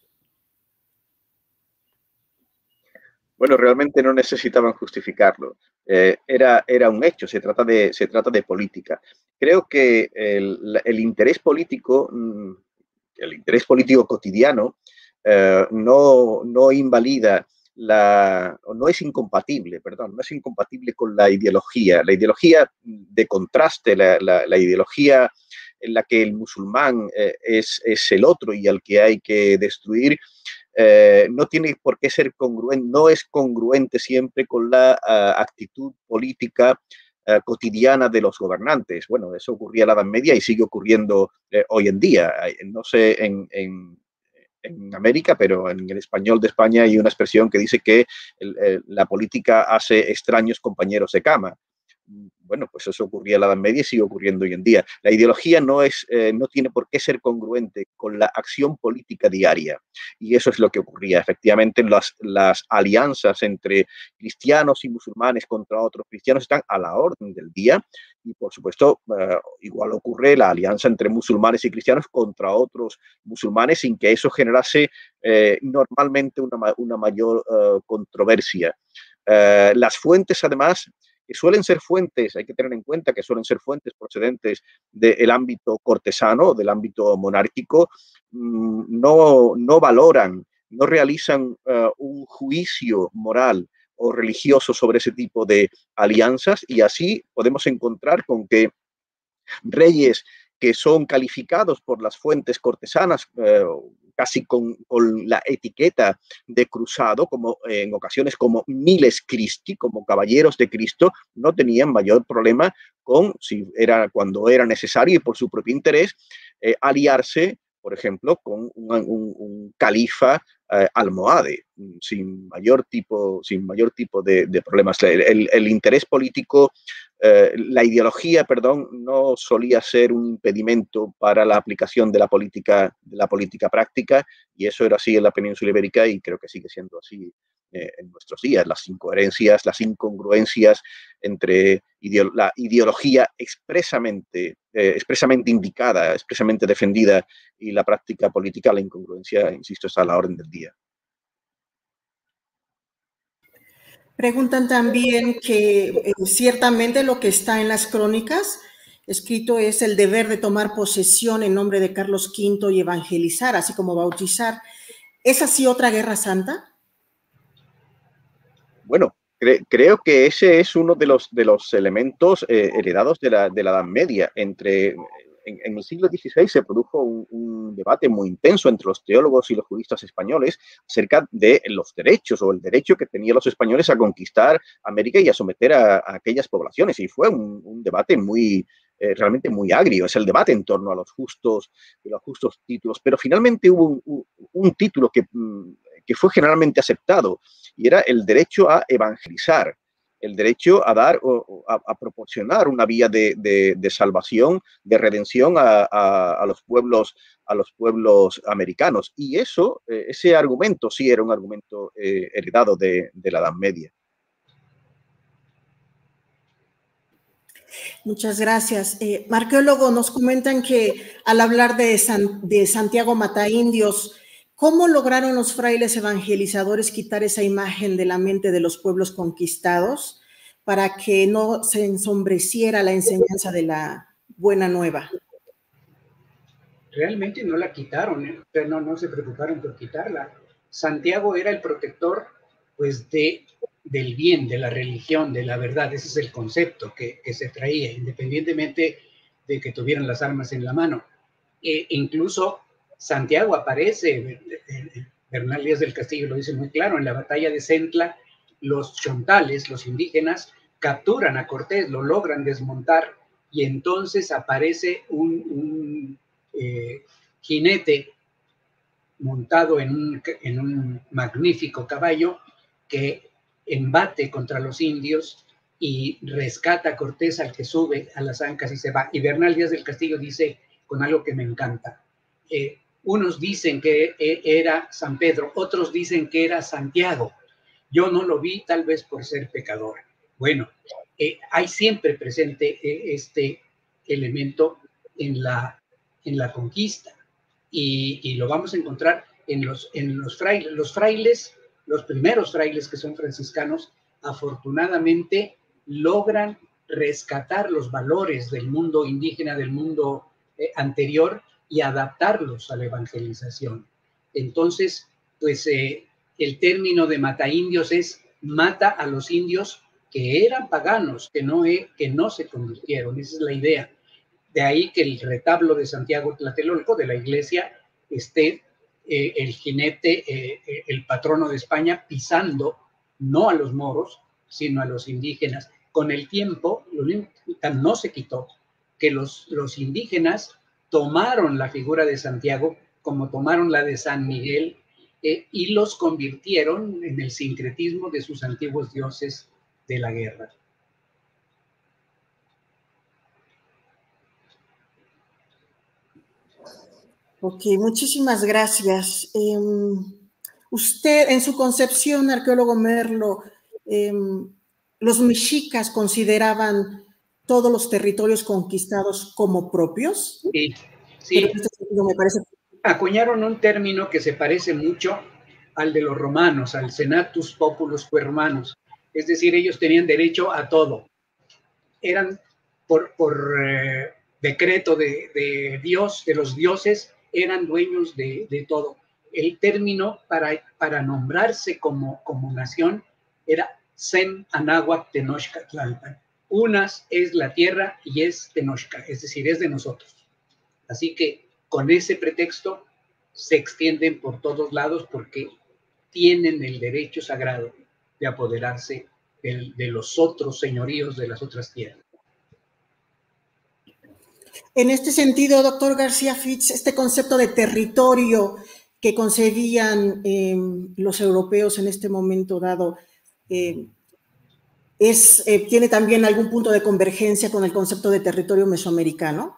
Bueno, realmente no necesitaban justificarlo. Eh, era, era un hecho, se trata de, se trata de política. Creo que el, el interés político, el interés político cotidiano, eh, no, no invalida la, o no es incompatible, perdón, no es incompatible con la ideología. La ideología de contraste, la, la, la ideología en la que el musulmán eh, es, es el otro y al que hay que destruir, Eh, no tiene por qué ser congruente, no es congruente siempre con la uh, actitud política uh, cotidiana de los gobernantes. Bueno, eso ocurría en la Edad Media y sigue ocurriendo eh, hoy en día. No sé en, en, en América, pero en el español de España hay una expresión que dice que el, el, la política hace extraños compañeros de cama. Bueno, pues eso ocurría en la Edad Media y sigue ocurriendo hoy en día. La ideología no, es, eh, no tiene por qué ser congruente con la acción política diaria. Y eso es lo que ocurría. Efectivamente, las, las alianzas entre cristianos y musulmanes contra otros cristianos están a la orden del día. Y, por supuesto, eh, igual ocurre la alianza entre musulmanes y cristianos contra otros musulmanes sin que eso generase eh, normalmente una, una mayor eh, controversia. Eh, las fuentes, además, que suelen ser fuentes, hay que tener en cuenta que suelen ser fuentes procedentes del ámbito cortesano, del ámbito monárquico, no, no valoran, no realizan uh, un juicio moral o religioso sobre ese tipo de alianzas, y así podemos encontrar con que reyes que son calificados por las fuentes cortesanas eh, casi con, con la etiqueta de cruzado, como eh, en ocasiones como miles Christi, como caballeros de Cristo, no tenían mayor problema con, si era cuando era necesario y por su propio interés, eh, aliarse, por ejemplo, con un, un, un califa eh, almohade, sin mayor tipo, sin mayor tipo de, de problemas. El, el, el interés político, eh, la ideología, perdón, no solía ser un impedimento para la aplicación de la política, de la política práctica, y eso era así en la península ibérica y creo que sigue siendo así eh, en nuestros días. Las incoherencias, las incongruencias entre ideo la ideología expresamente, eh, expresamente indicada, expresamente defendida y la práctica política, la incongruencia, insisto, está a la orden del día. Preguntan también que eh, ciertamente lo que está en las crónicas escrito es el deber de tomar posesión en nombre de Carlos quinto y evangelizar, así como bautizar. ¿Es así otra guerra santa? Bueno, cre creo que ese es uno de los, de los elementos eh, heredados de la, de la Edad Media. Entre, en, en el siglo dieciséis se produjo un, un debate muy intenso entre los teólogos y los juristas españoles acerca de los derechos o el derecho que tenían los españoles a conquistar América y a someter a, a aquellas poblaciones. Y fue un, un debate muy, eh, realmente muy agrio. Es el debate en torno a los justos, los justos títulos. Pero finalmente hubo un, un, un título que, que fue generalmente aceptado, y era el derecho a evangelizar, el derecho a dar o a, a proporcionar una vía de, de, de salvación, de redención a, a, a, los pueblos, a los pueblos americanos. Y eso, eh, ese argumento sí era un argumento eh, heredado de, de la Edad Media. Muchas gracias. Eh, arqueólogo, nos comentan que al hablar de, San, de Santiago Mataindios, ¿cómo lograron los frailes evangelizadores quitar esa imagen de la mente de los pueblos conquistados para que no se ensombreciera la enseñanza de la buena nueva? Realmente no la quitaron, ¿eh? Pero no, no se preocuparon por quitarla. Santiago era el protector, pues, de, del bien, de la religión, de la verdad. Ese es el concepto que, que se traía, independientemente de que tuvieran las armas en la mano. E incluso Santiago aparece, Bernal Díaz del Castillo lo dice muy claro, en la batalla de Centla, los chontales, los indígenas, capturan a Cortés, lo logran desmontar, y entonces aparece un, un eh, jinete montado en un, en un magnífico caballo que embate contra los indios y rescata a Cortés, al que sube a las ancas y se va. Y Bernal Díaz del Castillo dice con algo que me encanta. Eh, unos dicen que era San Pedro, otros dicen que era Santiago. Yo no lo vi, tal vez por ser pecador. Bueno, eh, hay siempre presente eh, este elemento en la, en la conquista. Y, y lo vamos a encontrar en los, en los frailes. Los frailes, los primeros frailes que son franciscanos, afortunadamente logran rescatar los valores del mundo indígena, del mundo eh, anterior, y adaptarlos a la evangelización. Entonces, pues eh, el término de mataindios es mata a los indios que eran paganos, que no, que no se convirtieron. Esa es la idea. De ahí que el retablo de Santiago Tlatelolco de la iglesia esté eh, el jinete, eh, el patrono de España, pisando no a los moros, sino a los indígenas. Con el tiempo, no se quitó, que los, los indígenas tomaron la figura de Santiago como tomaron la de San Miguel eh, y los convirtieron en el sincretismo de sus antiguos dioses de la guerra. Ok, muchísimas gracias. Eh, usted, en su concepción, arqueólogo Merlo, eh, ¿los mexicas consideraban todos los territorios conquistados como propios? Sí, sí. Pero en este sentido me parece... Acuñaron un término que se parece mucho al de los romanos, al senatus populus quae romanos. Es decir, ellos tenían derecho a todo. Eran por, por eh, decreto de, de Dios, de los dioses, eran dueños de, de todo. El término para, para nombrarse como, como nación era Sem Anáhuac Tenochca Tlalpan. Unas es la tierra y es Tenochca, es decir, es de nosotros. Así que con ese pretexto se extienden por todos lados porque tienen el derecho sagrado de apoderarse de, de los otros señoríos de las otras tierras. En este sentido, doctor García Fitz, este concepto de territorio que concebían eh, los europeos en este momento dado, eh, es, eh, ¿tiene también algún punto de convergencia con el concepto de territorio mesoamericano?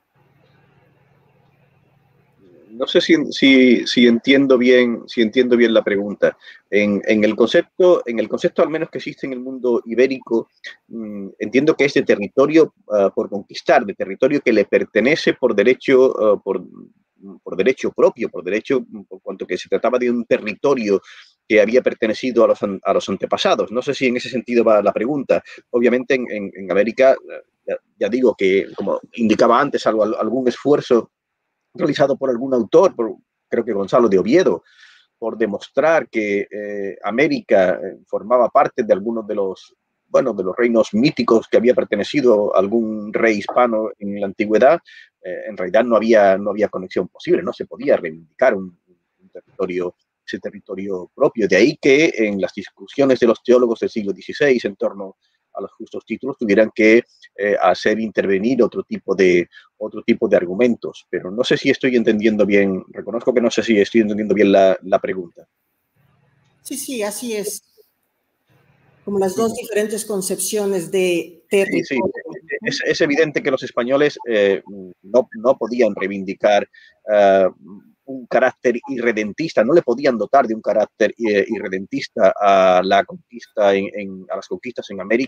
No sé si, si, si, entiendo bien, si entiendo bien la pregunta. En, en, el concepto, en el concepto al menos que existe en el mundo ibérico, mmm, entiendo que es de territorio uh, por conquistar, de territorio que le pertenece por derecho, uh, por, por derecho propio, por derecho, por cuanto que se trataba de un territorio que había pertenecido a los, a los antepasados. No sé si en ese sentido va la pregunta. Obviamente en, en, en América, ya, ya digo que, como indicaba antes, algo, algún esfuerzo realizado por algún autor, por, creo que Gonzalo de Oviedo, por demostrar que eh, América eh, formaba parte de algunos de los, bueno, de los reinos míticos que había pertenecido a algún rey hispano en la antigüedad. Eh, en realidad no había, no había conexión posible, no se podía reivindicar un, un territorio, ese territorio propio. De ahí que en las discusiones de los teólogos del siglo dieciséis en torno a los justos títulos tuvieran que eh, hacer intervenir otro tipo de otro tipo de argumentos, pero no sé si estoy entendiendo bien, reconozco que no sé si estoy entendiendo bien la, la pregunta. Sí, sí, así es. Como las dos diferentes concepciones de territorio. Sí, sí. Es, es evidente que los españoles eh, no, no podían reivindicar uh, un carácter irredentista, no le podían dotar de un carácter irredentista a la conquista en, en, a las conquistas en América,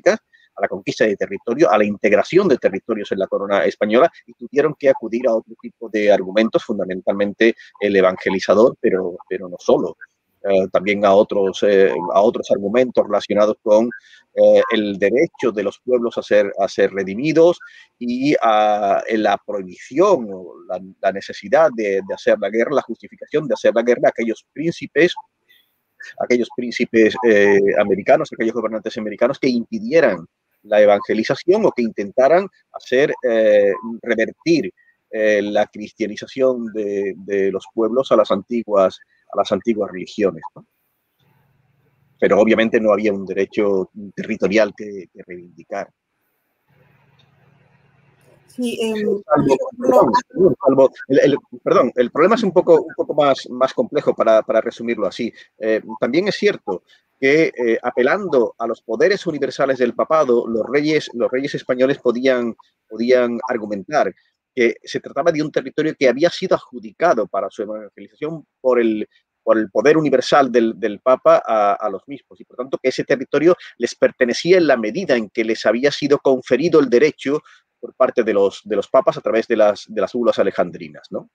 a la conquista de territorio, a la integración de territorios en la corona española, y tuvieron que acudir a otro tipo de argumentos, fundamentalmente el evangelizador, pero, pero no solo. Eh, también a otros, eh, a otros argumentos relacionados con eh, el derecho de los pueblos a ser, a ser redimidos y a la prohibición o la, la necesidad de, de hacer la guerra, la justificación de hacer la guerra a aquellos príncipes, aquellos príncipes eh, americanos, aquellos gobernantes americanos que impidieran la evangelización o que intentaran hacer eh, revertir eh, la cristianización de, de los pueblos a las antiguas a las antiguas religiones, ¿no? Pero obviamente no había un derecho territorial que, que reivindicar. Sí, eh, salvo, perdón, salvo, el, el, perdón, el problema es un poco, un poco más, más complejo para, para resumirlo así. Eh, también es cierto que eh, apelando a los poderes universales del papado, los reyes, los reyes españoles podían, podían argumentar que se trataba de un territorio que había sido adjudicado para su evangelización por el, por el poder universal del, del Papa a, a los mismos, y por tanto que ese territorio les pertenecía en la medida en que les había sido conferido el derecho por parte de los, de los papas a través de las, de las bulas alejandrinas, ¿no?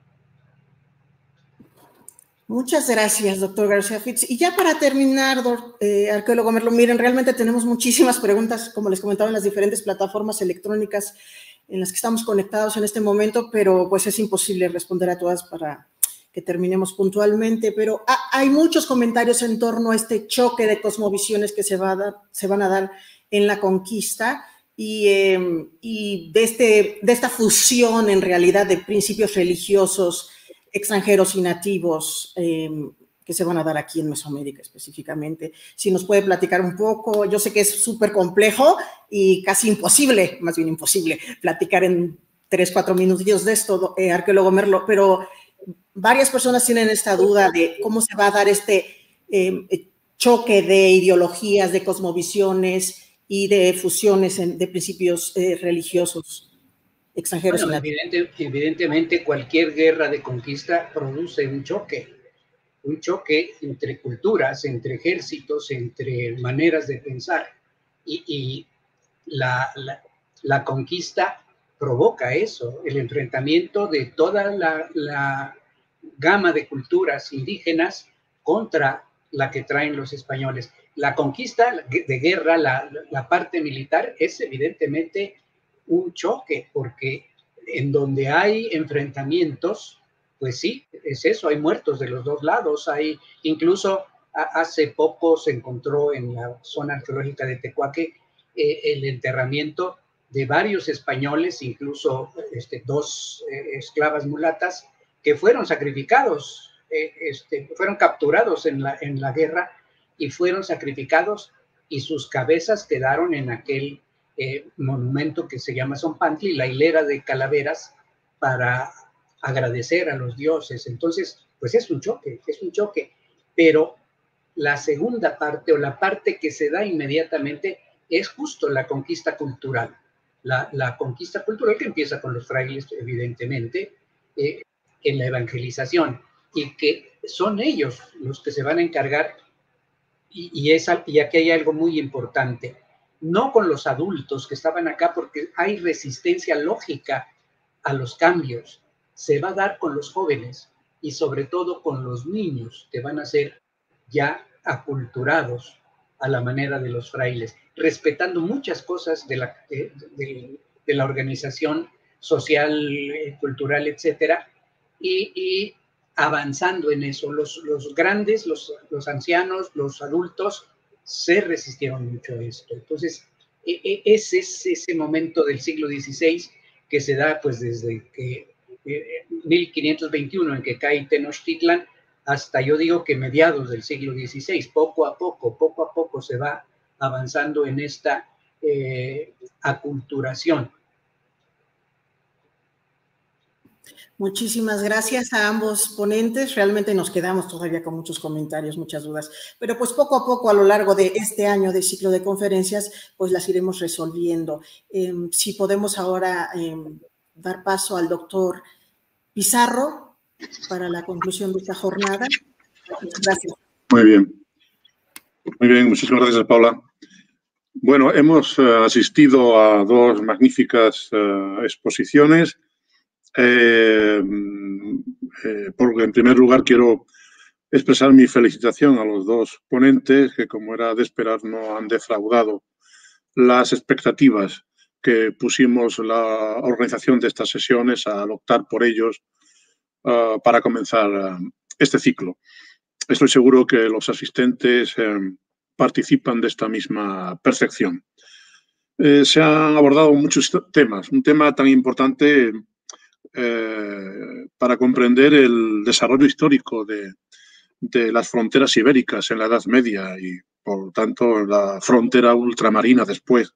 Muchas gracias, doctor García Fitz. Y ya para terminar, eh, arqueólogo Merlo, miren, realmente tenemos muchísimas preguntas, como les comentaba, en las diferentes plataformas electrónicas en las que estamos conectados en este momento, pero pues es imposible responder a todas para que terminemos puntualmente, pero hay muchos comentarios en torno a este choque de cosmovisiones que se, va a dar, se van a dar en la conquista y, eh, y de, este, de esta fusión en realidad de principios religiosos extranjeros y nativos eh, que se van a dar aquí en Mesoamérica específicamente. Si nos puede platicar un poco, yo sé que es súper complejo y casi imposible, más bien imposible, platicar en tres, cuatro minutillos de esto, eh, arqueólogo Merlo, pero varias personas tienen esta duda de cómo se va a dar este eh, choque de ideologías, de cosmovisiones y de fusiones en, de principios eh, religiosos extranjeros. Bueno, evidente, evidentemente cualquier guerra de conquista produce un choque, un choque entre culturas, entre ejércitos, entre maneras de pensar, y, y la, la, la conquista provoca eso, el enfrentamiento de toda la, la gama de culturas indígenas contra la que traen los españoles. La conquista de guerra, la, la parte militar, es evidentemente un choque, porque en donde hay enfrentamientos, pues sí, es eso, hay muertos de los dos lados, hay incluso a, hace poco se encontró en la zona arqueológica de Tecuaque eh, el enterramiento de varios españoles, incluso este, dos eh, esclavas mulatas, que fueron sacrificados, eh, este, fueron capturados en la, en la guerra y fueron sacrificados, y sus cabezas quedaron en aquel eh, monumento que se llama Zompantli, la hilera de calaveras, para agradecer a los dioses. Entonces, pues es un choque, es un choque, pero la segunda parte, o la parte que se da inmediatamente, es justo la conquista cultural. La, la conquista cultural que empieza con los frailes, evidentemente, eh, en la evangelización, y que son ellos los que se van a encargar, y, y, es, y aquí hay algo muy importante, no con los adultos que estaban acá, porque hay resistencia lógica a los cambios, se va a dar con los jóvenes, y sobre todo con los niños, que van a ser ya aculturados a la manera de los frailes, respetando muchas cosas de la, de, de, de la organización social, cultural, etcétera, y, y avanzando en eso. Los, los grandes, los, los ancianos, los adultos, se resistieron mucho a esto. Entonces, ese es ese momento del siglo dieciséis que se da pues desde que eh, mil quinientos veintiuno, en que cae Tenochtitlan, hasta yo digo que mediados del siglo dieciséis, poco a poco, poco a poco se va avanzando en esta eh, aculturación. Muchísimas gracias a ambos ponentes. Realmente nos quedamos todavía con muchos comentarios, muchas dudas, pero pues poco a poco a lo largo de este año de ciclo de conferencias, pues las iremos resolviendo. Eh, si podemos ahora eh, dar paso al doctor Pizarro para la conclusión de esta jornada. Gracias. Muy bien. Muy bien, muchísimas gracias, Paula. Bueno, hemos uh, asistido a dos magníficas uh, exposiciones. Eh, eh, porque en primer lugar quiero expresar mi felicitación a los dos ponentes que, como era de esperar, no han defraudado las expectativas que pusimos la organización de estas sesiones al optar por ellos uh, para comenzar uh, este ciclo. Estoy seguro que los asistentes eh, participan de esta misma percepción. Eh, se han abordado muchos temas. Un tema tan importante eh, para comprender el desarrollo histórico de, de las fronteras ibéricas en la Edad Media y, por tanto, la frontera ultramarina después,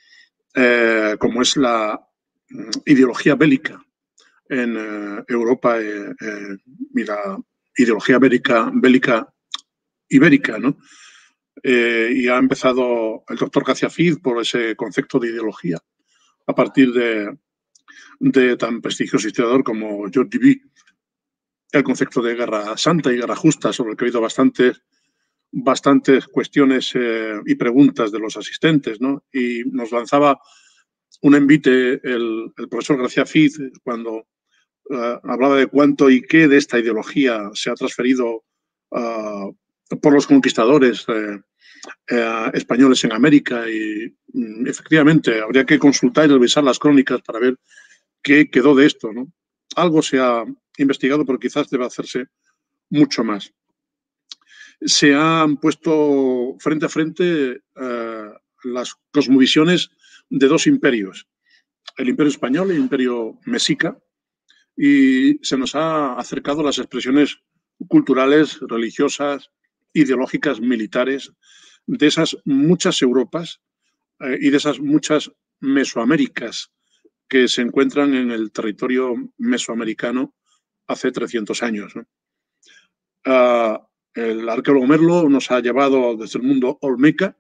eh, como es la ideología bélica en eh, Europa eh, eh, y la ideología bélica, bélica ibérica, ¿no? Eh, y ha empezado el doctor García Cid por ese concepto de ideología a partir de, de tan prestigioso historiador como George Duby, el concepto de guerra santa y guerra justa, sobre el que ha habido bastantes, bastantes cuestiones eh, y preguntas de los asistentes, ¿no? Y nos lanzaba un envite el, el profesor García Cid cuando uh, hablaba de cuánto y qué de esta ideología se ha transferido uh, por los conquistadores eh, eh, españoles en América y mm, efectivamente habría que consultar y revisar las crónicas para ver qué quedó de esto, ¿no? Algo se ha investigado, pero quizás deba hacerse mucho más. Se han puesto frente a frente eh, las cosmovisiones de dos imperios, el imperio español y el imperio mexica, y se nos ha acercado las expresiones culturales, religiosas, ideológicas, militares, de esas muchas Europas eh, y de esas muchas Mesoaméricas que se encuentran en el territorio mesoamericano hace trescientos años, ¿no? Uh, el arqueólogo Merlo nos ha llevado desde el mundo olmeca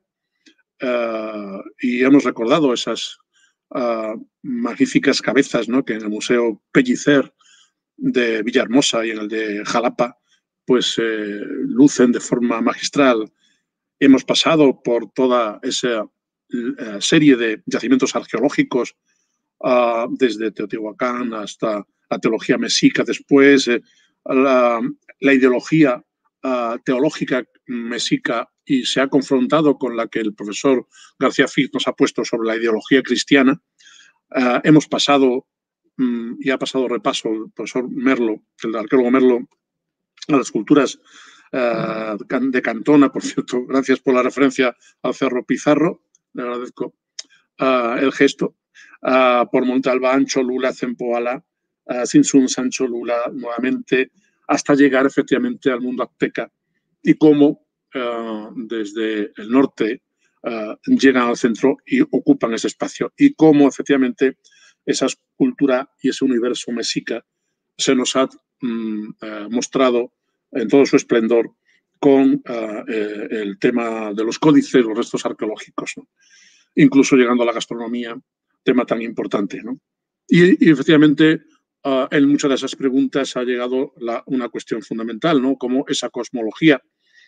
uh, y hemos recordado esas uh, magníficas cabezas, ¿no?, que en el Museo Pellicer de Villahermosa y en el de Jalapa pues eh, lucen de forma magistral. Hemos pasado por toda esa uh, serie de yacimientos arqueológicos uh, desde Teotihuacán hasta la teología mexica después, eh, la, la ideología uh, teológica mexica, y se ha confrontado con la que el profesor García Cid nos ha puesto sobre la ideología cristiana. Uh, hemos pasado, um, y ha pasado repaso el profesor Merlo, el arqueólogo Merlo, a las culturas uh, de Cantona, por cierto, gracias por la referencia al Cerro Pizarro, le agradezco uh, el gesto, uh, por Montalbán, Cholula, Zempoala, uh, Sinsun, San Cholula, nuevamente, hasta llegar efectivamente al mundo azteca y cómo uh, desde el norte uh, llegan al centro y ocupan ese espacio, y cómo efectivamente esa cultura y ese universo mexica se nos ha mm, uh, mostrado en todo su esplendor con uh, eh, el tema de los códices, los restos arqueológicos, ¿no? Incluso llegando a la gastronomía, tema tan importante, ¿no? Y, y efectivamente uh, en muchas de esas preguntas ha llegado la, una cuestión fundamental, ¿no?, cómo esa cosmología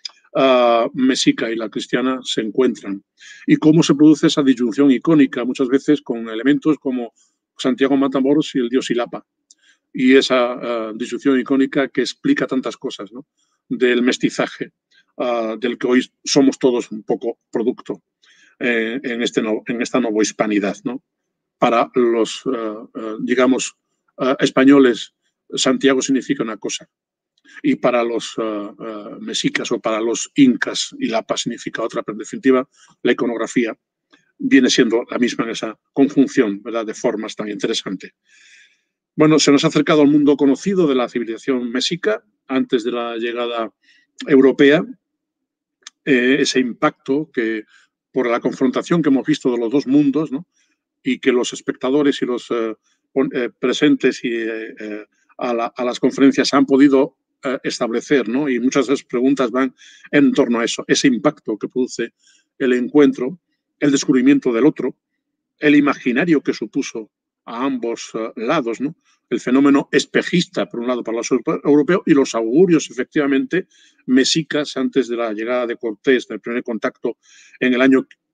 uh, mexica y la cristiana se encuentran y cómo se produce esa disyunción icónica muchas veces con elementos como Santiago Matamoros y el dios Ilapa, y esa uh, disyunción icónica que explica tantas cosas, ¿no?, del mestizaje uh, del que hoy somos todos un poco producto eh, en, este no, en esta novohispanidad, ¿no? Para los, uh, uh, digamos, uh, españoles, Santiago significa una cosa, y para los uh, uh, mexicas o para los incas, Ilapa significa otra, pero en definitiva la iconografía viene siendo la misma en esa conjunción, ¿verdad?, de formas tan interesante. Bueno, se nos ha acercado al mundo conocido de la civilización mexica antes de la llegada europea, eh, ese impacto que por la confrontación que hemos visto de los dos mundos, ¿no?, y que los espectadores y los eh, eh, presentes y, eh, a, la, a las conferencias han podido eh, establecer, ¿no?, y muchas de esas preguntas van en torno a eso, ese impacto que produce el encuentro, el descubrimiento del otro, el imaginario que supuso a ambos uh, lados, ¿no?, el fenómeno espejista, por un lado, para los europeos, y los augurios, efectivamente, mexicas antes de la llegada de Cortés, del primer contacto en el año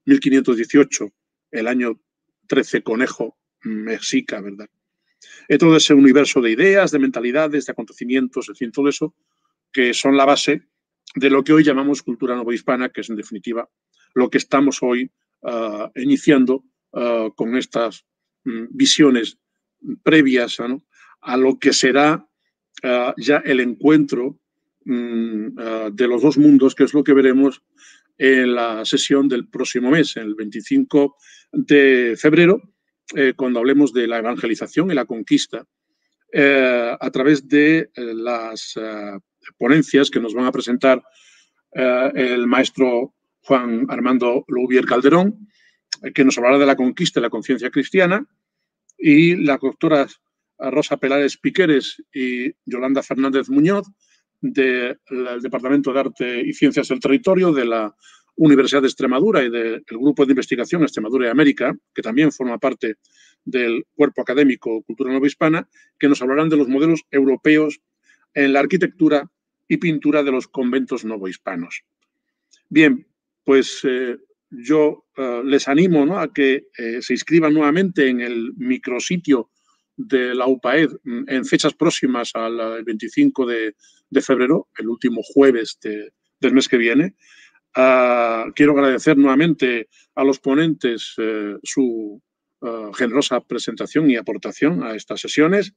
mil quinientos dieciocho, el año trece conejo mexica, ¿verdad? Y todo ese universo de ideas, de mentalidades, de acontecimientos, en fin, todo eso que son la base de lo que hoy llamamos cultura novohispana, que es en definitiva lo que estamos hoy uh, iniciando uh, con estas um, visiones previas, ¿no?, a lo que será uh, ya el encuentro um, uh, de los dos mundos, que es lo que veremos en la sesión del próximo mes, el veinticinco de febrero, eh, cuando hablemos de la evangelización y la conquista, eh, a través de eh, las eh, ponencias que nos van a presentar eh, el maestro Juan Armando Louvier Calderón, eh, que nos hablará de la conquista y la conciencia cristiana, y la doctora Rosa Pelares Piqueres y Yolanda Fernández Muñoz, del Departamento de Arte y Ciencias del Territorio de la Universidad de Extremadura y del Grupo de Investigación Extremadura y América, que también forma parte del cuerpo académico Cultura Novohispana, que nos hablarán de los modelos europeos en la arquitectura y pintura de los conventos novohispanos. Bien, pues eh, yo eh, les animo, ¿no?, a que eh, se inscriban nuevamente en el micrositio de la U P A E D en fechas próximas al veinticinco de febrero, el último jueves de, del mes que viene. Uh, quiero agradecer nuevamente a los ponentes eh, su uh, generosa presentación y aportación a estas sesiones,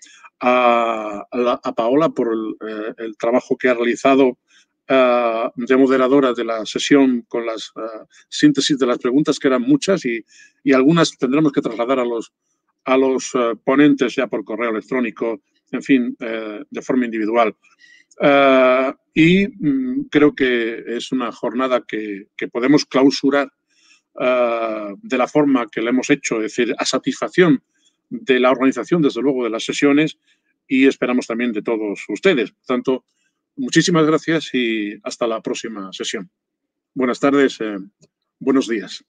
a, a, a Paola por el, eh, el trabajo que ha realizado uh, de moderadora de la sesión con las uh, síntesis de las preguntas, que eran muchas, y, y algunas tendremos que trasladar a los, a los uh, ponentes ya por correo electrónico, en fin, eh, de forma individual. Uh, y mm, creo que es una jornada que, que podemos clausurar uh, de la forma que la hemos hecho, es decir, a satisfacción de la organización, desde luego, de las sesiones, y esperamos también de todos ustedes. Por tanto, muchísimas gracias y hasta la próxima sesión. Buenas tardes, eh, buenos días.